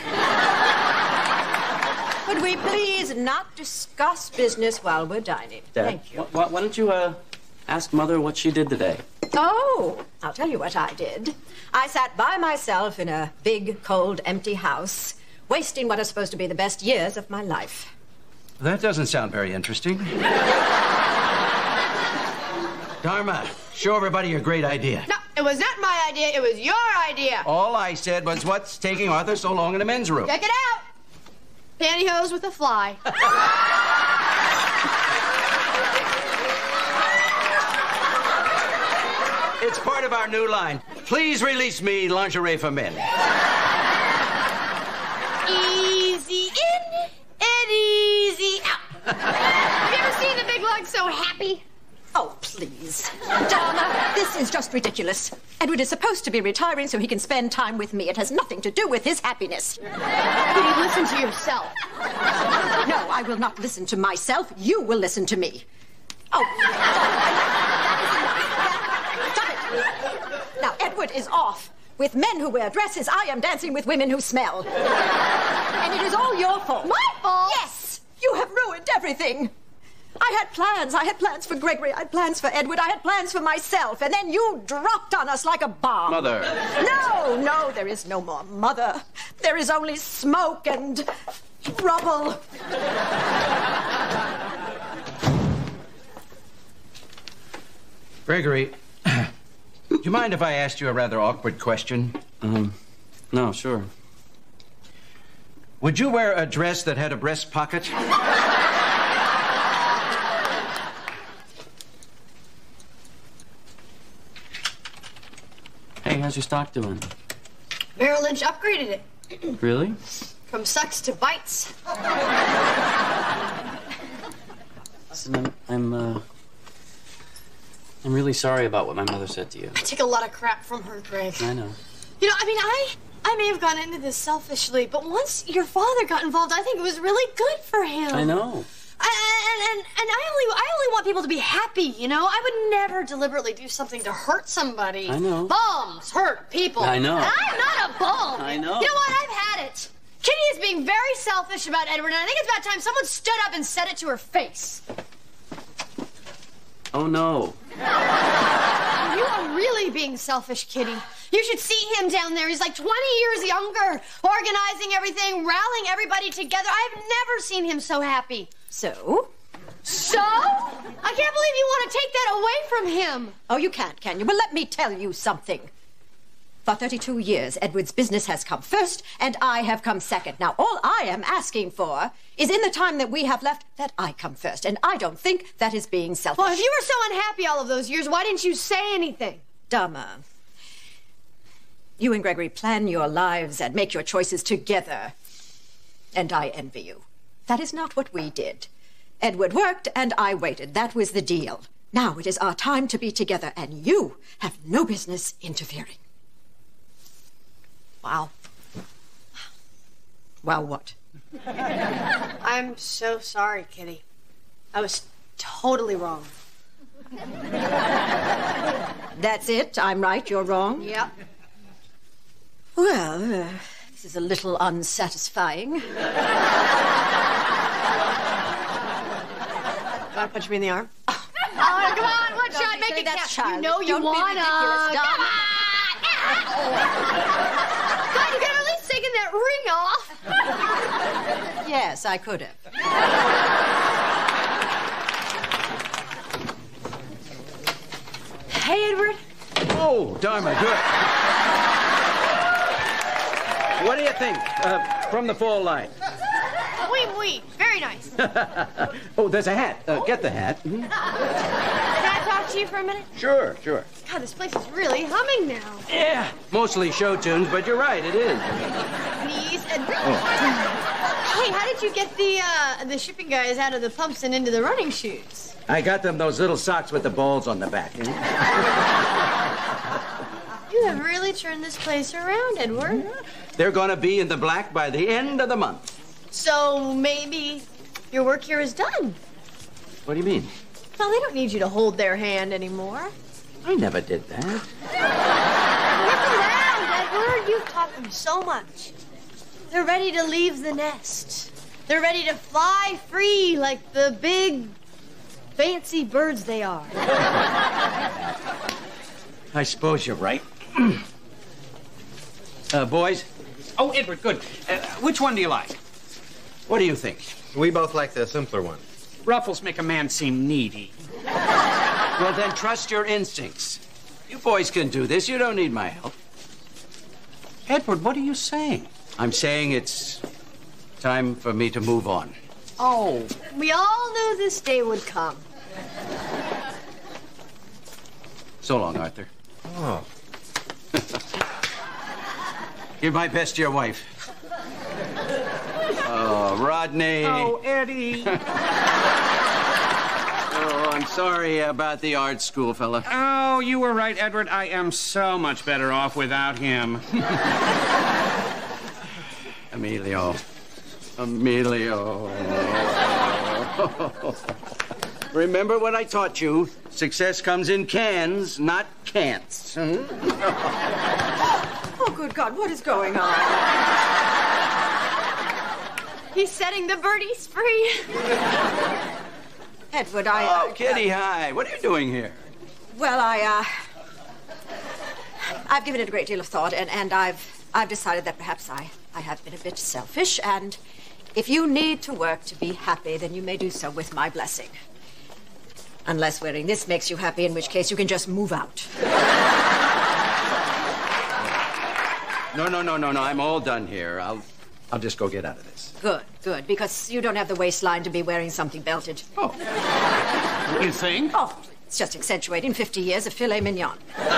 Could we please not discuss business while we're dining? Dad, Thank you. Why, why don't you uh, ask Mother what she did today? Oh, I'll tell you what I did. I sat by myself in a big, cold, empty house, wasting what is supposed to be the best years of my life. That doesn't sound very interesting. Dharma, show everybody your great idea. No, it was not my idea. It was your idea. All I said was, what's taking Arthur so long in the men's room? Check it out. Pantyhose with a fly. It's part of our new line. Please release me, lingerie for men. Easy in and easy out. Have you ever seen the big lug so happy? Oh, please. Dharma, this is just ridiculous. Edward is supposed to be retiring so he can spend time with me. It has nothing to do with his happiness. Can you listen to yourself? No, I will not listen to myself. You will listen to me. Oh. Stop it. Now, Edward is off. With men who wear dresses, I am dancing with women who smell. And it is all your fault. My fault? Yes. You have ruined everything. I had plans. I had plans for Gregory. I had plans for Edward. I had plans for myself. And then you dropped on us like a bomb. Mother. No, no, there is no more mother. There is only smoke and rubble. Gregory, do you mind if I asked you a rather awkward question? Um, no, sure. Would you wear a dress that had a breast pocket? Hey, how's your stock doing? Merrill Lynch upgraded it. Really? From sucks to bites. Listen, I'm, I'm, uh... I'm really sorry about what my mother said to you. I take a lot of crap from her, Greg. I know. You know, I mean, I I may have gone into this selfishly, but once your father got involved, I think it was really good for him. I know. I, and, and, and I only I only want people to be happy, you know? I would never deliberately do something to hurt somebody. I know. Bombs hurt people. I know. And I'm not a bomb. I know. You know what? I've had it. Kitty is being very selfish about Edward, and I think it's about time someone stood up and said it to her face. Oh, no. You are really being selfish, Kitty. You should see him down there. He's like twenty years younger, organizing everything, rallying everybody together. I've never seen him so happy. So? So? I can't believe you want to take that away from him. Oh, you can't, can you? Well, let me tell you something. For thirty-two years, Edward's business has come first, and I have come second. Now, all I am asking for is in the time that we have left, that I come first. And I don't think that is being selfish. Well, if you were so unhappy all of those years, why didn't you say anything? Dharma, you and Gregory plan your lives and make your choices together. And I envy you. That is not what we did. Edward worked, and I waited. That was the deal. Now it is our time to be together, and you have no business interfering. Wow. Wow, what? I'm so sorry, Kitty. I was totally wrong. That's it? I'm right, you're wrong? Yep. Well, uh, this is a little unsatisfying. Want to punch me in the arm? Oh, come on, one shot, make it that's count. You know you Don't be wanna. ridiculous, Come Dom. on! God, you could have at least taken that ring off. Yes, I could have. Hey, Edward. Oh, Dharma, good. What do you think uh, from the fall line? Oui, oui. Very nice. Oh, there's a hat. Uh, get the hat. Mm-hmm. Can I talk to you for a minute? Sure, sure. God, this place is really humming now. Yeah. Mostly show tunes, but you're right, it is. Knees and... Oh. Hey, how did you get the uh, the shipping guys out of the pumps and into the running shoes? I got them those little socks with the balls on the back. You have really turned this place around, Edward. They're going to be in the black by the end of the month. So maybe your work here is done. What do you mean? Well, they don't need you to hold their hand anymore. I never did that. Look around, Edward. You've taught them so much. They're ready to leave the nest. They're ready to fly free like the big, fancy birds they are. I suppose you're right. uh, boys? Oh, Edward, good. Uh, which one do you like? What do you think? We both like the simpler one. Ruffles make a man seem needy. Well, then trust your instincts. You boys can do this. You don't need my help. Edward, what are you saying? I'm saying it's time for me to move on. Oh, we all knew this day would come. So long, Arthur. Oh. Give my best to your wife. Oh, Rodney. Oh, Eddie. Oh, I'm sorry about the art school, fella. Oh, you were right, Edward. I am so much better off without him. Emilio. Emilio. Remember what I taught you. Success comes in cans, not can'ts. Hmm? Oh, good God, what is going on? He's setting the birdies free. Edward, I... Uh, oh, Kitty, hi. What are you doing here? Well, I, uh... I've given it a great deal of thought, and, and I've, I've decided that perhaps I, I have been a bit selfish, and if you need to work to be happy, then you may do so with my blessing. Unless wearing this makes you happy, in which case you can just move out. No, no, no, no, no. I'm all done here. I'll, I'll just go get out of this. Good, good, because you don't have the waistline to be wearing something belted. Oh. You think? Oh, it's just accentuating fifty years of filet mignon.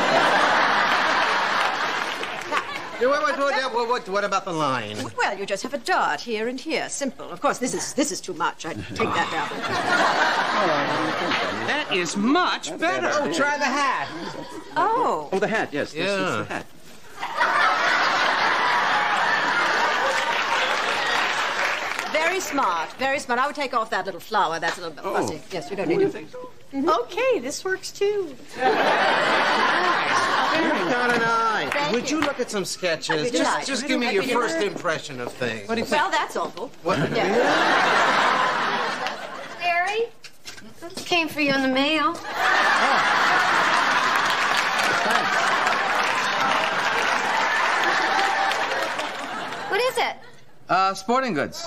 Yeah, what, what, what, what, what about the line? Well, you just have a dart here and here. Simple. Of course, this is this is too much. I take that down. That is much better. Oh, try the hat. Oh. Oh, the hat, yes. This Yeah. is the hat. Very smart, very smart. I would take off that little flower. That's a little bit fuzzy. Oh. Yes, you don't need You to. think so? Mm-hmm. Okay, this works too. You've got an eye. Thank Would you. you look at some sketches? Would you Just, like? just give me I'd your be first delighted. impression of things. What do you think? Well, that's awful. What? Yeah. Larry, this came for you in the mail. What is it? Uh, sporting goods.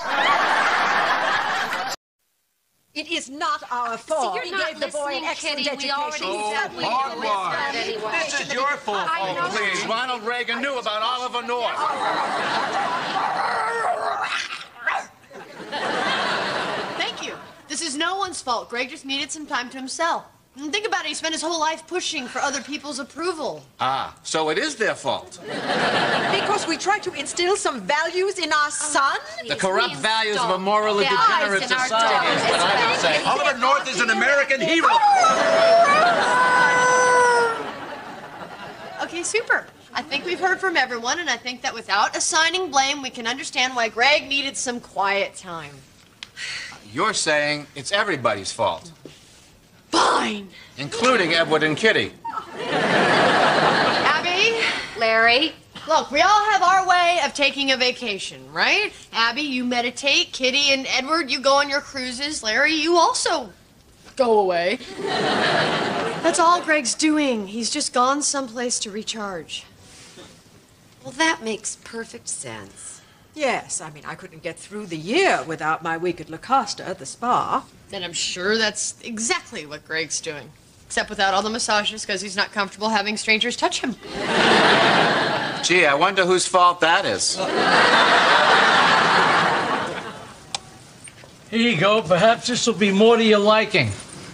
It is not our fault. you're we not gave the boy an listening, excellent Kitty. We education. already said we Hogwash. anyway. This is your fault. I know. Oh, please. Ronald Reagan knew about Oliver North. Thank you. This is no one's fault. Greg just needed some time to himself. And think about it. He spent his whole life pushing for other people's approval. Ah, so it is their fault. Because we try to instill some values in our son? The corrupt please values of a don't. morally Yeah, degenerate eyes in our society is what I would say. daughters. Oliver North is an American hero. Okay, super. I think we've heard from everyone, and I think that without assigning blame, we can understand why Greg needed some quiet time. You're saying it's everybody's fault, Fine. including Edward and Kitty. Abby, Larry, look, we all have our way of taking a vacation, right? Abby, you meditate. Kitty and Edward, you go on your cruises. Larry, you also go away. That's all Greg's doing. He's just gone someplace to recharge. Well, that makes perfect sense. Yes, I mean, I couldn't get through the year without my week at La Costa at the spa. And I'm sure that's exactly what Greg's doing. Except without all the massages, because he's not comfortable having strangers touch him. Gee, I wonder whose fault that is. Here you go. Perhaps this will be more to your liking.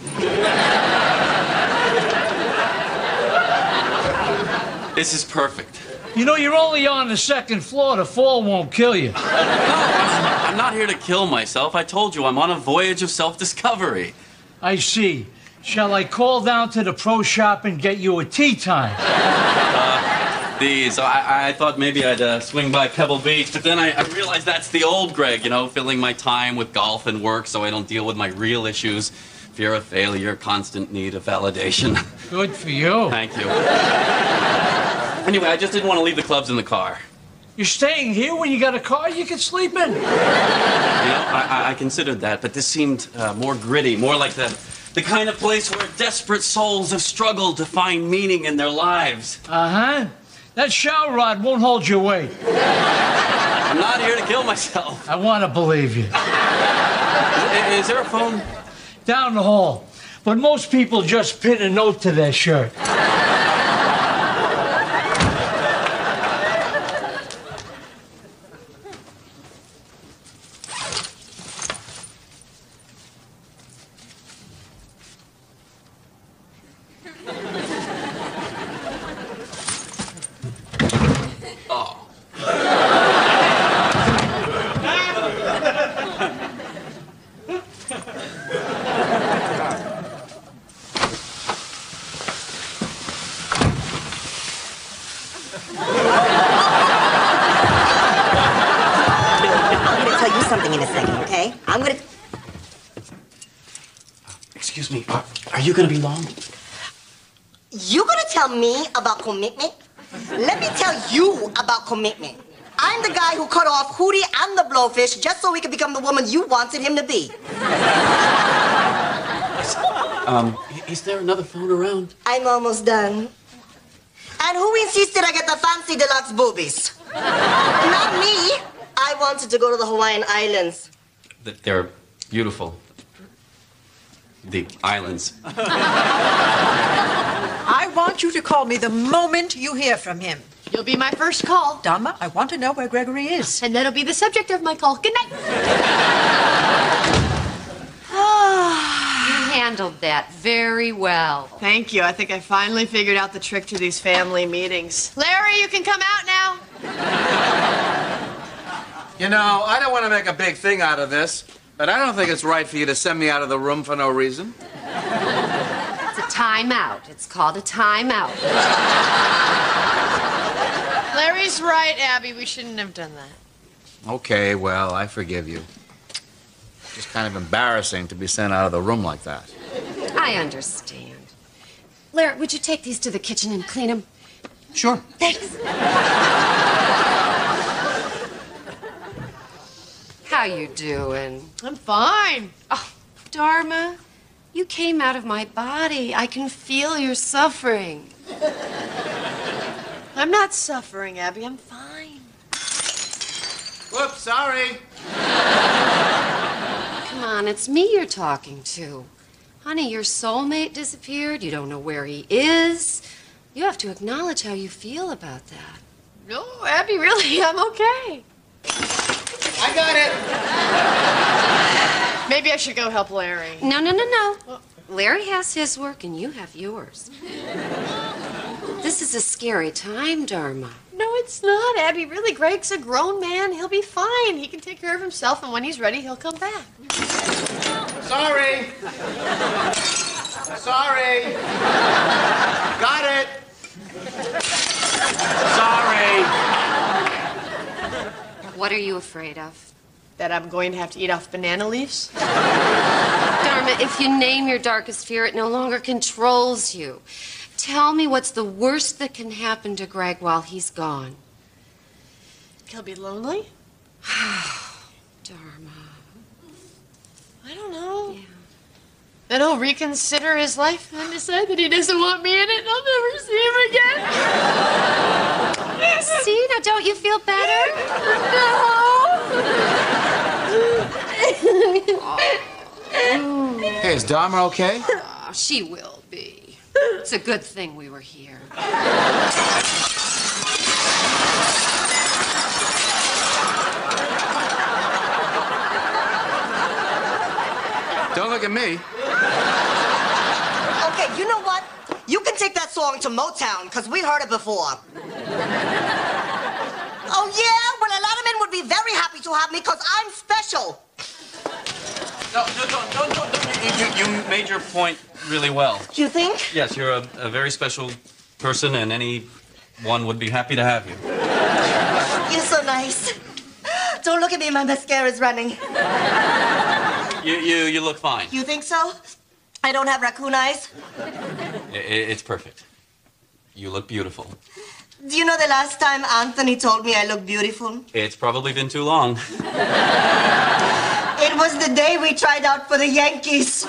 This is perfect. You know, you're only on the second floor. The fall won't kill you. I'm not here to kill myself. I told you I'm on a voyage of self-discovery. I see. Shall I call down to the pro shop and get you a tea time? Uh, these, I, I thought maybe I'd uh, swing by Pebble Beach, but then I, I realized that's the old Greg, you know, filling my time with golf and work so I don't deal with my real issues. Fear of failure, constant need of validation. Good for you. Thank you. Anyway, I just didn't want to leave the clubs in the car. You're staying here when you got a car you can sleep in? You know, I, I, I considered that, but this seemed uh, more gritty, more like the, the kind of place where desperate souls have struggled to find meaning in their lives. Uh-huh. That shower rod won't hold your weight. I'm not here to kill myself. I want to believe you. Is, is there a phone? Down the hall. But most people just pin a note to their shirt. Oh. in a second, okay? I'm gonna... Excuse me, are, are you gonna be long? You gonna tell me about commitment? Let me tell you about commitment. I'm the guy who cut off Hootie and the Blowfish just so he could become the woman you wanted him to be. Um, is there another phone around? I'm almost done. And who insisted I get the fancy deluxe boobies? Not me. I wanted to go to the Hawaiian Islands. They're beautiful. The islands. I want you to call me the moment you hear from him. You'll be my first call. Dharma, I want to know where Gregory is. And that'll be the subject of my call. Good night. You handled that very well. Thank you. I think I finally figured out the trick to these family meetings. Larry, you can come out now. You know, I don't want to make a big thing out of this, but I don't think it's right for you to send me out of the room for no reason. It's a timeout. It's called a timeout. Larry's right, Abby. We shouldn't have done that. Okay, well, I forgive you. Just kind of embarrassing to be sent out of the room like that. I understand. Larry, would you take these to the kitchen and clean them? Sure. Thanks. How you doing? I'm fine. Oh, Dharma, you came out of my body. I can feel your suffering. I'm not suffering, Abby. I'm fine. Whoops, sorry. Come on, it's me you're talking to. Honey, your soulmate disappeared. You don't know where he is. You have to acknowledge how you feel about that. No, Abby, really, I'm okay. I got it. Maybe I should go help Larry. No, no, no, no. Larry has his work and you have yours. This is a scary time, Dharma. No, it's not, Abby. Really, Greg's a grown man. He'll be fine. He can take care of himself, and when he's ready, he'll come back. Sorry. Sorry. Got it. Sorry. What are you afraid of? That I'm going to have to eat off banana leaves? Dharma, if you name your darkest fear, it no longer controls you. Tell me what's the worst that can happen to Greg while he's gone. He'll be lonely? Dharma. I don't know. Yeah. Then he'll reconsider his life and decide that he doesn't want me in it, and I'll never see him again. See, now don't you feel better? No. Hey, is Dharma okay? Oh, she will be. It's a good thing we were here. Don't look at me. Okay, you know what? You can take that song to Motown, because we heard it before. Oh, yeah? Well, a lot of men would be very happy to have me, because I'm special. No, no, no, no, no, no. You, you made your point really well. You think? Yes, you're a, a very special person, and anyone would be happy to have you. You're so nice. Don't look at me, my mascara's running. You, you, you look fine. You think so? I don't have raccoon eyes? I, it's perfect. You look beautiful. Do you know the last time Anthony told me I look beautiful? It's probably been too long. It was the day we tried out for the Yankees.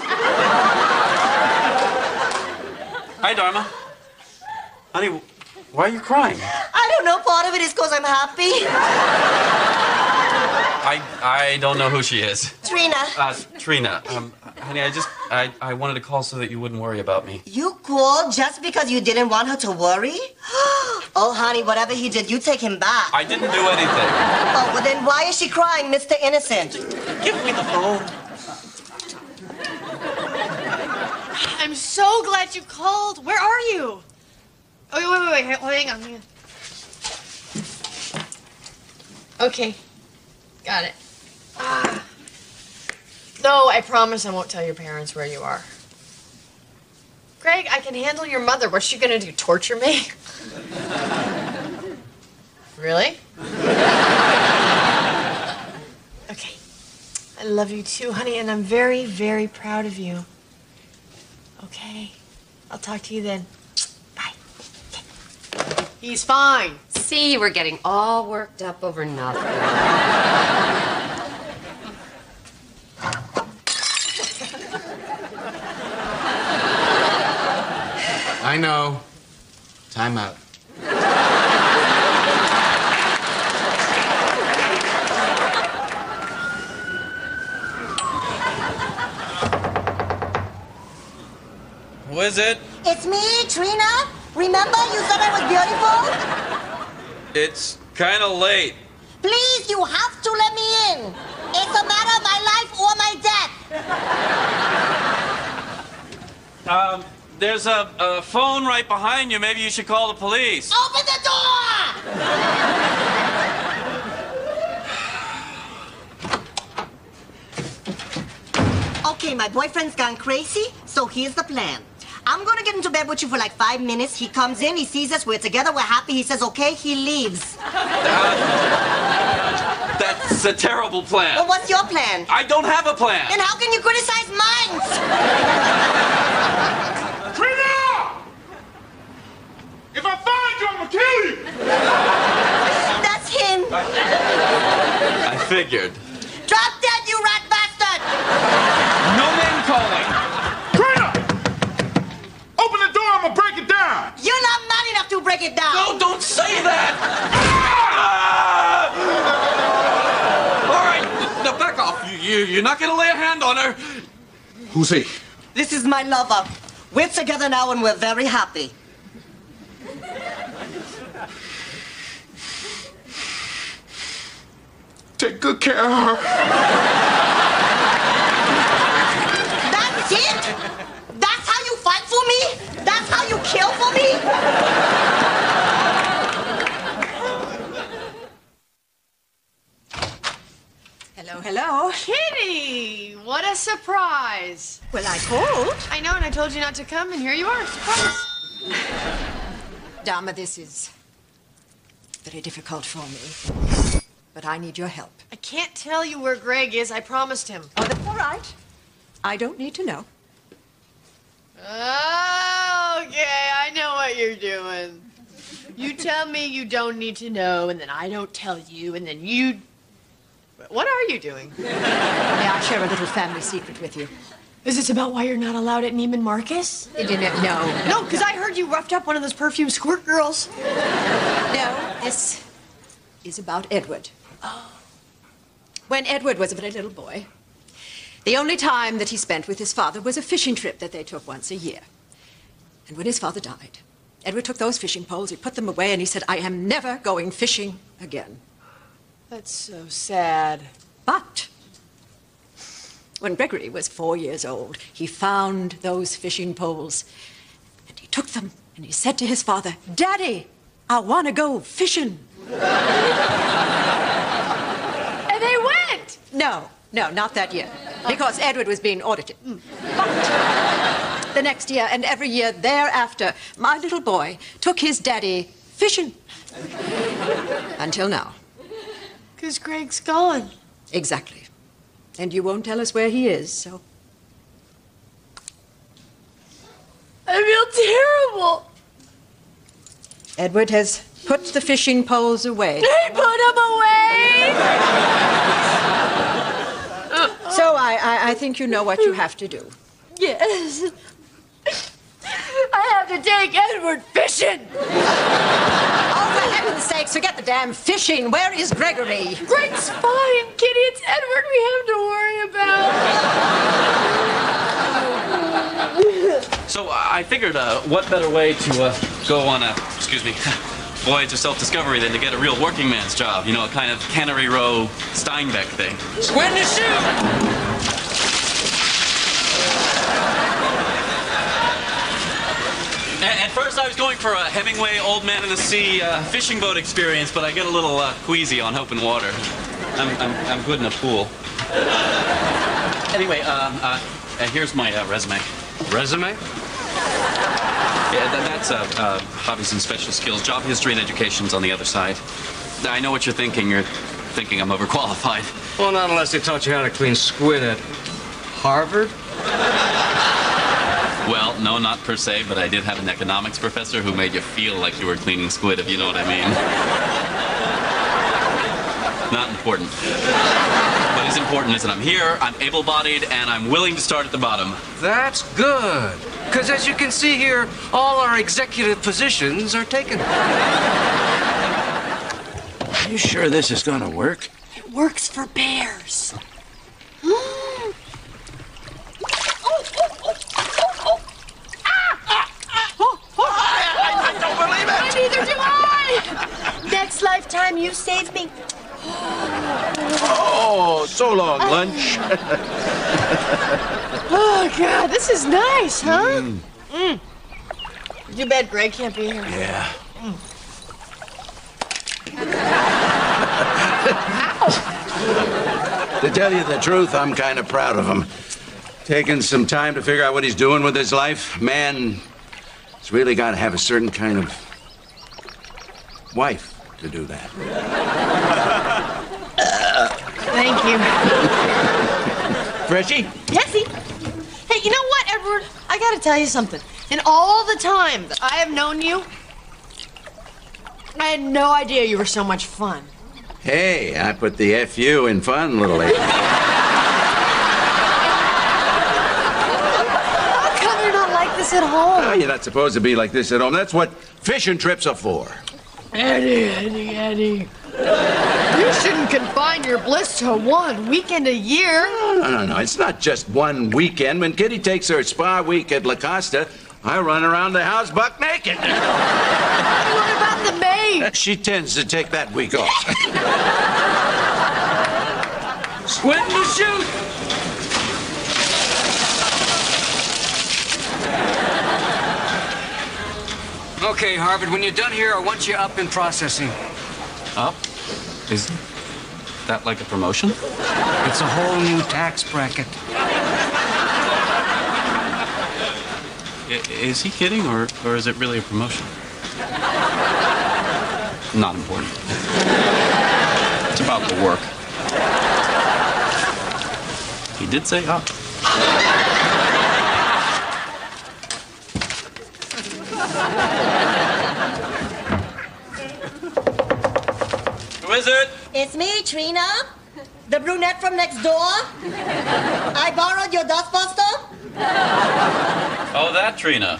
Hi, Dharma. Honey, why are you crying? I don't know. Part of it is because I'm happy. I I don't know who she is. Trina. Uh, Trina. Um, honey, I just I, I wanted to call so that you wouldn't worry about me. You called just because you didn't want her to worry? Oh, honey, whatever he did, you take him back. I didn't do anything. Oh, well then why is she crying, Mister Innocent? Give me the phone. I'm so glad you called. Where are you? Oh, wait, wait, wait, wait. Hang on, hang on. Okay. Got it. Ah. No, I promise I won't tell your parents where you are. Greg, I can handle your mother. What's she gonna do, torture me? Really? Okay. I love you too, honey, and I'm very, very proud of you. Okay. I'll talk to you then. Bye. Okay. He's fine. See, we're getting all worked up over nothing. I know. Time out. Who is it? It's me, Trina. Remember you said I was beautiful? It's kind of late. Please, you have to let me in. It's a matter of my life or my death. Um, there's a, a phone right behind you. Maybe you should call the police. Open the door! Okay, my boyfriend's gone crazy, so here's the plan. I'm gonna get into bed with you for like five minutes. He comes in, he sees us, we're together, we're happy. He says, okay, he leaves. Uh, that's a terrible plan. Well, what's your plan? I don't have a plan. Then how can you criticize mine? Trina! If I find you, I'm gonna kill you! That's him. I figured. Drop dead, you rat bastard! No name calling. Trina! Open the door, I'm gonna break it down! You're not man enough to break it down! No, don't say that! Ah! All right, now back off. You, you, you're not gonna lay a hand on her. Who's he? This is my lover. We're together now and we're very happy. Take good care of her. That's it? That's how you fight for me? That's how you kill for me? Hello, hello. Kitty! What a surprise. Well, I called. I know, and I told you not to come, and here you are. Surprise. Dama, this is very difficult for me. But I need your help. I can't tell you where Greg is. I promised him. Oh, that's all right. I don't need to know. Oh, okay, I know what you're doing. You tell me you don't need to know, and then I don't tell you, and then you... What are you doing? May I share a little family secret with you? Is this about why you're not allowed at Neiman Marcus? You didn't know. No, because I heard you roughed up one of those perfume squirt girls. No, this is about Edward. Oh. When Edward was a very little boy, the only time that he spent with his father was a fishing trip that they took once a year. And when his father died, Edward took those fishing poles, he put them away, and he said, I am never going fishing again. That's so sad. But when Gregory was four years old, he found those fishing poles, and he took them, and he said to his father, Daddy, I want to go fishing. And they went! No, no, not that year, because Edward was being audited. Mm. But the next year and every year thereafter, my little boy took his daddy fishing. Until now. Because Greg's gone. Exactly. And you won't tell us where he is, so... I feel terrible. Edward has put the fishing poles away. He put them away! So I, I, I think you know what you have to do. Yes. I have to take Edward fishing. Oh, for heaven's sakes, forget the damn fishing. Where is Gregory? Greg's fine, Kitty. It's Edward we have to worry about. So uh, I figured, uh, what better way to uh, go on a, excuse me, voyage of self-discovery than to get a real working man's job. You know, a kind of Cannery Row Steinbeck thing. When to shoot! At first, I was going for a Hemingway Old Man in the Sea uh, fishing boat experience, but I get a little uh, queasy on open water. I'm, I'm, I'm good in a pool. Anyway, uh, uh, uh, here's my uh, resume. Resume? Yeah, that, that's uh, uh, hobbies and special skills. Job history and education's on the other side. I know what you're thinking. You're thinking I'm overqualified. Well, not unless they taught you how to clean squid at Harvard. Well, no, not per se, but I did have an economics professor who made you feel like you were cleaning squid, if you know what I mean. Not important. What is important is that I'm here, I'm able-bodied, and I'm willing to start at the bottom. That's good. Because as you can see here, all our executive positions are taken. Are you sure this is gonna work? It works for bears. Neither do I! Next lifetime, you save me. Oh, so long, lunch. Oh, God, this is nice, huh? Mm. Mm. Too bad Greg can't be here. Yeah. Mm. To tell you the truth, I'm kind of proud of him. Taking some time to figure out what he's doing with his life. Man, he's really got to have a certain kind of wife to do that. Thank you. Freshy? Jesse. Hey, you know what, Edward? I gotta tell you something. In all the time that I have known you, I had no idea you were so much fun. Hey, I put the F U in fun, little lady. How come you're not like this at home? Oh, you're not supposed to be like this at home. That's what fishing trips are for. Eddie, Eddie, Eddie. You shouldn't confine your bliss to one weekend a year. No, no, no, no. It's not just one weekend. When Kitty takes her spa week at La Costa, I run around the house buck naked. What about the maid? She tends to take that week off. Squid in the chute! Okay, Harvard, when you're done here, I want you up in processing. Up? Is that like a promotion? It's a whole new tax bracket. I, is he kidding, or, or is it really a promotion? Not important. It's about the work. He did say up. Who is it? It's me, Trina. The brunette from next door. I borrowed your dustbuster. Oh, that Trina.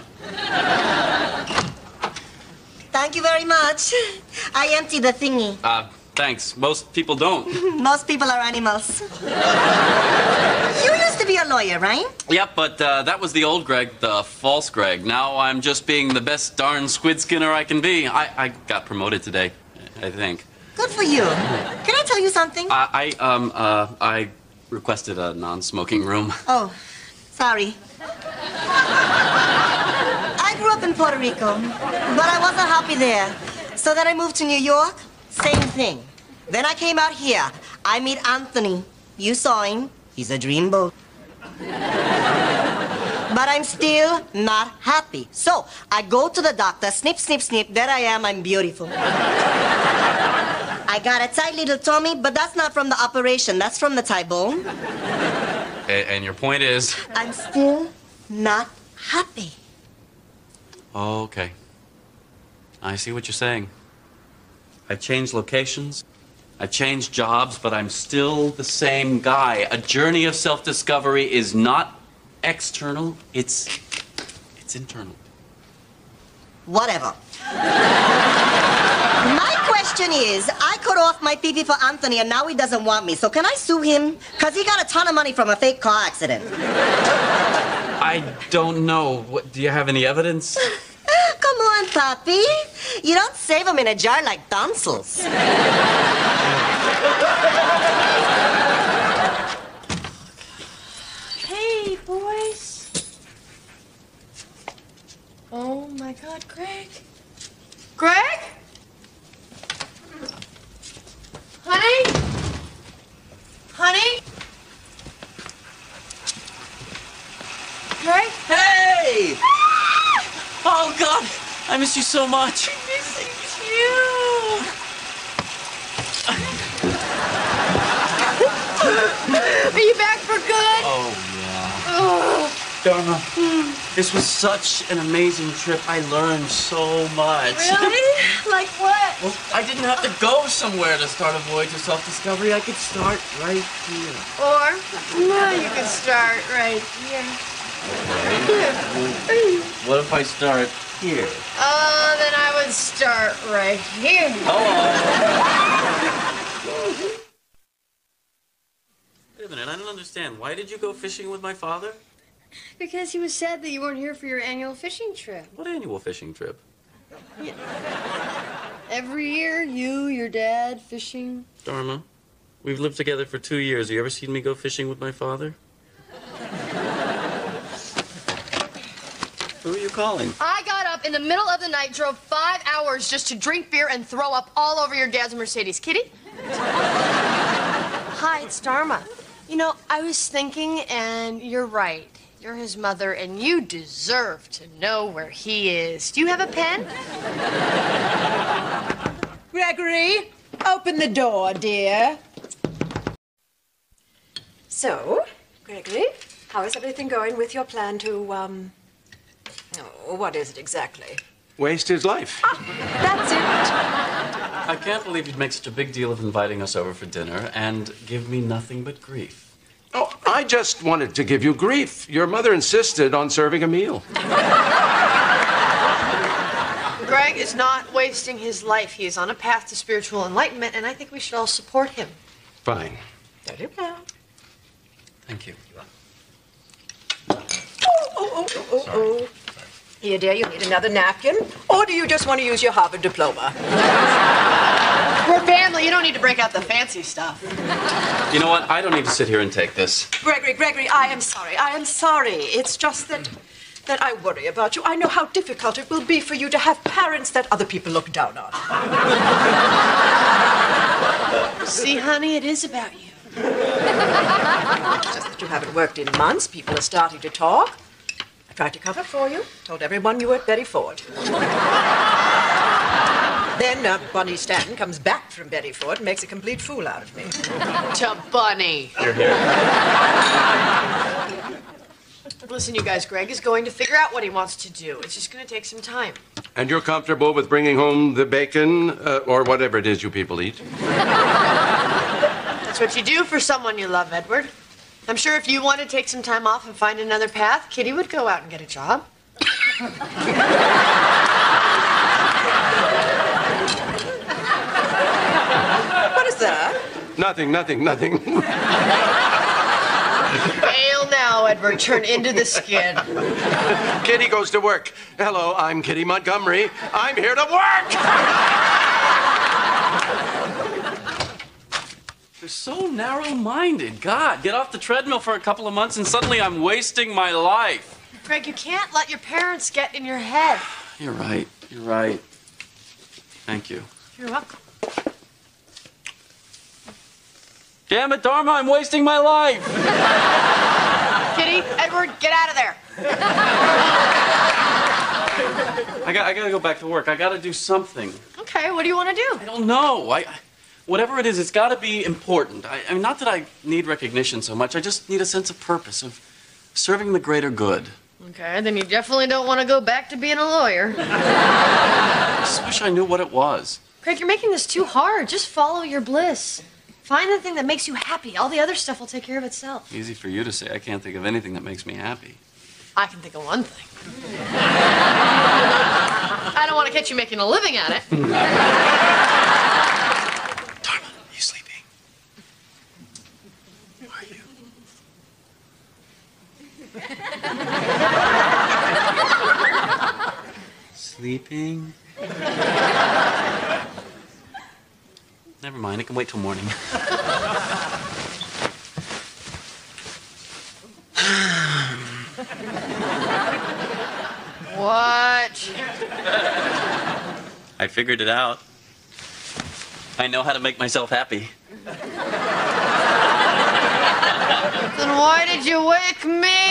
Thank you very much. I emptied the thingy. Uh, thanks. Most people don't. Most people are animals. You used to be a lawyer, right? Yep, but uh, that was the old Greg, the false Greg. Now I'm just being the best darn squid skinner I can be. I, I got promoted today, I think. Good for you. Can I tell you something? I, I um, uh, I requested a non-smoking room. Oh, sorry. I grew up in Puerto Rico, but I wasn't happy there. So then I moved to New York, same thing. Then I came out here. I meet Anthony. You saw him. He's a dreamboat. But I'm still not happy. So I go to the doctor, snip, snip, snip. There I am, I'm beautiful. I got a tight little tummy, but that's not from the operation. That's from the thigh bone. And, and your point is? I'm still not happy. Oh, okay. I see what you're saying. I've changed locations. I've changed jobs, but I'm still the same guy. A journey of self-discovery is not external. It's... it's internal. Whatever. My question is, I cut off my pee-pee for Anthony and now he doesn't want me. So can I sue him? Because he got a ton of money from a fake car accident. I don't know. What, do you have any evidence? Come on, Papi. You don't save them in a jar like tonsils. Hey, boys. Oh, my God, Greg. Greg? Honey? Honey? Greg? Hey! Oh, God! I miss you so much. I'm missing you. Are you back for good? Oh, yeah. Oh. Dharma, this was such an amazing trip. I learned so much. Really? Like what? Well, I didn't have to go somewhere to start a voyage of self-discovery. I could start right here. Or, no, you could start right here. Here. What if I start here? Oh, then I would start right here. Oh. Wait a minute, I don't understand. Why did you go fishing with my father? Because he was sad that you weren't here for your annual fishing trip. What annual fishing trip? Yeah. Every year, you, your dad, fishing. Dharma, we've lived together for two years. Have you ever seen me go fishing with my father? Who are you calling? I got up in the middle of the night, drove five hours just to drink beer and throw up all over your dad's Mercedes. Kitty? Hi, it's Dharma. You know, I was thinking, and you're right. You're his mother, and you deserve to know where he is. Do you have a pen? Gregory, open the door, dear. So, Gregory, how is everything going with your plan to, um... Oh, what is it exactly? Waste his life. Ah, that's it. I can't believe you'd make such a big deal of inviting us over for dinner and give me nothing but grief. Oh, I just wanted to give you grief. Your mother insisted on serving a meal. Greg is not wasting his life. He is on a path to spiritual enlightenment, and I think we should all support him. Fine. Very well. Thank you. Oh, oh, oh, oh, oh. Here, dear, you need another napkin? Or do you just want to use your Harvard diploma? We're family. You don't need to break out the fancy stuff. You know what? I don't need to sit here and take this. Gregory, Gregory, I am sorry. I am sorry. It's just that that I worry about you. I know how difficult it will be for you to have parents that other people look down on. See, honey, it is about you. It's just that you haven't worked in months. People are starting to talk. I tried to cover for you. Told everyone you were at Betty Ford. Then uh, Bunny Stanton comes back from Betty Ford and makes a complete fool out of me. To Bunny. You're here. Listen, you guys, Greg is going to figure out what he wants to do. It's just going to take some time. And you're comfortable with bringing home the bacon, uh, or whatever it is you people eat? That's what you do for someone you love, Edward. I'm sure if you want to take some time off and find another path, Kitty would go out and get a job. What is that? Nothing, nothing, nothing. Fail now, Edward. Turn into the skin. Kitty goes to work. Hello, I'm Kitty Montgomery. I'm here to work! They're so narrow-minded. God, get off the treadmill for a couple of months and suddenly I'm wasting my life. Greg, you can't let your parents get in your head. You're right. You're right. Thank you. You're welcome. Damn it, Dharma, I'm wasting my life. Kitty, Edward, get out of there. I got, I gotta go back to work. I gotta do something. Okay, what do you want to do? I don't know. I, I, whatever it is, it's gotta be important. I, I mean, not that I need recognition so much. I just need a sense of purpose, of serving the greater good. Okay, then you definitely don't want to go back to being a lawyer. I just wish I knew what it was. Craig, you're making this too hard. Just follow your bliss. Find the thing that makes you happy. All the other stuff will take care of itself. Easy for you to say. I can't think of anything that makes me happy. I can think of one thing. I don't want to catch you making a living at it. Dharma, are you sleeping? Are you? Sleeping? Never mind, it can wait till morning. What? I figured it out. I know how to make myself happy. Then why did you wake me?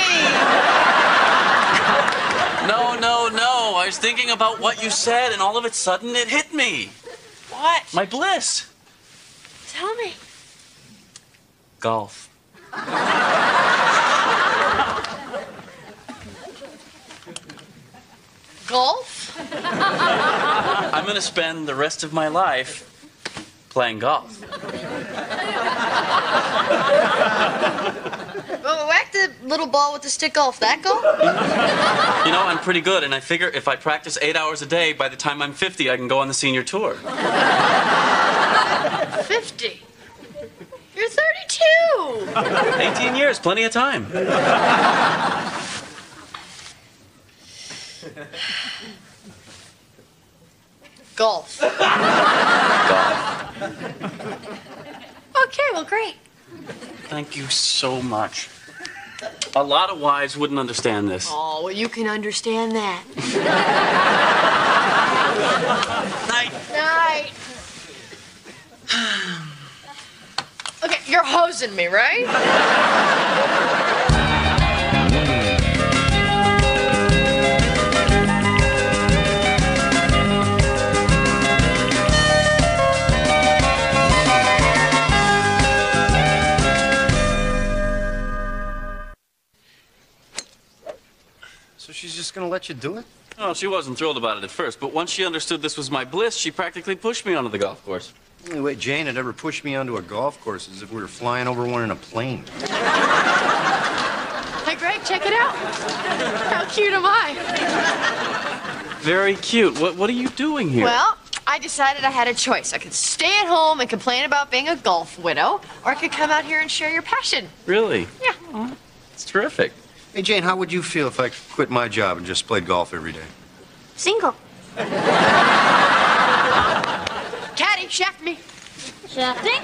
No, no, no. I was thinking about what you said, and all of a sudden it hit me. What? My bliss. Tell me. Golf. Golf? I'm going to spend the rest of my life playing golf. Well, whack the little ball with the stick golf. That golf? You know, I'm pretty good, and I figure if I practice eight hours a day, by the time I'm fifty, I can go on the senior tour. fifty? You're thirty-two! eighteen years, plenty of time. Golf. Golf. Okay, well, great. Thank you so much. A lot of wives wouldn't understand this. Oh, well, you can understand that. Night. Night. Okay, you're hosing me, right? So she's just gonna let you do it? Oh, she wasn't thrilled about it at first, but once she understood this was my bliss, she practically pushed me onto the golf course. The only way Jane had ever pushed me onto a golf course is if we were flying over one in a plane. Hey, Greg, check it out. How cute am I? Very cute. What, what are you doing here? Well, I decided I had a choice. I could stay at home and complain about being a golf widow, or I could come out here and share your passion. Really? Yeah. Oh, it's terrific. Hey, Jane, how would you feel if I quit my job and just played golf every day? Single. Caddy, shaft me. Shafting?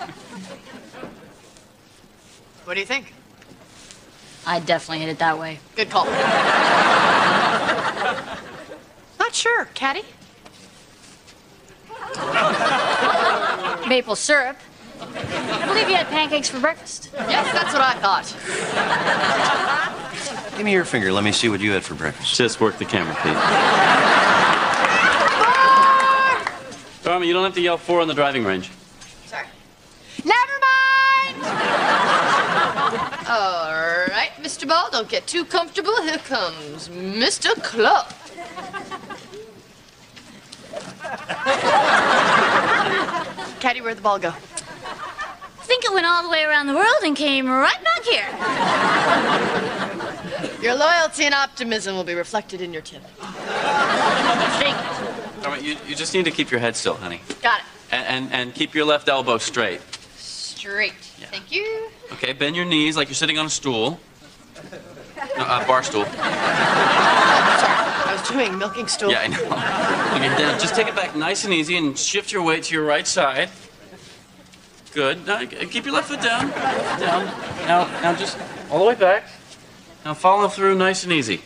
What do you think? I definitely hit it that way. Good call. Not sure. Caddy? Maple syrup. I believe you had pancakes for breakfast. Yes, that's what I thought. Give me your finger. Let me see what you had for breakfast. Just work the camera, Pete. Dharma, you don't have to yell four on the driving range. Sorry. Never mind! All right, Mister Ball, don't get too comfortable. Here comes Mister Club. Caddy, where'd the ball go? I think it went all the way around the world and came right back here. Your loyalty and optimism will be reflected in your tip. Dharma, you, you just need to keep your head still, honey. Got it. And, and, and keep your left elbow straight. Straight. Yeah. Thank you. Okay, bend your knees like you're sitting on a stool. No, a bar stool. I was doing milking stool. Yeah, I know. Okay, then just take it back nice and easy and shift your weight to your right side. Good. Now, keep your left foot down. Left foot down. Now, now just all the way back. Now follow through nice and easy.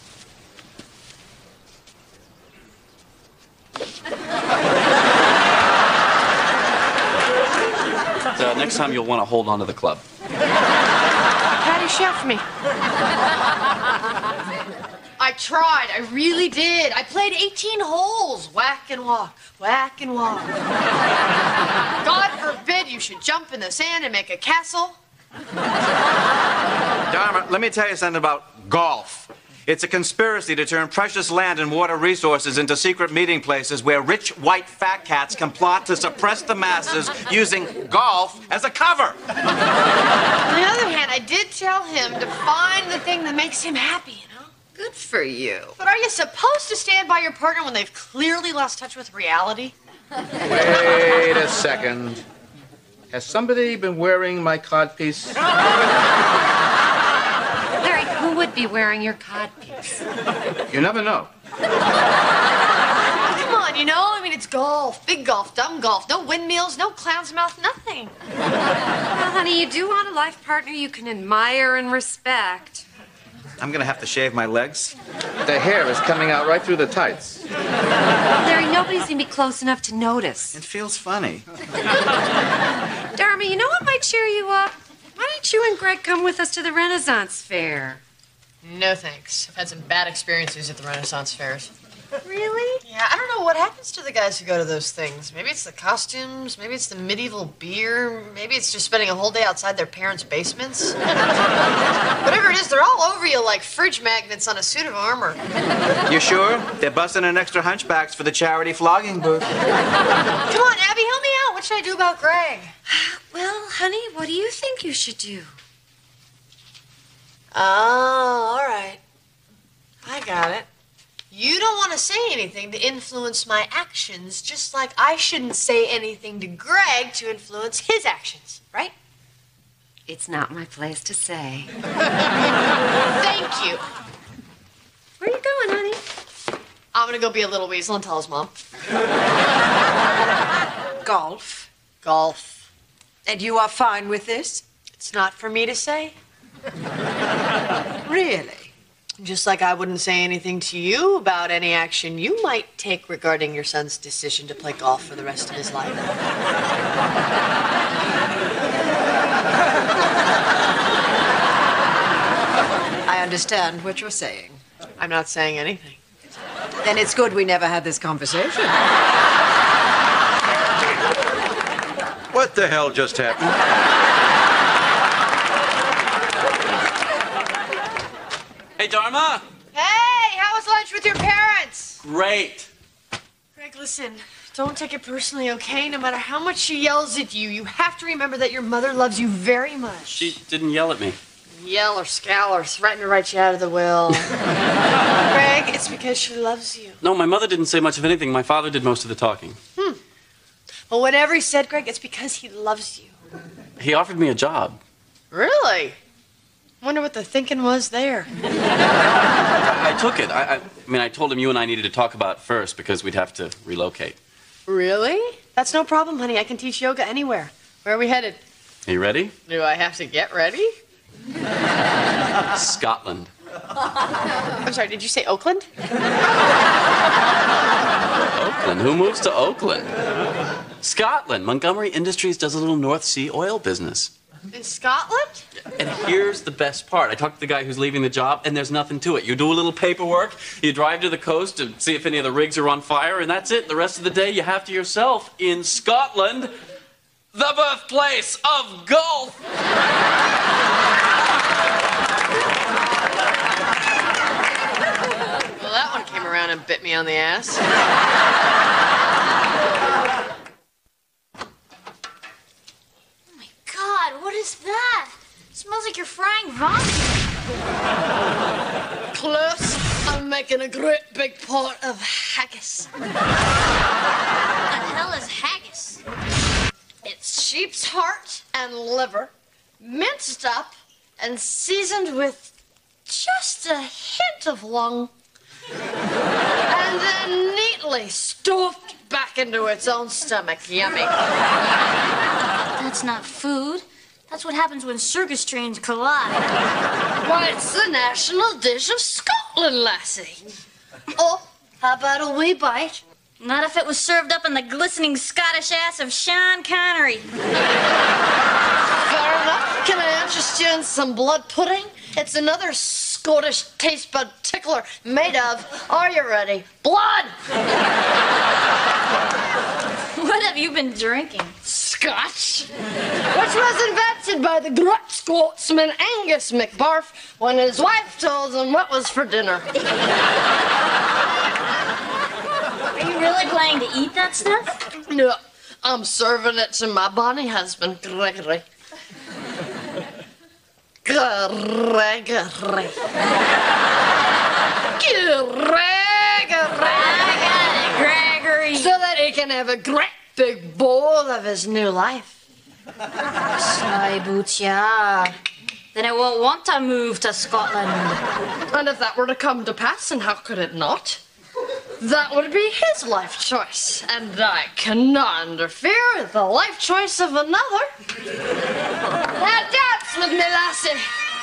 So next time you'll want to hold on to the club. Caddy, shaft me. I tried. I really did. I played eighteen holes. Whack and walk. Whack and walk. God forbid you should jump in the sand and make a castle. Dharma, let me tell you something about golf. It's a conspiracy to turn precious land and water resources into secret meeting places where rich white fat cats can plot to suppress the masses using golf as a cover. On the other hand, I did tell him to find the thing that makes him happy, you know? Good for you. But are you supposed to stand by your partner when they've clearly lost touch with reality? Wait a second. Has somebody been wearing my codpiece? Larry, who would be wearing your codpiece? You never know. Come on, you know? I mean, it's golf. Big golf, dumb golf. No windmills, no clown's mouth, nothing. Well, honey, you do want a life partner you can admire and respect. I'm gonna have to shave my legs. The hair is coming out right through the tights. Larry, nobody's gonna be close enough to notice. It feels funny. Dharma, you know what might cheer you up? Why don't you and Greg come with us to the Renaissance Fair? No thanks. I've had some bad experiences at the Renaissance fairs. Really? Yeah, I don't know what happens to the guys who go to those things. Maybe it's the costumes, maybe it's the medieval beer, maybe it's just spending a whole day outside their parents' basements. Whatever it is, they're all over you like fridge magnets on a suit of armor. You sure? They're busting an extra hunchbacks for the charity flogging booth. Come on, Abby, help me out. What should I do about Greg? Well, honey, what do you think you should do? Oh, all right. I got it. You don't want to say anything to influence my actions, just like I shouldn't say anything to Greg to influence his actions, right? It's not my place to say. Thank you. Where are you going, honey? I'm gonna go be a little weasel and tell his mom. Golf. Golf. And you are fine with this? It's not for me to say. Really? Just like I wouldn't say anything to you about any action you might take regarding your son's decision to play golf for the rest of his life. I understand what you're saying. I'm not saying anything. Then it's good we never had this conversation. What the hell just happened? Hey, Dharma. Hey, how was lunch with your parents? Great. Greg, listen, don't take it personally, okay? No matter how much she yells at you, you have to remember that your mother loves you very much. She didn't yell at me. Yell or scowl or threaten to write you out of the will. Greg, it's because she loves you. No, my mother didn't say much of anything. My father did most of the talking. Hmm. Well, whatever he said, Greg, it's because he loves you. He offered me a job. Really? Wonder what the thinking was there. I took it. I, I, I mean, I told him you and I needed to talk about it first because we'd have to relocate. Really? That's no problem, honey. I can teach yoga anywhere. Where are we headed? Are you ready? Do I have to get ready? Scotland. I'm sorry, did you say Oakland? Oakland? Who moves to Oakland? Scotland. Montgomery Industries does a little North Sea oil business. In Scotland? And here's the best part. I talked to the guy who's leaving the job, and there's nothing to it. You do a little paperwork, you drive to the coast to see if any of the rigs are on fire, and that's it. The rest of the day, you have to yourself in Scotland, the birthplace of golf. Well, that one came around and bit me on the ass. God, what is that? It smells like you're frying vomit. Close. I'm making a great big pot of haggis. What the hell is haggis? It's sheep's heart and liver, minced up and seasoned with just a hint of lung, and then neatly stuffed back into its own stomach. Yummy. That's not food. That's what happens when circus trains collide. Why, it's the national dish of Scotland, lassie. Oh, how about a wee bite? Not if it was served up in the glistening Scottish ass of Sean Connery. Fair enough. Can I interest you in some blood pudding? It's another Scottish taste bud tickler made of, are you ready? Blood! What have you been drinking? Scotch, which was invented by the great Scotsman Angus MacBarf when his wife told him what was for dinner. Are you really planning to eat that stuff? No, I'm serving it to my bonny husband, Gregory. Gregory. Gregory. Gregory. So that he can have a great big bowl of his new life. Sly boots, yeah. Then I won't want to move to Scotland. And if that were to come to pass, and how could it not? That would be his life choice, and I cannot interfere with the life choice of another. Now dance with me, lassie.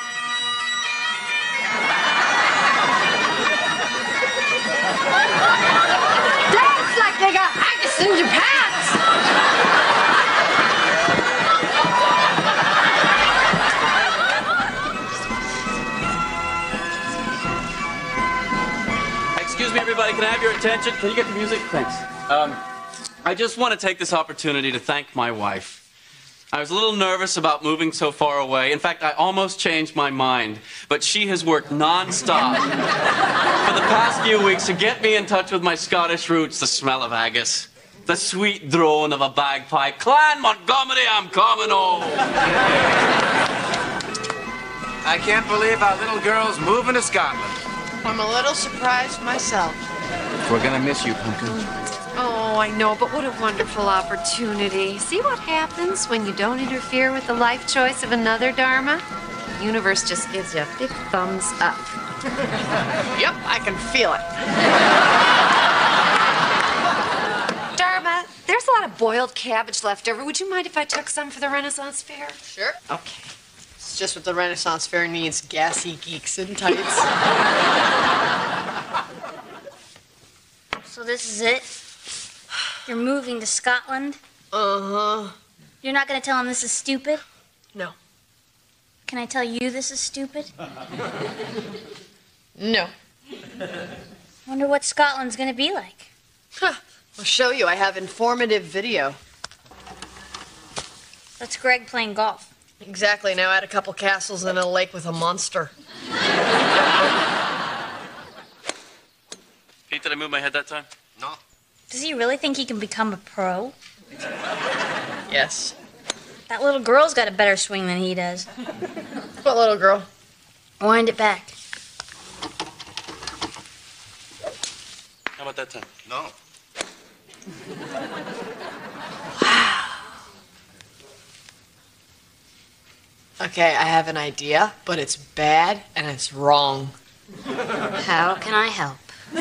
Dance like they got haggis in your pants. Excuse me, everybody. Everybody, can I have your attention? Can you get the music? Thanks. Um, I just want to take this opportunity to thank my wife. I was a little nervous about moving so far away. In fact, I almost changed my mind. But she has worked nonstop for the past few weeks to get me in touch with my Scottish roots, the smell of haggis, the sweet drone of a bagpipe. Clan Montgomery, I'm coming home. I can't believe our little girl's moving to Scotland. I'm a little surprised myself. We're gonna miss you, Pumpkin. Oh, I know, but what a wonderful opportunity. See what happens when you don't interfere with the life choice of another, Dharma? The universe just gives you a big thumbs up. Yep, I can feel it. Dharma, there's a lot of boiled cabbage left over. Would you mind if I took some for the Renaissance Fair? Sure. Okay. It's just what the Renaissance Fair needs, gassy geeks in tights. So this is it? You're moving to Scotland? Uh-huh. You're not going to tell him this is stupid? No. Can I tell you this is stupid? No. Wonder what Scotland's going to be like. Huh. I'll show you. I have informative video. That's Greg playing golf. Exactly. Now add a couple castles and a lake with a monster. Pete, did I move my head that time? No. Does he really think he can become a pro? Yes. That little girl's got a better swing than he does. What little girl? Wind it back. How about that time? No. Okay, I have an idea, but it's bad and it's wrong. How can I help?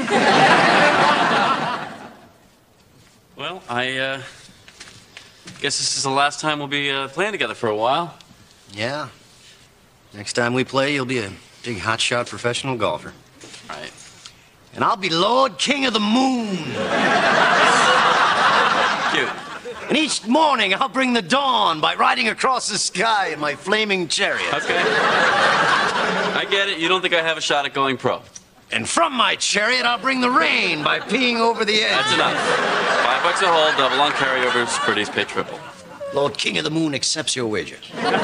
Well, I uh, guess this is the last time we'll be uh, playing together for a while. Yeah. Next time we play, you'll be a big hotshot professional golfer. Right. And I'll be Lord King of the Moon. Cute. And each morning, I'll bring the dawn by riding across the sky in my flaming chariot. Okay. I get it. You don't think I have a shot at going pro. And from my chariot, I'll bring the rain by peeing over the edge. That's enough. Five bucks a hole, double on carryovers, pretties pay triple. Lord King of the Moon accepts your wager.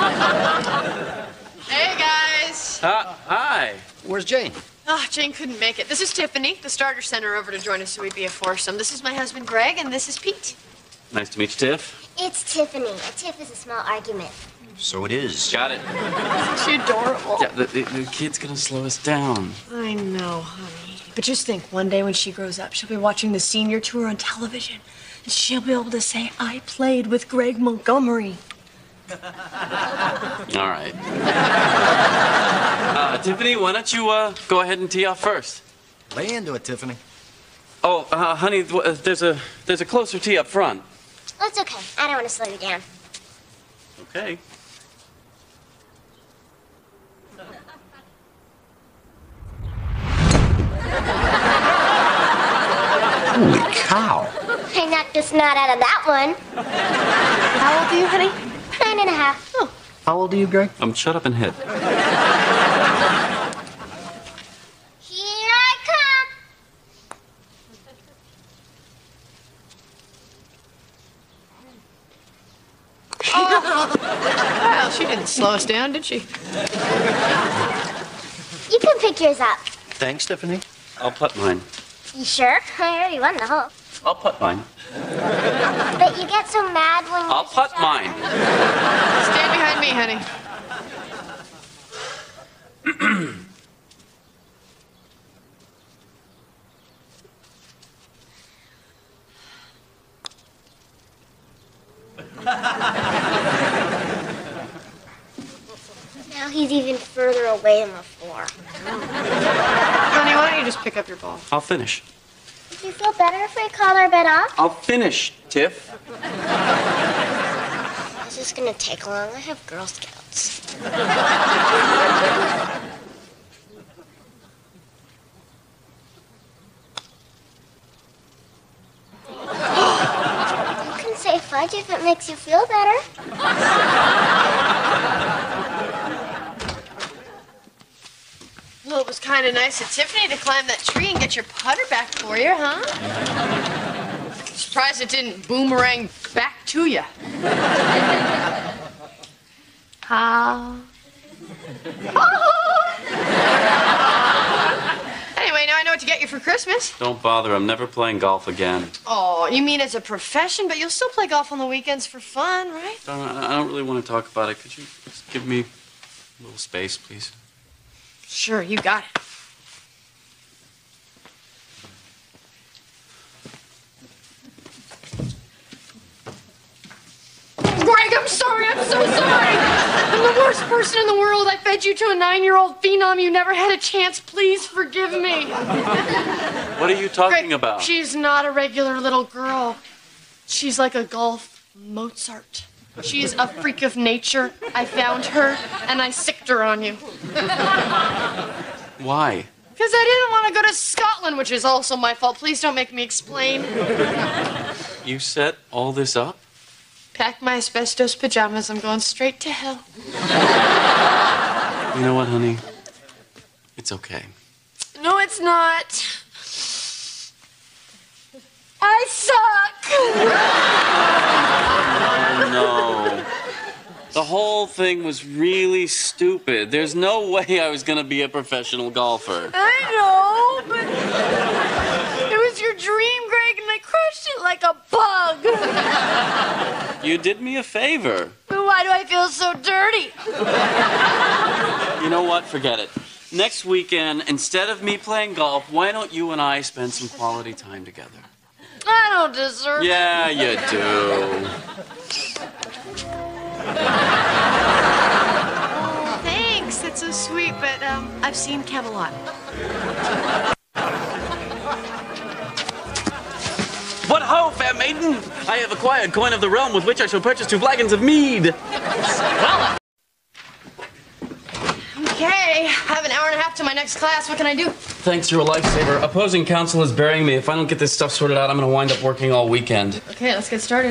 Hey, guys. Uh, hi. Where's Jane? Oh, Jane couldn't make it. This is Tiffany. The starter sent her over to join us so we'd be a foursome. This is my husband, Greg, and this is Pete. Nice to meet you, Tiff. It's Tiffany. A tiff is a small argument. So it is. Got it. Isn't she adorable? Yeah, the, the, the kid's gonna slow us down. I know, honey. But just think, one day when she grows up, she'll be watching the senior tour on television. And she'll be able to say, I played with Greg Montgomery. All right. Uh, Tiffany, why don't you uh, go ahead and tee off first? Lay into it, Tiffany. Oh, uh, honey, th- there's a there's a closer tee up front. That's okay. I don't want to slow you down. Okay. Holy cow. I knocked the snot out of that one. How old are you, honey? Nine and a half. Oh. How old are you, Greg? Um, shut up and hit. Here I come. Oh. Well, she didn't slow us down, did she? You can pick yours up. Thanks, Tiffany. I'll putt mine. You sure? I already won the hole. I'll putt mine. But you get so mad when you... I'll putt mine. Stand behind me, honey. Now he's even further away than before. Honey, why don't you just pick up your ball? I'll finish. Would you feel better if we called our bet off? I'll finish, Tiff. This is gonna take long. I have Girl Scouts. You can say fudge if it makes you feel better. Well, it was kind of nice of Tiffany to climb that tree and get your putter back for you, huh? Surprised it didn't boomerang back to you. Ah. Anyway, now I know what to get you for Christmas. Don't bother. I'm never playing golf again. Oh, you mean as a profession? But you'll still play golf on the weekends for fun, right? Don't, I don't really want to talk about it. Could you just give me a little space, please? Sure, you got it. Greg, I'm sorry. I'm so sorry. I'm the worst person in the world. I fed you to a nine-year-old phenom. You never had a chance. Please forgive me. What are you talking Greg, about? She's not a regular little girl. She's like a golf Mozart. She's a freak of nature. I found her, and I sicked her on you. Why? Because I didn't want to go to Scotland, which is also my fault. Please don't make me explain. You set all this up? Pack my asbestos pajamas. I'm going straight to hell. You know what, honey? It's okay. No, it's not. I suck. Oh, no. The whole thing was really stupid. There's no way I was going to be a professional golfer. I know, but it was your dream, Greg, and I crushed it like a bug. You did me a favor. But why do I feel so dirty? You know what? Forget it. Next weekend, instead of me playing golf, why don't you and I spend some quality time together? I don't deserve it. Yeah, you do. Thanks, that's so sweet, but um, I've seen Camelot. What ho, fair maiden! I have acquired coin of the realm with which I shall purchase two flagons of mead. Well, okay, I have an hour and a half to my next class. What can I do? Thanks, you're a lifesaver. Opposing counsel is burying me. If I don't get this stuff sorted out, I'm going to wind up working all weekend. Okay, let's get started.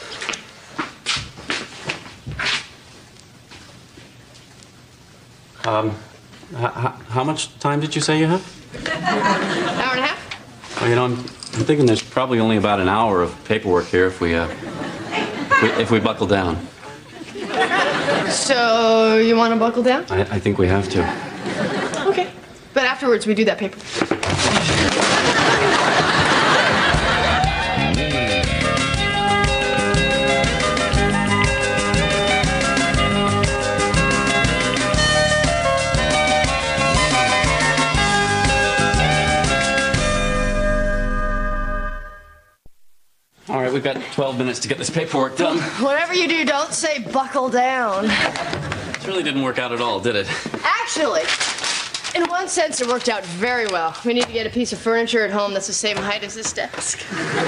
Um, h- h- how much time did you say you have? Hour and a half? Well, you know, I'm, I'm thinking there's probably only about an hour of paperwork here if we, uh, if we, if we buckle down. So, you want to buckle down? I, I think we have to. Okay. But afterwards, we do that paper. All right, we've got twelve minutes to get this paperwork done. Whatever you do, don't say buckle down. It really didn't work out at all, did it? Actually, in one sense, it worked out very well. We need to get a piece of furniture at home that's the same height as this desk.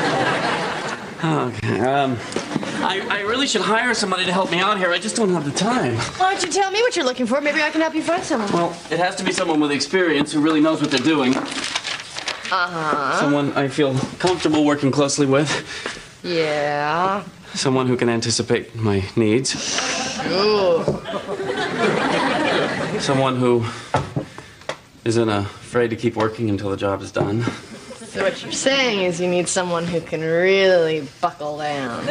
Okay, um, I, I really should hire somebody to help me out here. I just don't have the time. Why don't you tell me what you're looking for? Maybe I can help you find someone. Well, it has to be someone with experience who really knows what they're doing. Uh-huh. Someone I feel comfortable working closely with. Yeah. Someone who can anticipate my needs. Ooh. Someone who isn't afraid to keep working until the job is done. So what you're saying is you need someone who can really buckle down.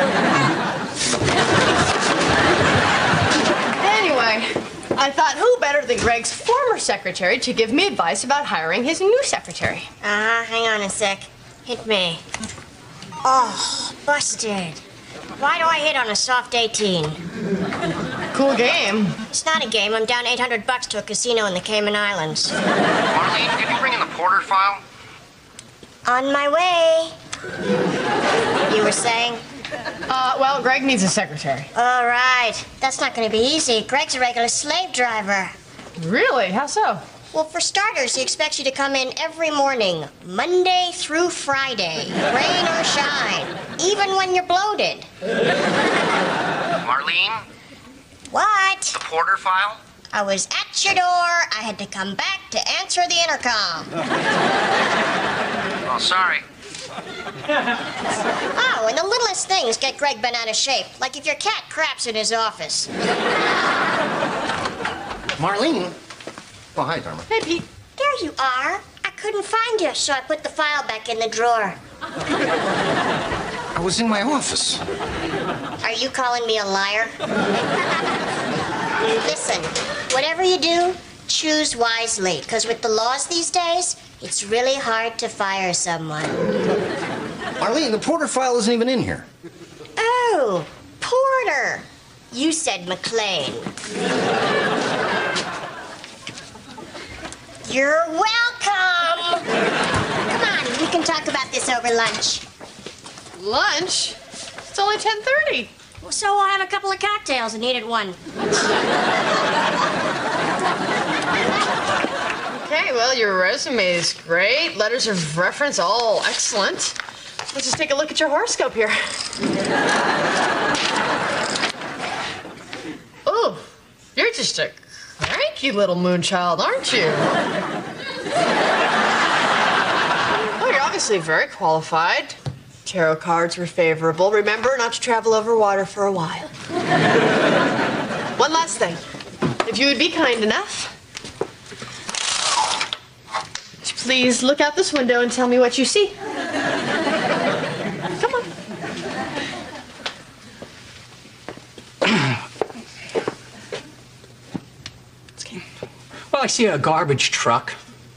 Anyway, I thought who better than Greg's former secretary to give me advice about hiring his new secretary. Uh-huh, hang on a sec. Hit me. Oh, busted. Why do I hit on a soft eighteen? Cool game. It's not a game. I'm down eight hundred bucks to a casino in the Cayman Islands. Marlene, did you bring in the Porter file? On my way. You were saying? Uh, well, Greg needs a secretary. All right. That's not going to be easy. Greg's a regular slave driver. Really? How so? Well, for starters, he expects you to come in every morning, Monday through Friday, rain or shine, even when you're bloated. Marlene? What? The Porter file? I was at your door. I had to come back to answer the intercom. Oh, sorry. Oh, and the littlest things get Greg bent out of shape, like if your cat craps in his office. Marlene, Oh, hi, Dharma. Hey, Pete. There you are. I couldn't find you, so I put the file back in the drawer. I was in my office. Are you calling me a liar? Listen, whatever you do, choose wisely, because with the laws these days, it's really hard to fire someone. Arlene, the Porter file isn't even in here. Oh, Porter. You said McLean. You're welcome. Come on, we can talk about this over lunch. Lunch? It's only ten thirty. Well, so we'll have a couple of cocktails and eat at one. Okay, well, your resume is great. Letters of reference, all excellent. Let's just take a look at your horoscope here. Oh, you're just a cranky little moonchild, aren't you? Oh, you're obviously very qualified. Tarot cards were favorable. Remember not to travel over water for a while. One last thing. If you would be kind enough, would you please look out this window and tell me what you see? Come on. Well, I see a garbage truck.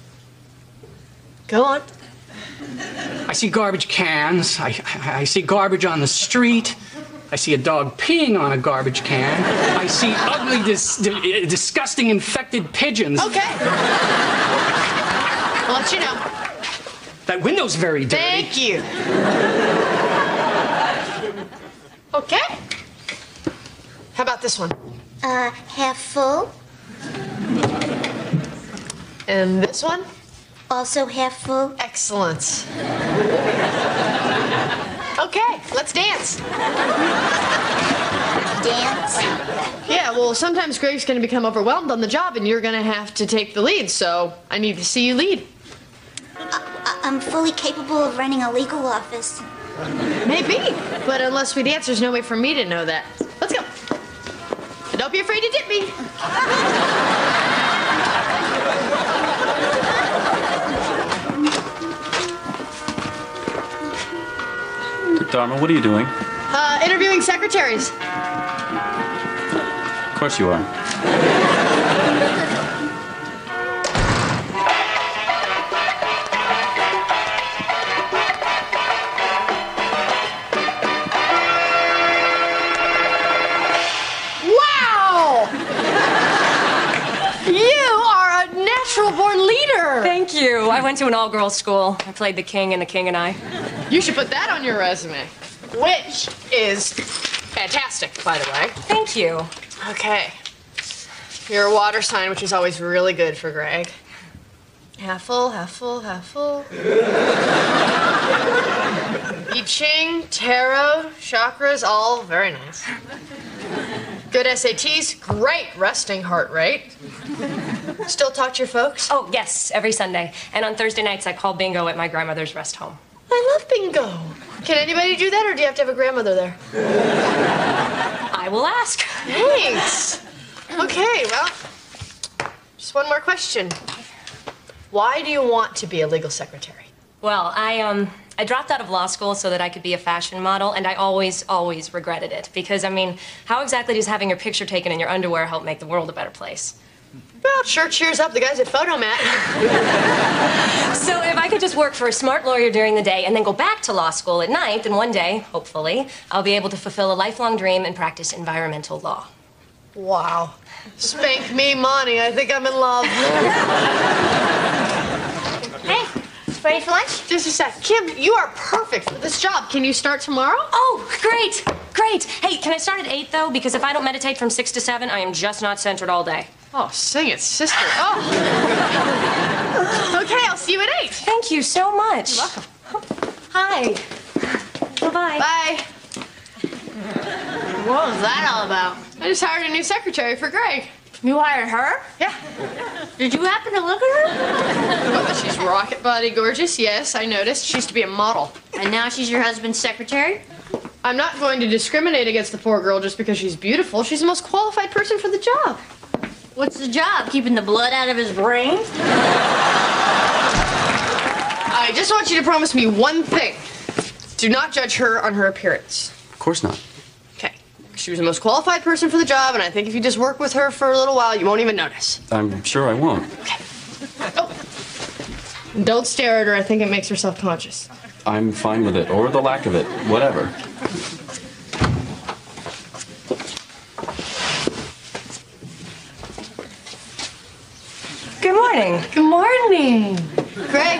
Go on. I see garbage cans. I, I, I see garbage on the street. I see a dog peeing on a garbage can. I see ugly, dis, di, disgusting, infected pigeons. Okay. I'll let you know. That window's very dirty. Thank you. Okay. How about this one? Uh, half full. And this one? Also half full. Excellent. Okay, let's dance. Dance? Yeah, well, sometimes Greg's going to become overwhelmed on the job and you're going to have to take the lead, so I need to see you lead. I- I'm fully capable of running a legal office. Maybe, but unless we dance, there's no way for me to know that. Let's go. And don't be afraid to dip me. Dharma, what are you doing? Uh, interviewing secretaries. Of course you are. Wow! You are a natural-born leader. Thank you. I went to an all-girls school. I played the king in The King and I. You should put that on your resume, which is fantastic, by the way. Thank you. Okay. You're a water sign, which is always really good for Greg. Half full, half full, half full. I Ching, tarot, chakras, all very nice. Good S A Ts, great resting heart rate. Still talk to your folks? Oh, yes, every Sunday. And on Thursday nights, I call bingo at my grandmother's rest home. I love bingo. Can anybody do that, or do you have to have a grandmother there? I will ask. Thanks. Okay, well, just one more question. Why do you want to be a legal secretary? Well, I, um, I dropped out of law school so that I could be a fashion model, and I always, always regretted it. Because, I mean, how exactly does having your picture taken in your underwear help make the world a better place? Well, it sure cheers up the guys at Photomat. So if I could just work for a smart lawyer during the day and then go back to law school at night, then one day, hopefully, I'll be able to fulfill a lifelong dream and practice environmental law. Wow. Spank me, Monty. I think I'm in love. Hey, ready for lunch? Just a sec. Kim, you are perfect for this job. Can you start tomorrow? Oh, great, great. Hey, can I start at eight, though? Because if I don't meditate from six to seven, I am just not centered all day. Oh, sing it, sister. Oh. Okay, I'll see you at eight. Thank you so much. You're welcome. Hi. Bye-bye. Bye. What was that all about? I just hired a new secretary for Greg. You hired her? Yeah. Did you happen to look at her? Well, she's rocket body gorgeous, yes, I noticed. She used to be a model. And now she's your husband's secretary? I'm not going to discriminate against the poor girl just because she's beautiful. She's the most qualified person for the job. What's the job? Keeping the blood out of his brain? I just want you to promise me one thing. Do not judge her on her appearance. Of course not. Okay. She was the most qualified person for the job, and I think if you just work with her for a little while, you won't even notice. I'm sure I won't. Don't stare at her. I think it makes her self-conscious. I'm fine with it, or the lack of it. Whatever. Good morning. Good morning. Greg.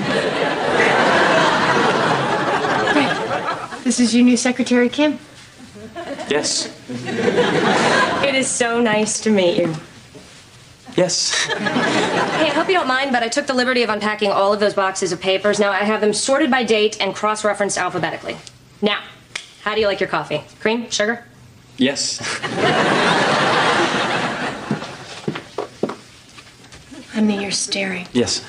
Greg, this is your new secretary, Kim. Yes. It is so nice to meet you. Yes. Hey, I hope you don't mind, but I took the liberty of unpacking all of those boxes of papers. Now I have them sorted by date and cross-referenced alphabetically. Now, how do you like your coffee? Cream? Sugar? Yes. Honey, you're staring. Yes.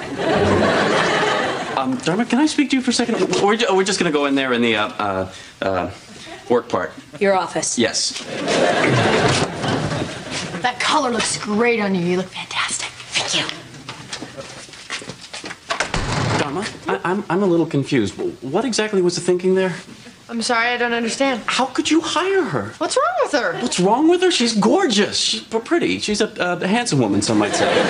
Um, Dharma, can I speak to you for a second? We're, ju- we're just going to go in there in the uh, uh, uh, work part. Your office. Yes. That color looks great on you. You look fantastic. Thank you. Dharma, I, I'm, I'm a little confused. What exactly was the thinking there? I'm sorry, I don't understand. How could you hire her? What's wrong with her? What's wrong with her? She's gorgeous. She's p- pretty. She's a, a handsome woman, some might say.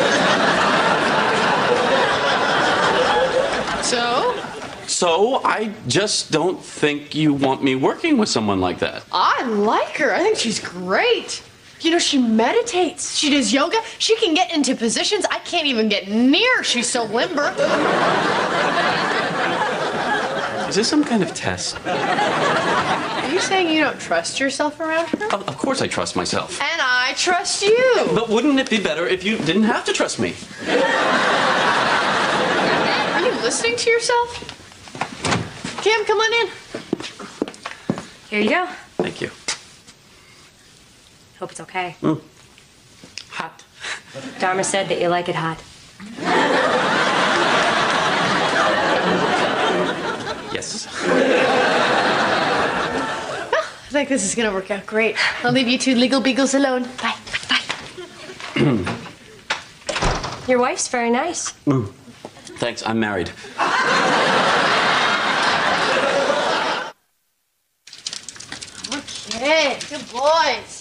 So? So, I just don't think you want me working with someone like that. I like her. I think she's great. You know, she meditates. She does yoga. She can get into positions I can't even get near. She's so limber. Is this some kind of test? Are you saying you don't trust yourself around her? Of, of course I trust myself. And I trust you. But wouldn't it be better if you didn't have to trust me? Are you listening to yourself? Kim, come on in. Here you go. Thank you. Hope it's okay. Mm. Hot. Dharma said that you like it hot. Yes. Well, I think this is going to work out great. I'll leave you two legal beagles alone. Bye. Bye. Your wife's very nice. Mm. Thanks, I'm married. Okay, good boys.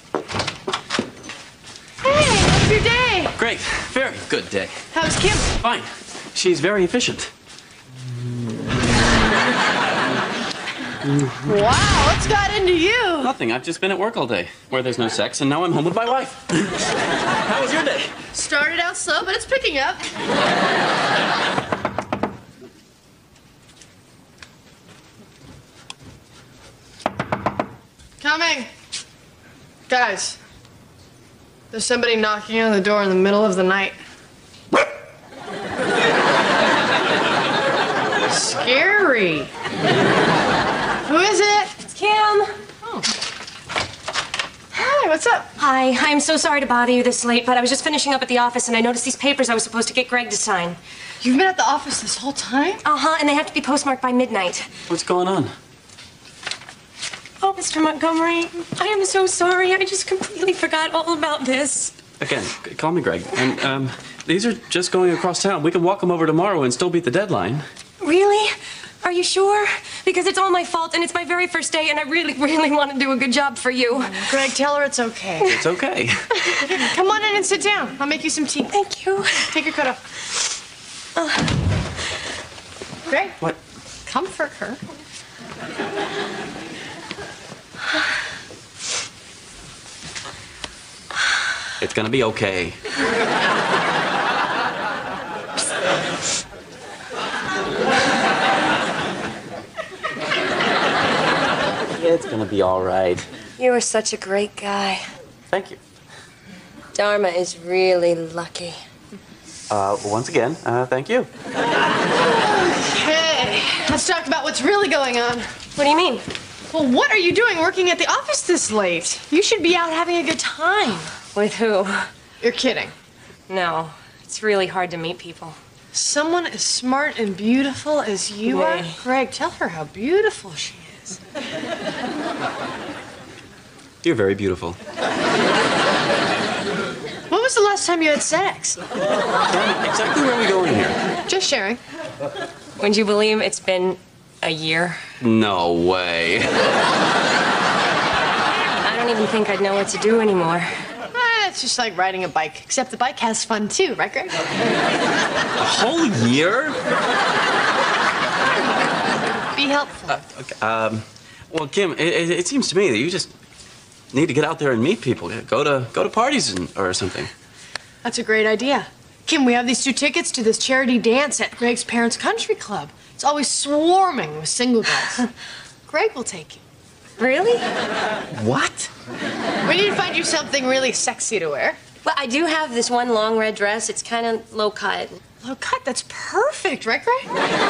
Hey, how's your day? Great. Very good day. How's Kim? Fine. She's very efficient. Wow, what's got into you? Nothing. I've just been at work all day, where there's no sex, and now I'm home with my wife. How was your day? Started out slow, but it's picking up. Coming. Guys, there's somebody knocking on the door in the middle of the night. Scary. Who is it? It's Kim. Oh. Hi, what's up? Hi, I'm so sorry to bother you this late, but I was just finishing up at the office and I noticed these papers I was supposed to get Greg to sign. You've been at the office this whole time? Uh-huh, and they have to be postmarked by midnight. What's going on? Oh, Mister Montgomery, I am so sorry. I just completely forgot all about this. Again, c- call me Greg. And um, these are just going across town. We can walk them over tomorrow and still beat the deadline. Really? Are you sure? Because it's all my fault and it's my very first day and I really, really want to do a good job for you. Greg, tell her it's okay. It's okay. Come on in and sit down. I'll make you some tea. Thank you. Take your coat off. Uh, Greg? What? Comfort her. It's gonna be okay. It's gonna be all right. You are such a great guy. Thank you. Dharma is really lucky. Uh, once again, uh, thank you. Okay, let's talk about what's really going on. What do you mean? Well, what are you doing working at the office this late? You should be out having a good time. With who? You're kidding. No, it's really hard to meet people. Someone as smart and beautiful as you Me. are? Greg, tell her how beautiful she is. You're very beautiful. was the last time you had sex? Exactly where are we going here? Just sharing. Would you believe it's been a year? No way. I don't even think I'd know what to do anymore. Ah, it's just like riding a bike, except the bike has fun too, right, Greg? A whole year? Be helpful. Uh, okay, um, well, Kim, it, it, it seems to me that you just need to get out there and meet people. Go to go to parties and, or something. That's a great idea. Kim, we have these two tickets to this charity dance at Greg's parents' country club. It's always swarming with single girls. Greg will take you. Really? What? We need to find you something really sexy to wear. Well, I do have this one long red dress. It's kind of low cut. Low cut? That's perfect, right, Greg?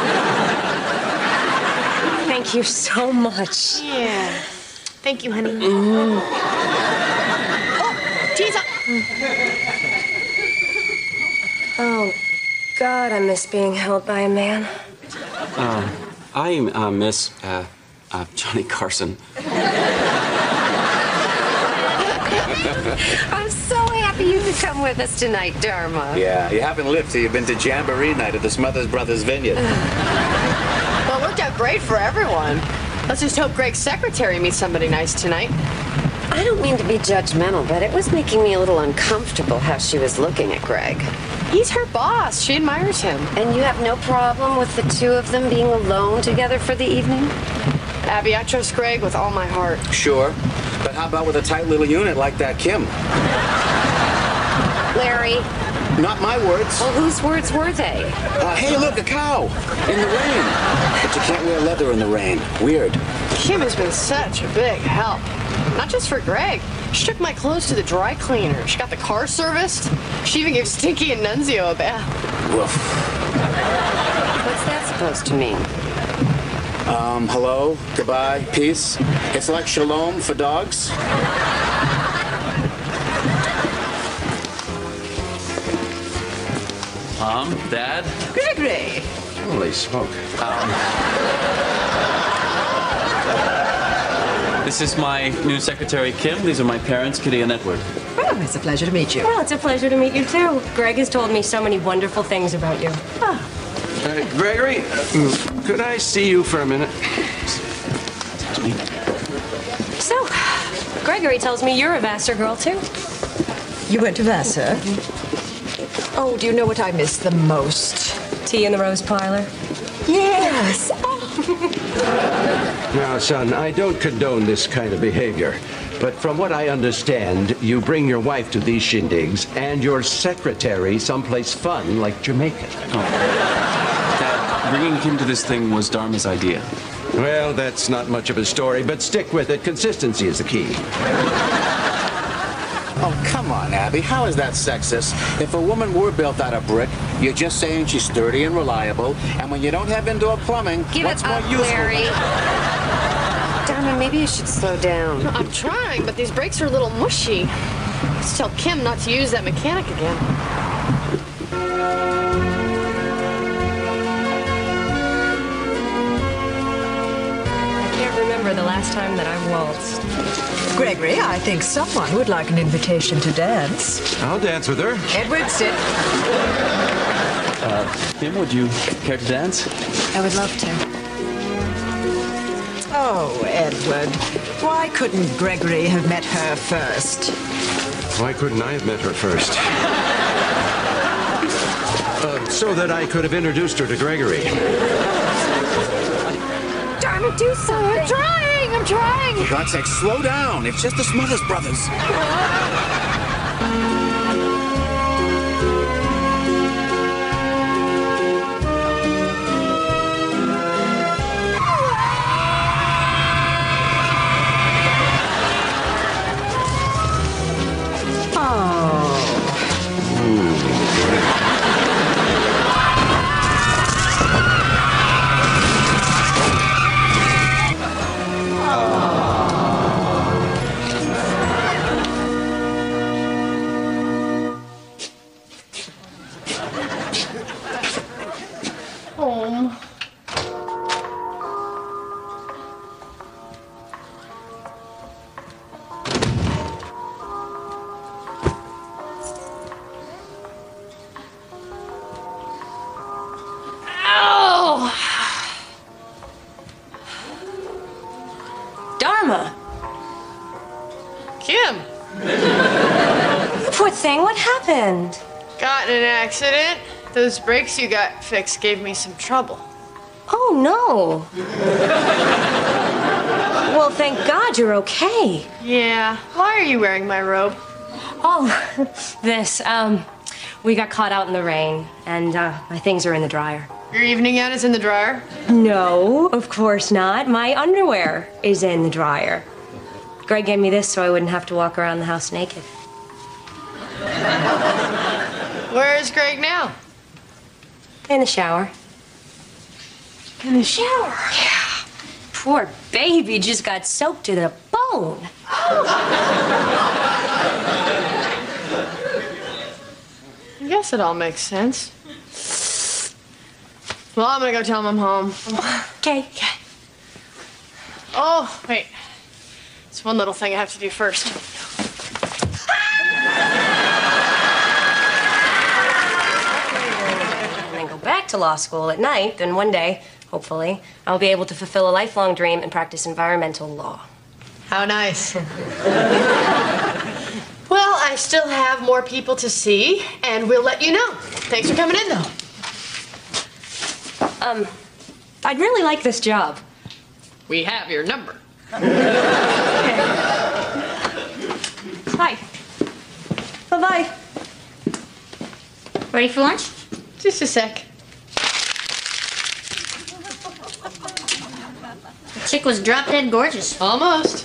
Thank you so much. Yeah. Thank you, honey. Mm. Oh, tease up. Oh, God, I miss being held by a man. Uh, I uh, miss uh, uh, Johnny Carson. I'm so happy you could come with us tonight, Dharma. Yeah, you haven't lived till you've been to Jamboree night at the Smothers Brothers Vineyard. Well, it worked out great for everyone. Let's just hope Greg's secretary meets somebody nice tonight. I don't mean to be judgmental, but it was making me a little uncomfortable how she was looking at Greg. He's her boss. She admires him. And you have no problem with the two of them being alone together for the evening? Abby, I trust Greg with all my heart. Sure, but how about with a tight little unit like that Kim? Larry. Not my words. Well, whose words were they? Uh, hey, look, a cow in the rain. But you can't wear leather in the rain. Weird. Kim has been such a big help. Not just for Greg. She took my clothes to the dry cleaner. She got the car serviced. She even gave Stinky and Nunzio a bath. Woof. What's that supposed to mean? Um, hello, goodbye, peace. It's like shalom for dogs. Mom, Dad. Gregory. Holy smoke. Um, this is my new secretary, Kim. These are my parents, Kitty and Edward. Oh, it's a pleasure to meet you. Well, it's a pleasure to meet you, too. Greg has told me so many wonderful things about you. Uh, Gregory, uh, could I see you for a minute? Excuse me. So, Gregory tells me you're a Vassar girl, too. You went to Vassar? Oh, do you know what I miss the most? Tea in the Rose Parlor? Yes. Now, son, I don't condone this kind of behavior. But from what I understand, you bring your wife to these shindigs and your secretary someplace fun like Jamaica. Oh. Dad, bringing Kim to this thing was Dharma's idea. Well, that's not much of a story, but stick with it. Consistency is the key. Oh, come on, Abby. How is that sexist? If a woman were built out of brick, you're just saying she's sturdy and reliable, and when you don't have indoor plumbing, Give what's it more up, useful? Larry. Dharma, maybe you should slow down. I'm trying, but these brakes are a little mushy. Let's tell Kim not to use that mechanic again. I can't remember the last time that I waltzed. Gregory, I think someone would like an invitation to dance. I'll dance with her. Edward, sit. Uh, Kim, would you care to dance? I would love to. Oh, Edward, why couldn't Gregory have met her first? Why couldn't I have met her first? Uh, so that I could have introduced her to Gregory. Dharma, do something. I'm trying, I'm trying. For God's sake, slow down. It's just the Smothers Brothers. Dharma. Kim. Poor thing, what happened? Got in an accident. Those brakes you got fixed gave me some trouble. Oh, no. Well, thank God you're okay. Yeah. Why are you wearing my robe? Oh, this, um, we got caught out in the rain, and uh, my things are in the dryer. Your evening gown is in the dryer? No, of course not. My underwear is in the dryer. Greg gave me this so I wouldn't have to walk around the house naked. Where is Greg now? In the shower. In the shower? Yeah. Poor baby just got soaked to the bone. I guess it all makes sense. Well, I'm gonna go tell him I'm home. Okay. Okay. Oh, wait. There's one little thing I have to do first. And then go back to law school at night, then one day, hopefully, I'll be able to fulfill a lifelong dream and practice environmental law. How nice. Well, I still have more people to see, and we'll let you know. Thanks for coming in, though. Um, I'd really like this job. We have your number. Hi. Bye-bye. Ready for lunch? Just a sec. The chick was drop dead gorgeous. Almost.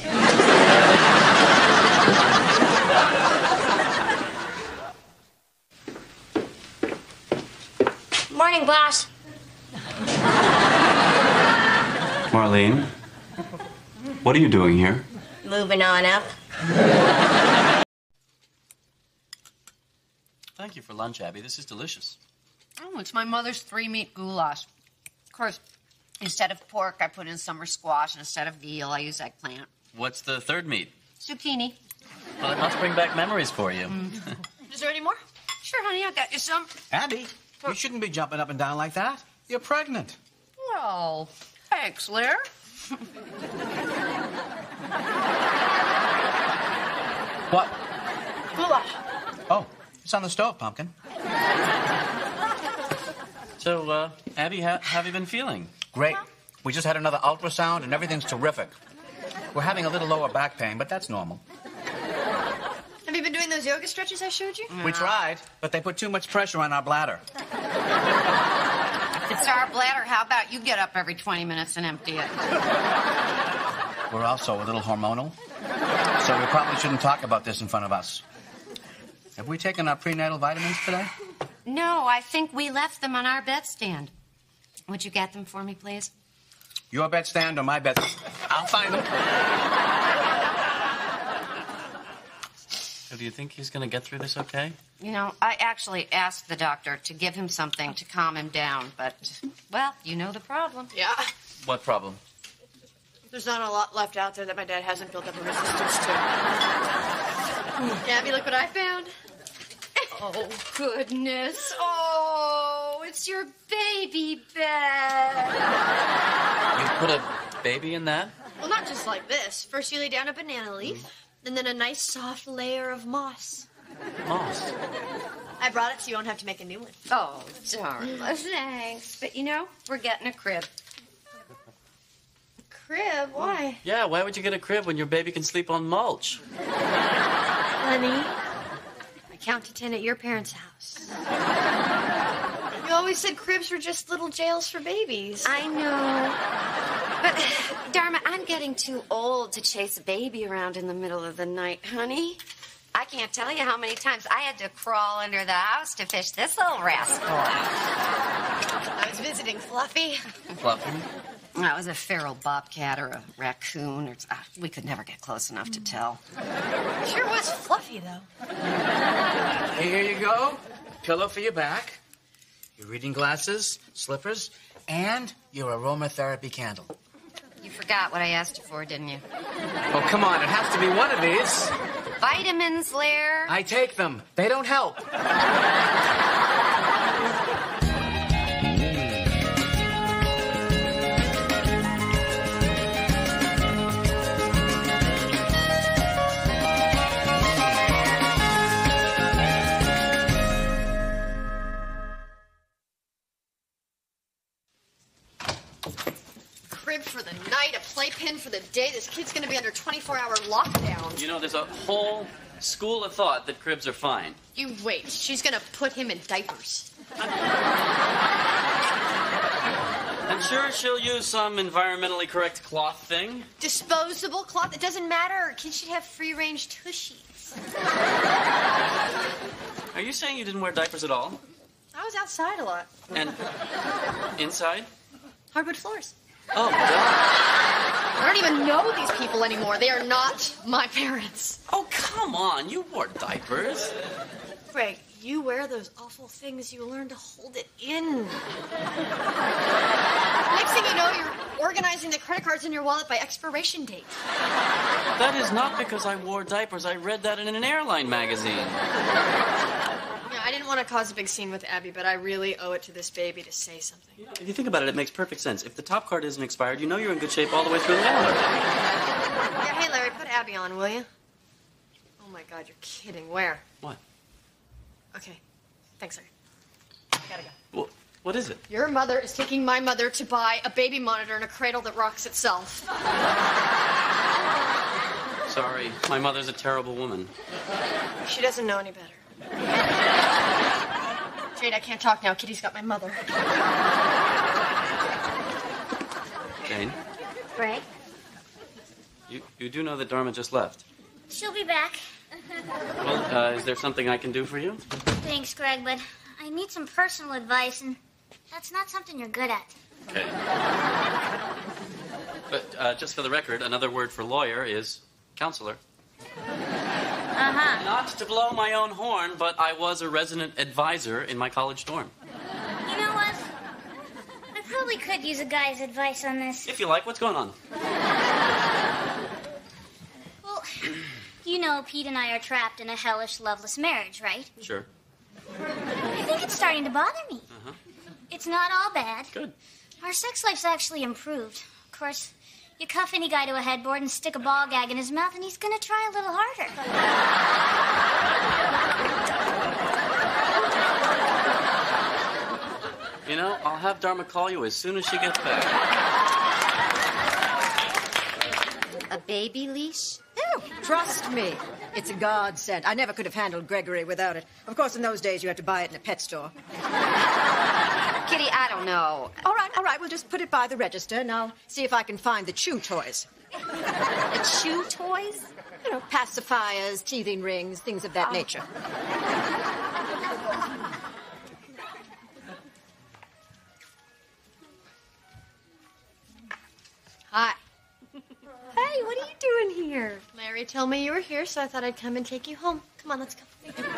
Morning, boss. Marlene, what are you doing here? Moving on up. Thank you for lunch, Abby. This is delicious. Oh, it's my mother's three-meat goulash. Of course, instead of pork, I put in summer squash, and instead of veal, I use eggplant. What's the third meat? Zucchini. Well, it must bring back memories for you. Mm. Is there any more? Sure, honey, I got you some. Abby, you shouldn't be jumping up and down like that. You're pregnant. Well, thanks, Lear. What? Goulash. Oh, it's on the stove, Pumpkin. So, uh, Abby, how, how have you been feeling? Great. We just had another ultrasound, and everything's terrific. We're having a little lower back pain, but that's normal. Have you been doing those yoga stretches I showed you? We tried, but they put too much pressure on our bladder. If it's our bladder, how about you get up every twenty minutes and empty it? We're also a little hormonal, so we probably shouldn't talk about this in front of us. Have we taken our prenatal vitamins today? No, I think we left them on our bedstand. Would you get them for me, please? Your bedstand or my bed? I'll find them. So do you think he's going to get through this okay? You know, I actually asked the doctor to give him something to calm him down, but, well, you know the problem. Yeah. What problem? There's not a lot left out there that my dad hasn't built up a resistance to. Abby, look what I found. Oh, goodness. Oh, it's your baby bed. You put a baby in that? Well, not just like this. First you lay down a banana leaf, and then a nice soft layer of moss. Moss? I brought it so you won't have to make a new one. Oh, darling. Thanks. But, you know, we're getting a crib. Crib? Why? Yeah, why would you get a crib when your baby can sleep on mulch? Honey, I count to ten at your parents' house. You always said cribs were just little jails for babies. I know. But, Dharma, I'm getting too old to chase a baby around in the middle of the night, honey. I can't tell you how many times I had to crawl under the house to fish this little rascal. I was visiting Fluffy. Fluffy? That was a feral bobcat or a raccoon. Or, uh, we could never get close enough to tell. Sure was Fluffy, though. Hey, here you go. Pillow for your back, your reading glasses, slippers, and your aromatherapy candle. You forgot what I asked you for, didn't you? Oh, come on. It has to be one of these. Vitamins, Lair. I take them. They don't help. crib for the night, a playpen for the day. This kid's gonna be under twenty-four hour lockdown. You know, there's a whole school of thought that cribs are fine. You wait. She's gonna put him in diapers. I'm sure she'll use some environmentally correct cloth thing. Disposable cloth. It doesn't matter. Kids should have free-range tushies. Are you saying you didn't wear diapers at all? I was outside a lot. And inside? Hardwood floors. Oh, God. I don't even know these people anymore. They are not my parents. Oh, come on. You wore diapers. Greg, you wear those awful things. You learn to hold it in. Next thing you know, you're organizing the credit cards in your wallet by expiration date. That is not because I wore diapers. I read that in an airline magazine. Yeah, I didn't want to cause a big scene with Abby, but I really owe it to this baby to say something. If you think about it, it makes perfect sense. If the top card isn't expired, you know you're in good shape all the way through the wallet. Yeah, hey, Larry, put Abby on, will you? Oh, my God, you're kidding. Where? What? Okay. Thanks, Larry. I gotta go. Well, what is it? Your mother is taking my mother to buy a baby monitor and a cradle that rocks itself. Sorry, my mother's a terrible woman. She doesn't know any better. Jade, I can't talk now. Kitty's got my mother. Jane, Greg? you, you do know that Dharma just left. She'll be back. Well, uh, is there something I can do for you? Thanks, Greg, but I need some personal advice, and that's not something you're good at. Okay. But uh, just for the record, another word for lawyer is counselor. Uh-huh. Not to blow my own horn, but I was a resident advisor in my college dorm. You know what? I probably could use a guy's advice on this. If you like, what's going on? Well, you know Pete and I are trapped in a hellish, loveless marriage, right? Sure. I think it's starting to bother me. Uh-huh. It's not all bad. Good. Our sex life's actually improved. Of course, you cuff any guy to a headboard and stick a ball gag in his mouth, and he's gonna try a little harder. You know, I'll have Dharma call you as soon as she gets back. A baby leash? Oh, trust me. It's a godsend. I never could have handled Gregory without it. Of course, in those days, you had to buy it in a pet store. Kitty, I don't know. All right, all right. We'll just put it by the register, and I'll see if I can find the chew toys. The chew toys? You know, pacifiers, teething rings, things of that Oh. nature. Hi. Hey, what are you doing here? Larry told me you were here, so I thought I'd come and take you home. Come on, let's go.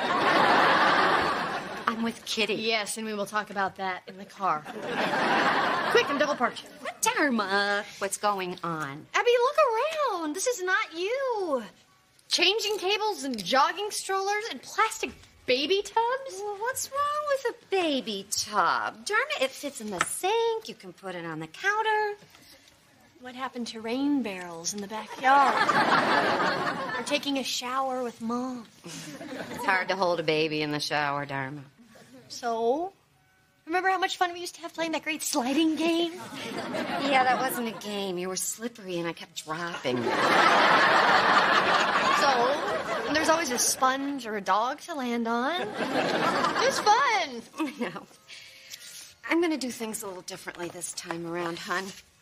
I'm with Kitty. Yes, and we will talk about that in the car. Quick, I'm double parked. Dharma, what's going on? Abby, look around. This is not you. Changing tables and jogging strollers and plastic baby tubs? Well, what's wrong with a baby tub? Dharma, it fits in the sink. You can put it on the counter. What happened to rain barrels in the backyard? Or taking a shower with Mom? It's hard to hold a baby in the shower, Dharma. So? Remember how much fun we used to have playing that great sliding game? Yeah, that wasn't a game. You were slippery and I kept dropping. So, and there's always a sponge or a dog to land on. It was fun. No. I'm going to do things a little differently this time around, hon.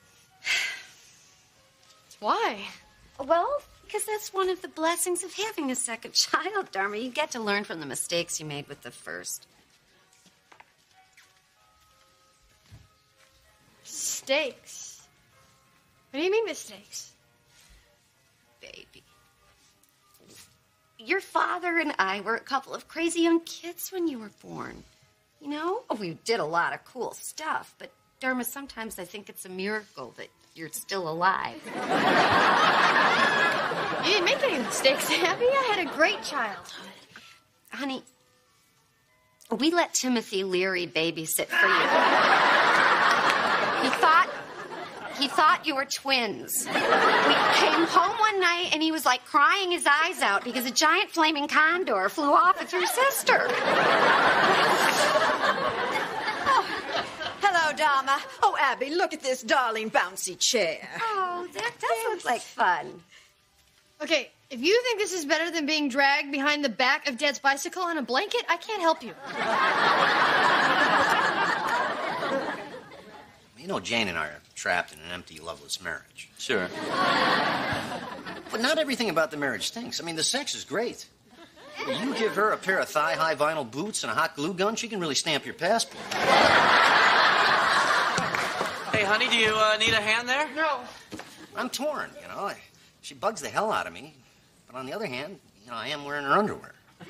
Why? Well, because that's one of the blessings of having a second child, Dharma. You get to learn from the mistakes you made with the first. Mistakes? What do you mean mistakes? Baby. Your father and I were a couple of crazy young kids when you were born. You know? Oh, we did a lot of cool stuff, but Dharma, sometimes I think it's a miracle that you're still alive. You didn't make any mistakes, Abby. I had a great childhood. Honey, we let Timothy Leary babysit for you. He thought he thought you were twins. We came home one night and he was like crying his eyes out because a giant flaming condor flew off with your sister. Hello, Dharma. Oh, Abby, look at this darling bouncy chair. Oh, that does look like fun. Okay, if you think this is better than being dragged behind the back of Dad's bicycle on a blanket, I can't help you. You know, Jane and I are trapped in an empty, loveless marriage. Sure. But not everything about the marriage stinks. I mean, the sex is great. You give her a pair of thigh-high vinyl boots and a hot glue gun, she can really stamp your passport. Hey, honey, do you uh, need a hand there? No. I'm torn, you know. I, she bugs the hell out of me. But on the other hand, you know, I am wearing her underwear.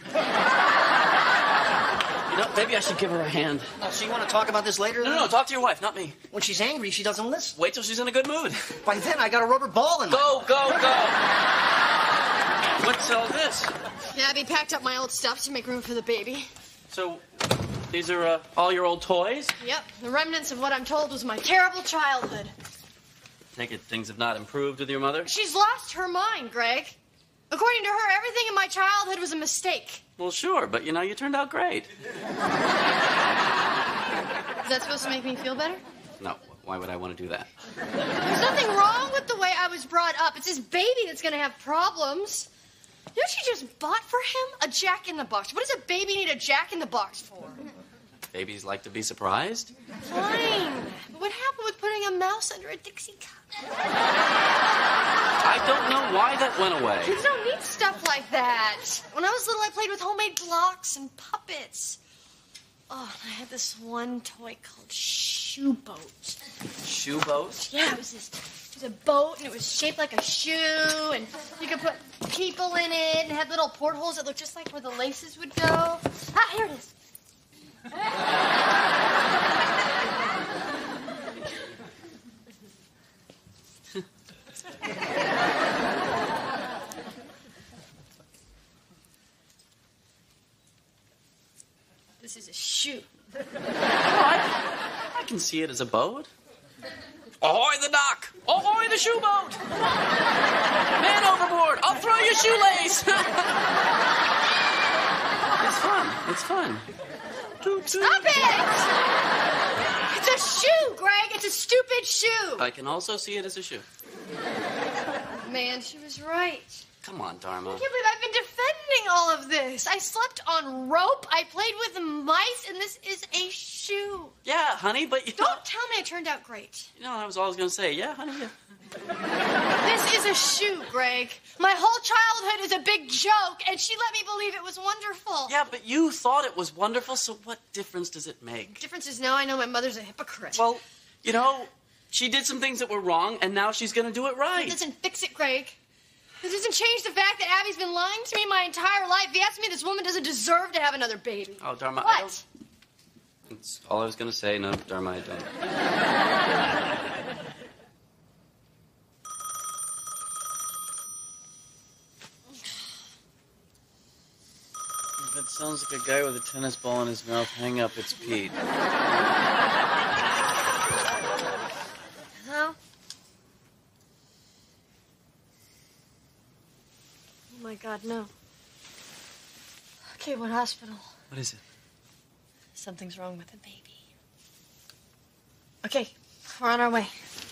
You know, maybe I should give her a hand. Oh, so you want to talk about this later? No, no, no, talk to your wife, not me. When she's angry, she doesn't listen. Wait till she's in a good mood. By then, I got a rubber ball in my... Go, go, go! What's all this? Abby packed up my old stuff to make room for the baby. So, these are uh, all your old toys? Yep, the remnants of what I'm told was my terrible childhood. Take it things have not improved with your mother? She's lost her mind, Greg. According to her, everything in my childhood was a mistake. Well, sure, but you know, you turned out great. Is that supposed to make me feel better? No, why would I want to do that? There's nothing wrong with the way I was brought up. It's his baby that's going to have problems. You know what she just bought for him? A jack-in-the-box. What does a baby need a jack-in-the-box for? Babies like to be surprised? Fine. But what happened with putting a mouse under a Dixie cup? I don't know why that went away. Kids don't need stuff like that. When I was little, I played with homemade blocks and puppets. Oh, and I had this one toy called Shoe Boat. Shoe boat? Yeah, it was this. It was a boat, and it was shaped like a shoe, and you could put people in it, and it had little portholes that looked just like where the laces would go. Ah, here it is. This is a shoe. Oh, I, I can see it as a boat. Ahoy the dock! Ahoy the shoe boat! Man overboard! I'll throw your shoelace! It's fun. It's fun. Stop it! It's a shoe, Greg. It's a stupid shoe. I can also see it as a shoe. Man, she was right. Come on, Dharma. I can't believe I've been defending all of this. I slept on rope, I played with mice, and this is a shoe. Yeah, honey, but you Don't know, tell me I turned out great. you know, I was always going to say, yeah, honey, yeah. This is a shoe, Greg. My whole childhood is a big joke, and she let me believe it was wonderful. Yeah, but you thought it was wonderful, so what difference does it make? The difference is now I know my mother's a hypocrite. Well, you know, she did some things that were wrong, and now she's going to do it right. It doesn't fix it, Greg. It doesn't change the fact that Abby's been lying to me my entire life. If you ask me, this woman doesn't deserve to have another baby. Oh, Dharma, What? I don't... That's all I was going to say. No, Dharma, I don't. If it sounds like a guy with a tennis ball in his mouth, hang up. It's Pete. Hello? Oh, my God, no. Okay, what hospital? What is it? Something's wrong with the baby. Okay, we're on our way.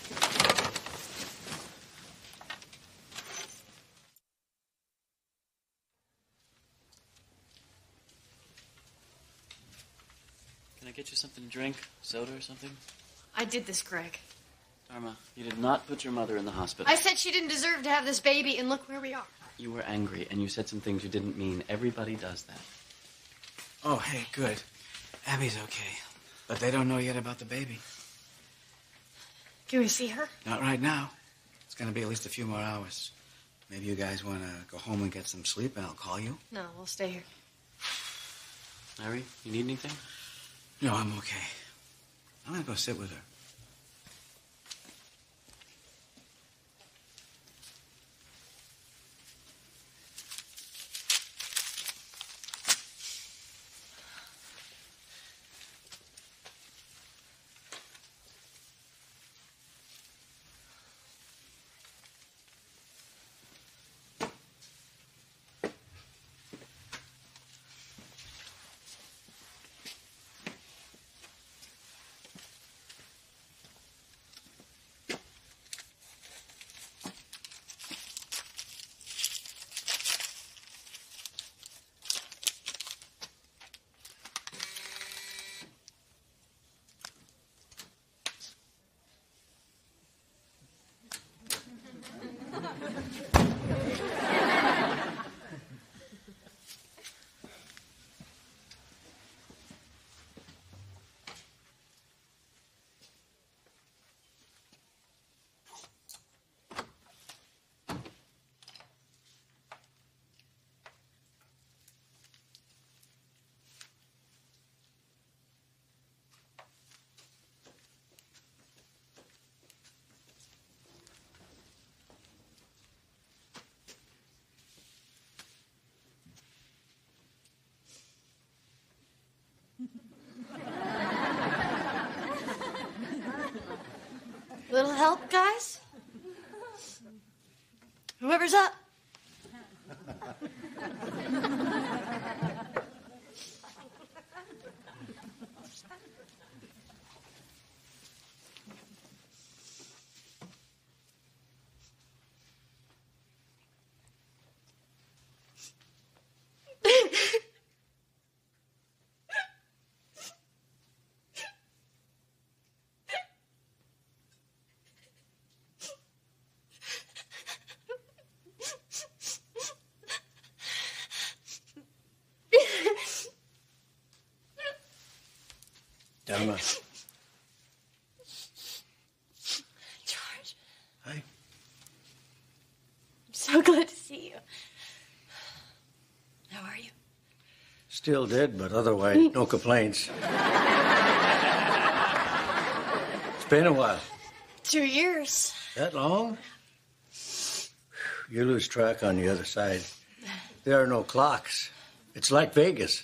Can I get you something to drink? Soda or something? I did this, Greg. Dharma, you did not put your mother in the hospital. I said she didn't deserve to have this baby, and look where we are. You were angry, and you said some things you didn't mean. Everybody does that. Oh, hey, good. Abby's okay. But they don't know yet about the baby. Can we see her? Not right now. It's gonna be at least a few more hours. Maybe you guys wanna go home and get some sleep, and I'll call you? No, we'll stay here. Larry, you need anything? No, I'm okay. I'm gonna go sit with her. Little help, guys? Whoever's up. Dharma. George. Hi. I'm so glad to see you. How are you? Still dead, but otherwise, no complaints. It's been a while. Two years. That long? You lose track on the other side. There are no clocks. It's like Vegas.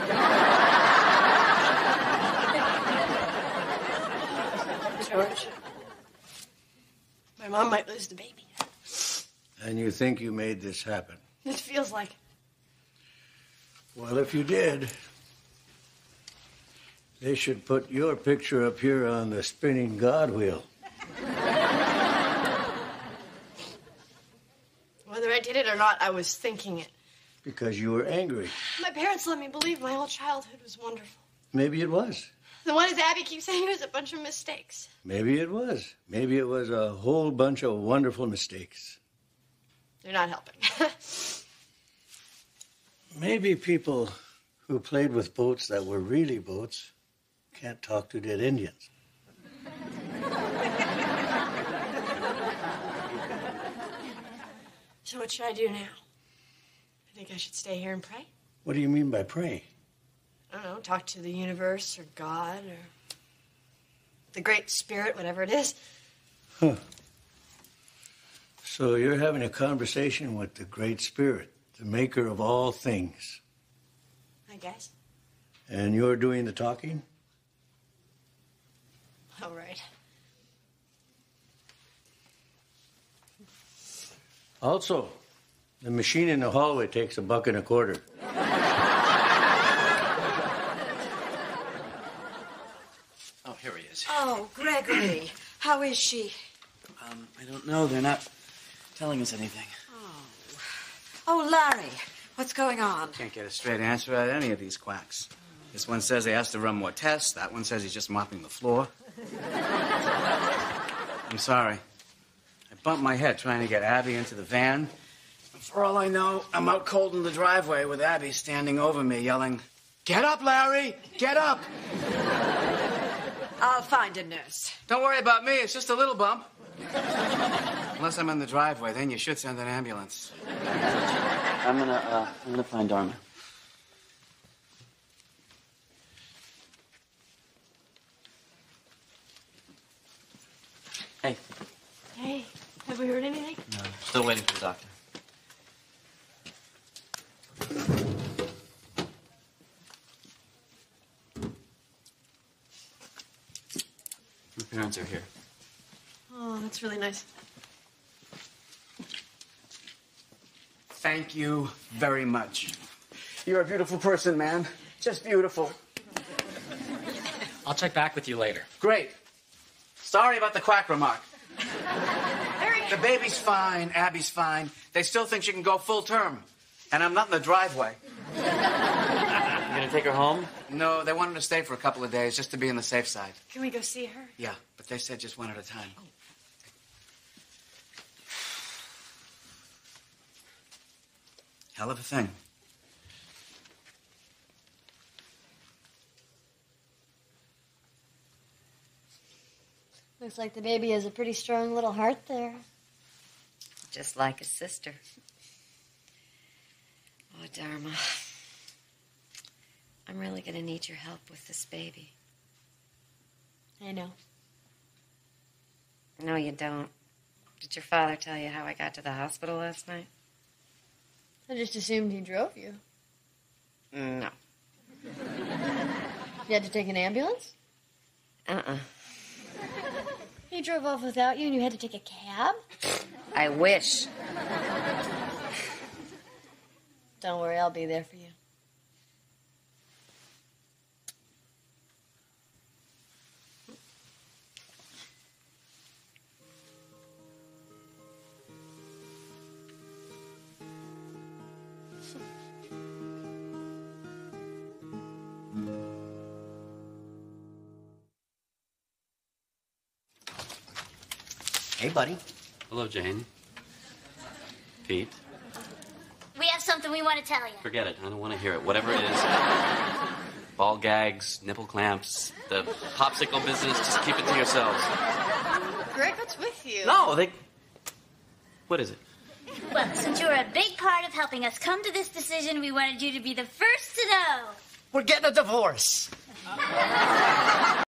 George. My mom might lose the baby. And you think you made this happen? It feels like. Well, if you did, they should put your picture up here on the spinning God wheel. Whether I did it or not, I was thinking it. Because you were angry. My parents let me believe my whole childhood was wonderful. Maybe it was. The one as Abby keeps saying was a bunch of mistakes. Maybe it was. Maybe it was a whole bunch of wonderful mistakes. They're not helping. Maybe people who played with boats that were really boats can't talk to dead Indians. So what should I do now? I think I should stay here and pray? What do you mean by pray? I don't know, talk to the universe or God or the Great Spirit, whatever it is. Huh. So you're having a conversation with the Great Spirit, the maker of all things. I guess. And you're doing the talking? All right. Also, the machine in the hallway takes a buck and a quarter. Oh, here he is. Oh, Gregory. How is she? Um, I don't know. They're not telling us anything. Oh, Larry. What's going on? Can't get a straight answer out of any of these quacks. This one says they asked to run more tests. That one says he's just mopping the floor. I'm sorry. I bumped my head trying to get Abby into the van. For all I know, I'm out cold in the driveway with Abby standing over me yelling, "Get up, Larry! Get up!" I'll find a nurse. Don't worry about me. It's just a little bump. Unless I'm in the driveway, then you should send an ambulance. I'm gonna, uh, I'm gonna find Dharma. Hey. Hey, have we heard anything? No, still waiting for the doctor. My parents are here. Oh, that's really nice. Thank you very much. You're a beautiful person, man. Just beautiful. I'll check back with you later. Great. Sorry about the quack remark. The baby's fine. Abby's fine. They still think she can go full term. And I'm not in the driveway. You gonna take her home? No, they wanted to stay for a couple of days just to be on the safe side. Can we go see her? Yeah, but they said just one at a time. hell of a thing. Looks like the baby has a pretty strong little heart there. Just like his sister. Oh, Dharma. I'm really going to need your help with this baby. I know. No, you don't. Did your father tell you how I got to the hospital last night? I just assumed he drove you. No. You had to take an ambulance? Uh-uh. He drove off without you and you had to take a cab? I wish. Don't worry, I'll be there for you. Hey, buddy. Hello, Jane. Pete. We have something we want to tell you. Forget it. I don't want to hear it. Whatever it is. Ball gags, nipple clamps, the popsicle business, just keep it to yourselves. Greg, what's with you? No, they... What is it? Well, since you were a big part of helping us come to this decision, we wanted you to be the first to know. We're getting a divorce.